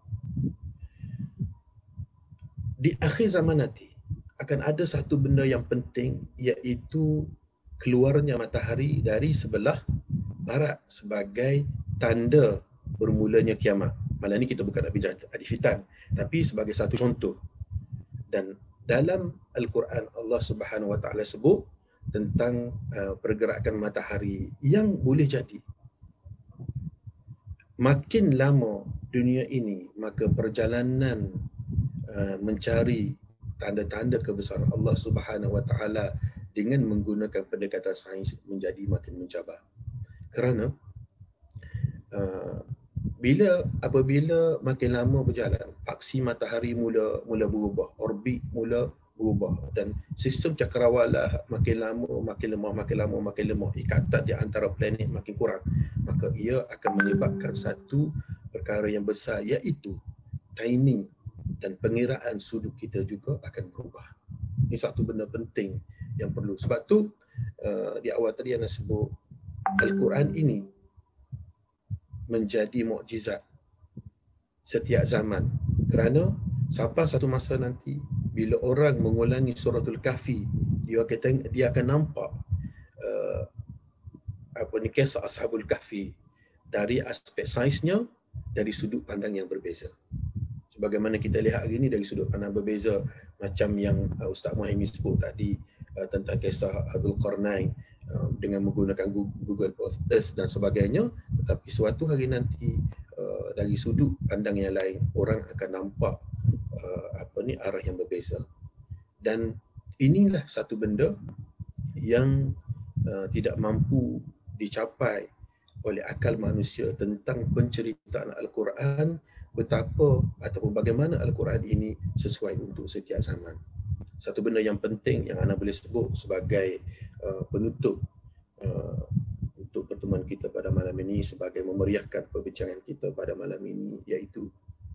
Di akhir zaman nanti akan ada satu benda yang penting, iaitu keluarnya matahari dari sebelah barat sebagai tanda bermulanya kiamat. Malam ni kita bukan nak bincang hadis fitan, tapi sebagai satu contoh. Dan dalam Al-Quran Allah Subhanahu Wa Taala sebut tentang pergerakan matahari yang boleh jadi. Makin lama dunia ini, maka perjalanan mencari tanda-tanda kebesaran Allah Subhanahu Wa Taala dengan menggunakan pendekatan sains menjadi makin mencabar. Kerana apabila makin lama berjalan, aksi matahari mula berubah, orbit mula berubah, dan sistem cakrawala makin lemah, ikatan di antara planet makin kurang, maka ia akan menyebabkan satu perkara yang besar, iaitu timing dan pengiraan sudut kita juga akan berubah. Ini satu benda penting yang perlu. Sebab tu di awal tadi Ana sebut Al-Quran ini menjadi mukjizat setiap zaman, kerana sampai satu masa nanti bila orang mengulangi Suratul Kahfi, dia akan nampak kisah Ashabul Kahfi dari aspek sainsnya, dari sudut pandang yang berbeza. Sebagaimana kita lihat hari ini dari sudut pandang berbeza, macam yang Ustaz Muhaimin sebut tadi tentang kisah Zulkarnain dengan menggunakan Google Earth dan sebagainya, tetapi suatu hari nanti dari sudut pandang yang lain, orang akan nampak arah yang berbeza. Dan inilah satu benda yang tidak mampu dicapai oleh akal manusia tentang penceritaan Al-Quran, betapa ataupun bagaimana Al-Quran ini sesuai untuk setiap zaman. Satu benda yang penting yang Ana boleh sebut sebagai penutup untuk pertemuan kita pada malam ini, sebagai memeriahkan perbincangan kita pada malam ini, iaitu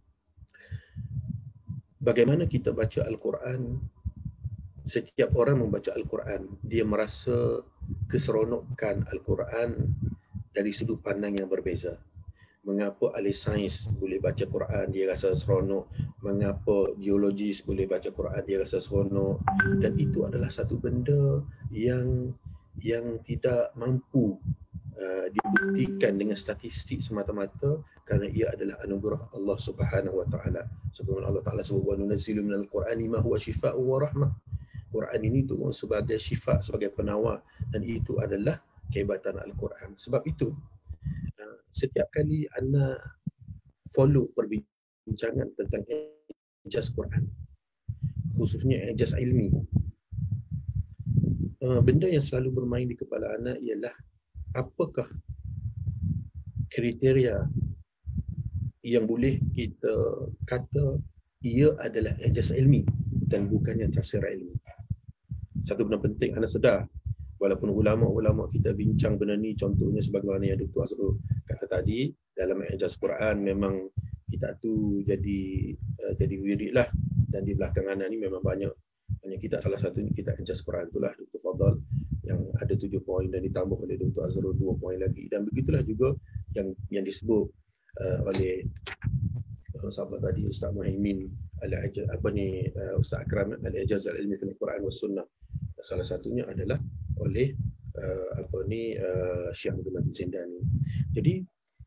bagaimana kita baca Al-Quran. Setiap orang membaca Al-Quran, dia merasa keseronokan Al-Quran dari sudut pandang yang berbeza. Mengapa ahli sains boleh baca Quran, dia rasa seronok. Mengapa geologis boleh baca Quran, dia rasa seronok. Dan itu adalah satu benda yang tidak mampu dibuktikan dengan statistik semata-mata, kerana ia adalah anugerah Allah Subhanahu Wa Taala. Sebagaimana Allah Taala sebut, wa nunazzilu minal Qur'ani ma huwa shifaa'un wa rahmah. Quran ini turun sebagai syifa, sebagai penawar, dan itu adalah kehebatan Al-Quran. Sebab itu setiap kali Ana follow perbincangan tentang ijaz Quran, khususnya ijaz ilmi, benda yang selalu bermain di kepala anak ialah apakah kriteria yang boleh kita kata ia adalah ijaz ilmi dan bukannya tafsir ilmi. Satu benda penting anda sedar, walaupun ulama-ulama kita bincang benda ni, contohnya sebagaimana yang Dr. Azrul kata tadi, dalam ijaz Quran memang kita tu jadi wirid lah, dan di belakang anak ni memang banyak kita, salah satunya kita ijaz Quran itulah Dr. Fadal yang ada 7 poin dan ditambah oleh Dr. Azrul 2 poin lagi, dan begitulah juga yang disebut oleh sahabat tadi Ustaz Muhaimin Ustaz Akram al-Ijaz al-Ilmi fil Quran was Sunnah. Salah satunya adalah oleh Syekh Muhammad Zindani. Jadi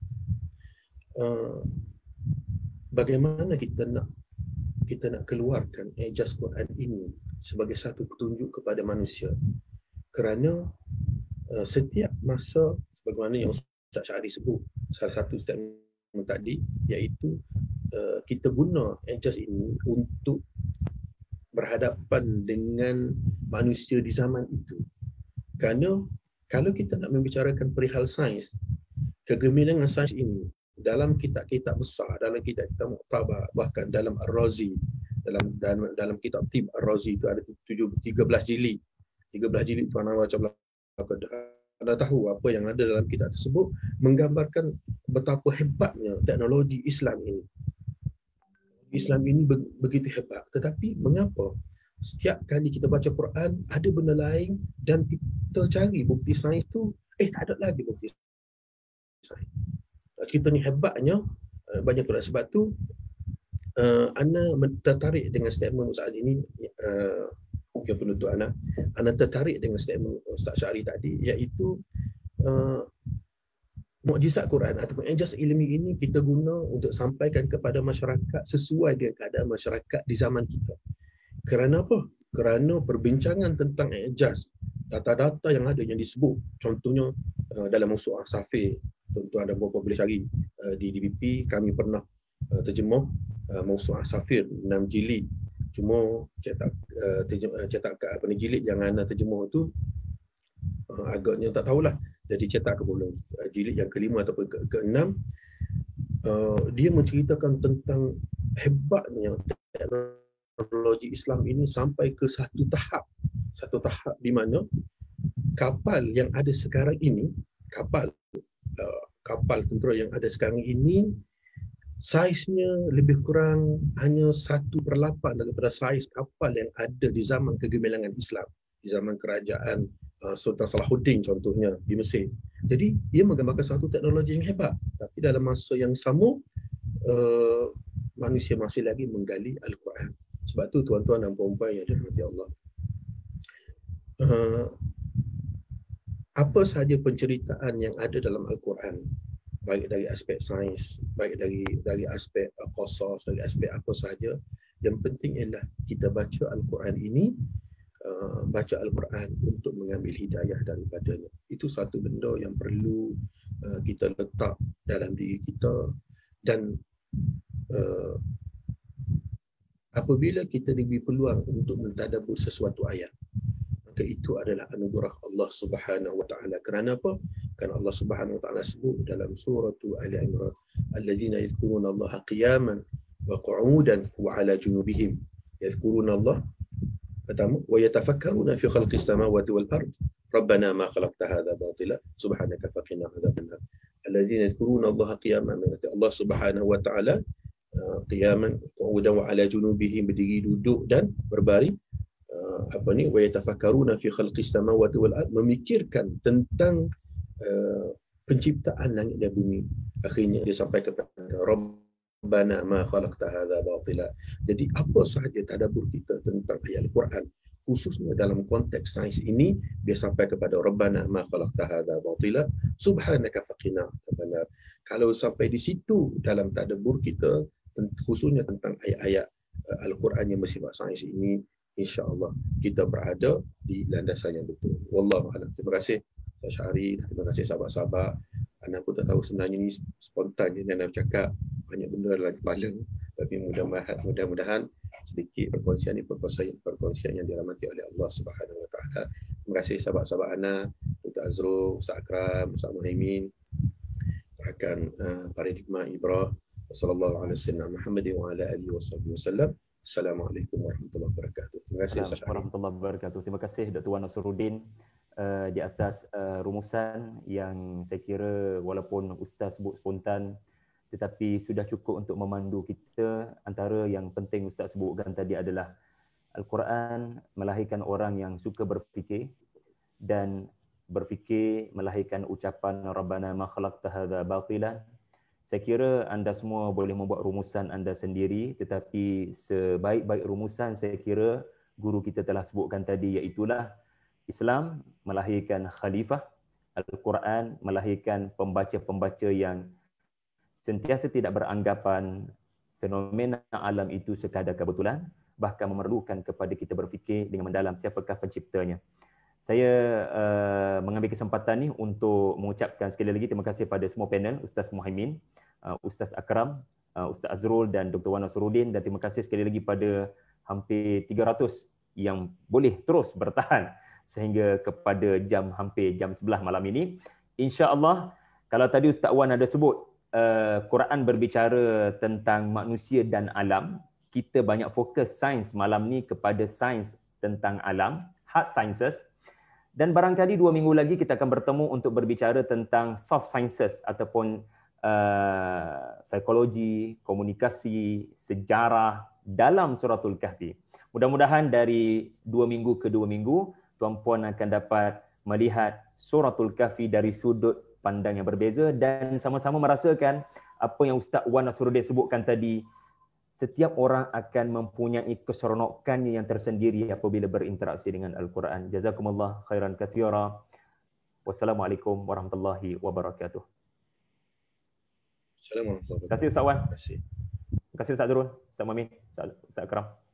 bagaimana kita nak keluarkan ijaz Quran ini sebagai satu petunjuk kepada manusia, kerana setiap masa sebagaimana yang Ustaz Syahri sebut, salah satu statement tadi, iaitu kita guna ijaz ini untuk berhadapan dengan manusia di zaman itu. Kerana kalau kita nak membicarakan perihal sains, kegemilangan sains ini dalam kitab-kitab besar, dalam kitab-kitab muktabar, bahkan dalam Ar-Razi, dalam kitab Tib Ar-Razi itu ada 13 jilid. 13 jilid tuan baca belakang. Anda tahu apa yang ada dalam kitab tersebut menggambarkan betapa hebatnya teknologi Islam ini. Islam ini begitu hebat. Tetapi mengapa setiap kali kita baca Quran ada benda lain dan kita cari bukti sains tu, tak ada lagi bukti sains. Cerita ni hebatnya banyak pula. Sebab tu Ana tertarik dengan statement Ustaz ini, mungkin penutup Ana tertarik dengan statement Ustaz Syahri tadi, iaitu mukjizat Quran ataupun ijaz ilmi ini kita guna untuk sampaikan kepada masyarakat sesuai dengan keadaan masyarakat di zaman kita. Kerana apa? Kerana perbincangan tentang ijaz, data-data yang ada yang disebut, contohnya dalam Mawsu'ah Safir, tuan-tuan dan puan-puan boleh cari di DBP, kami pernah terjemah Mawsu'ah Safir 6 jilid. Cuma cetak jilid yang Ana terjemah tu agaknya tak tahulah, jadi cetak ke belum jilid yang ke-5 ataupun ke-6. Dia menceritakan tentang hebatnya teknologi Islam ini sampai ke satu tahap di mana kapal yang ada sekarang ini, kapal tentera yang ada sekarang ini, saiznya lebih kurang hanya 1/8 daripada saiz kapal yang ada di zaman kegemilangan Islam, di zaman kerajaan Sultan Salahuddin contohnya di Mesir. Jadi ia menggambarkan satu teknologi yang hebat, tapi dalam masa yang sama manusia masih lagi menggali Al-Quran. Sebab tu tuan-tuan dan puan-puan yang dirahmati Allah, apa sahaja penceritaan yang ada dalam Al-Quran, baik dari aspek sains, baik dari aspek qasas, dari aspek apa sahaja, yang penting ialah kita baca Al-Quran ini, baca Al-Quran untuk mengambil hidayah daripadanya. Itu satu benda yang perlu kita letak dalam diri kita. Dan apabila kita diberi peluang untuk mentadabbur sesuatu ayat, maka itu adalah anugerah Allah Subhanahu wa taala. Kerana apa? Kerana Allah Subhanahu wa taala sebut dalam surah Ali Imran, allazina yadhkuruna Allah qiyaman wa qu'udan wa 'ala junubihim yadhkuruna Allah pertama wa yatafakkaruna fi khalqis samawati wal ard rabbana ma khalaqta hadha batila subhanaka faqina adzaban nar. Allazina yadhkuruna Allah qiyaman, Allah Subhanahu wa taala qiyaman qu'udan wa 'ala junubihim, berdiri, duduk dan berbaring, wa yatafakkaruna fi khalqis samawati wal ard, memikirkan tentang penciptaan langit dan bumi. Akhirnya dia sampai kepada Rabbana ma khalaqta hadza batila. Jadi apa sahaja tadabbur kita tentang ayat Al-Quran, khususnya dalam konteks sains ini, dia sampai kepada Rabbana ma khalaqta hadza batila subhanaka faqina adzaban nar. Kalau sampai di situ dalam tadabbur kita, khususnya tentang ayat-ayat Al-Quran yang bersifat sains ini, insya-Allah kita berada di landasan yang betul. Wallahu a'lam. Terima kasih Ustaz Syahri, terima kasih sahabat-sahabat. Anak pun tak tahu sebenarnya ni spontan je nak bercakap, banyak benda dalam kepala, tapi mudah-mudahan sedikit perkongsian ini, perkongsian yang dirahmati oleh Allah Subhanahu Wa Taala. Terima kasih sahabat-sahabat Ana, Dr. Azrul, Ustaz Akram, Ustaz Muhaimin, rakan Paradigma Ibra. Wassallallahu ala sayyidina Muhammadin wa ala alihi wasallam. Assalamualaikum warahmatullahi wabarakatuh. Terima kasih Ustaz Arif. Warahmatullahi wabarakatuh. Terima kasih Dr. Wan Nasruddin di atas rumusan yang saya kira walaupun Ustaz sebut spontan tetapi sudah cukup untuk memandu kita. Antara yang penting Ustaz sebutkan tadi adalah Al-Quran melahirkan orang yang suka berfikir, dan berfikir melahirkan ucapan Rabbana ma khalaqta hadza batilan. Saya kira anda semua boleh membuat rumusan anda sendiri, tetapi sebaik-baik rumusan saya kira guru kita telah sebutkan tadi, iaitulah Islam melahirkan khalifah, Al-Quran melahirkan pembaca-pembaca yang sentiasa tidak beranggapan fenomena alam itu sekadar kebetulan, bahkan memerlukan kepada kita berfikir dengan mendalam siapakah penciptanya. Saya mengambil kesempatan ni untuk mengucapkan sekali lagi terima kasih pada semua panel, Ustaz Muhaimin, Ustaz Akram, Ustaz Azrul dan Dr. Wan Nasruddin, dan terima kasih sekali lagi pada hampir 300 yang boleh terus bertahan sehingga kepada hampir jam 11 malam ini. InsyaAllah, kalau tadi Ustaz Wan ada sebut Quran berbicara tentang manusia dan alam, kita banyak fokus sains malam ni kepada sains tentang alam, hard sciences. Dan barangkali 2 minggu lagi kita akan bertemu untuk berbicara tentang soft sciences ataupun psikologi, komunikasi, sejarah dalam Suratul Kahfi. Mudah-mudahan dari 2 minggu ke 2 minggu, tuan-puan akan dapat melihat Suratul Kahfi dari sudut pandang yang berbeza dan sama-sama merasakan apa yang Ustaz Wan Nasruddin sebutkan tadi. Setiap orang akan mempunyai keseronokannya yang tersendiri apabila berinteraksi dengan Al-Quran. Jazakumullah khairan katsira. Wassalamualaikum warahmatullahi wabarakatuh. Assalamualaikum warahmatullahi wabarakatuh. Terima kasih Ustaz Wan. Terima kasih. Terima kasih Ustaz Zurul, Ustaz Muhammad, Ustaz Akram.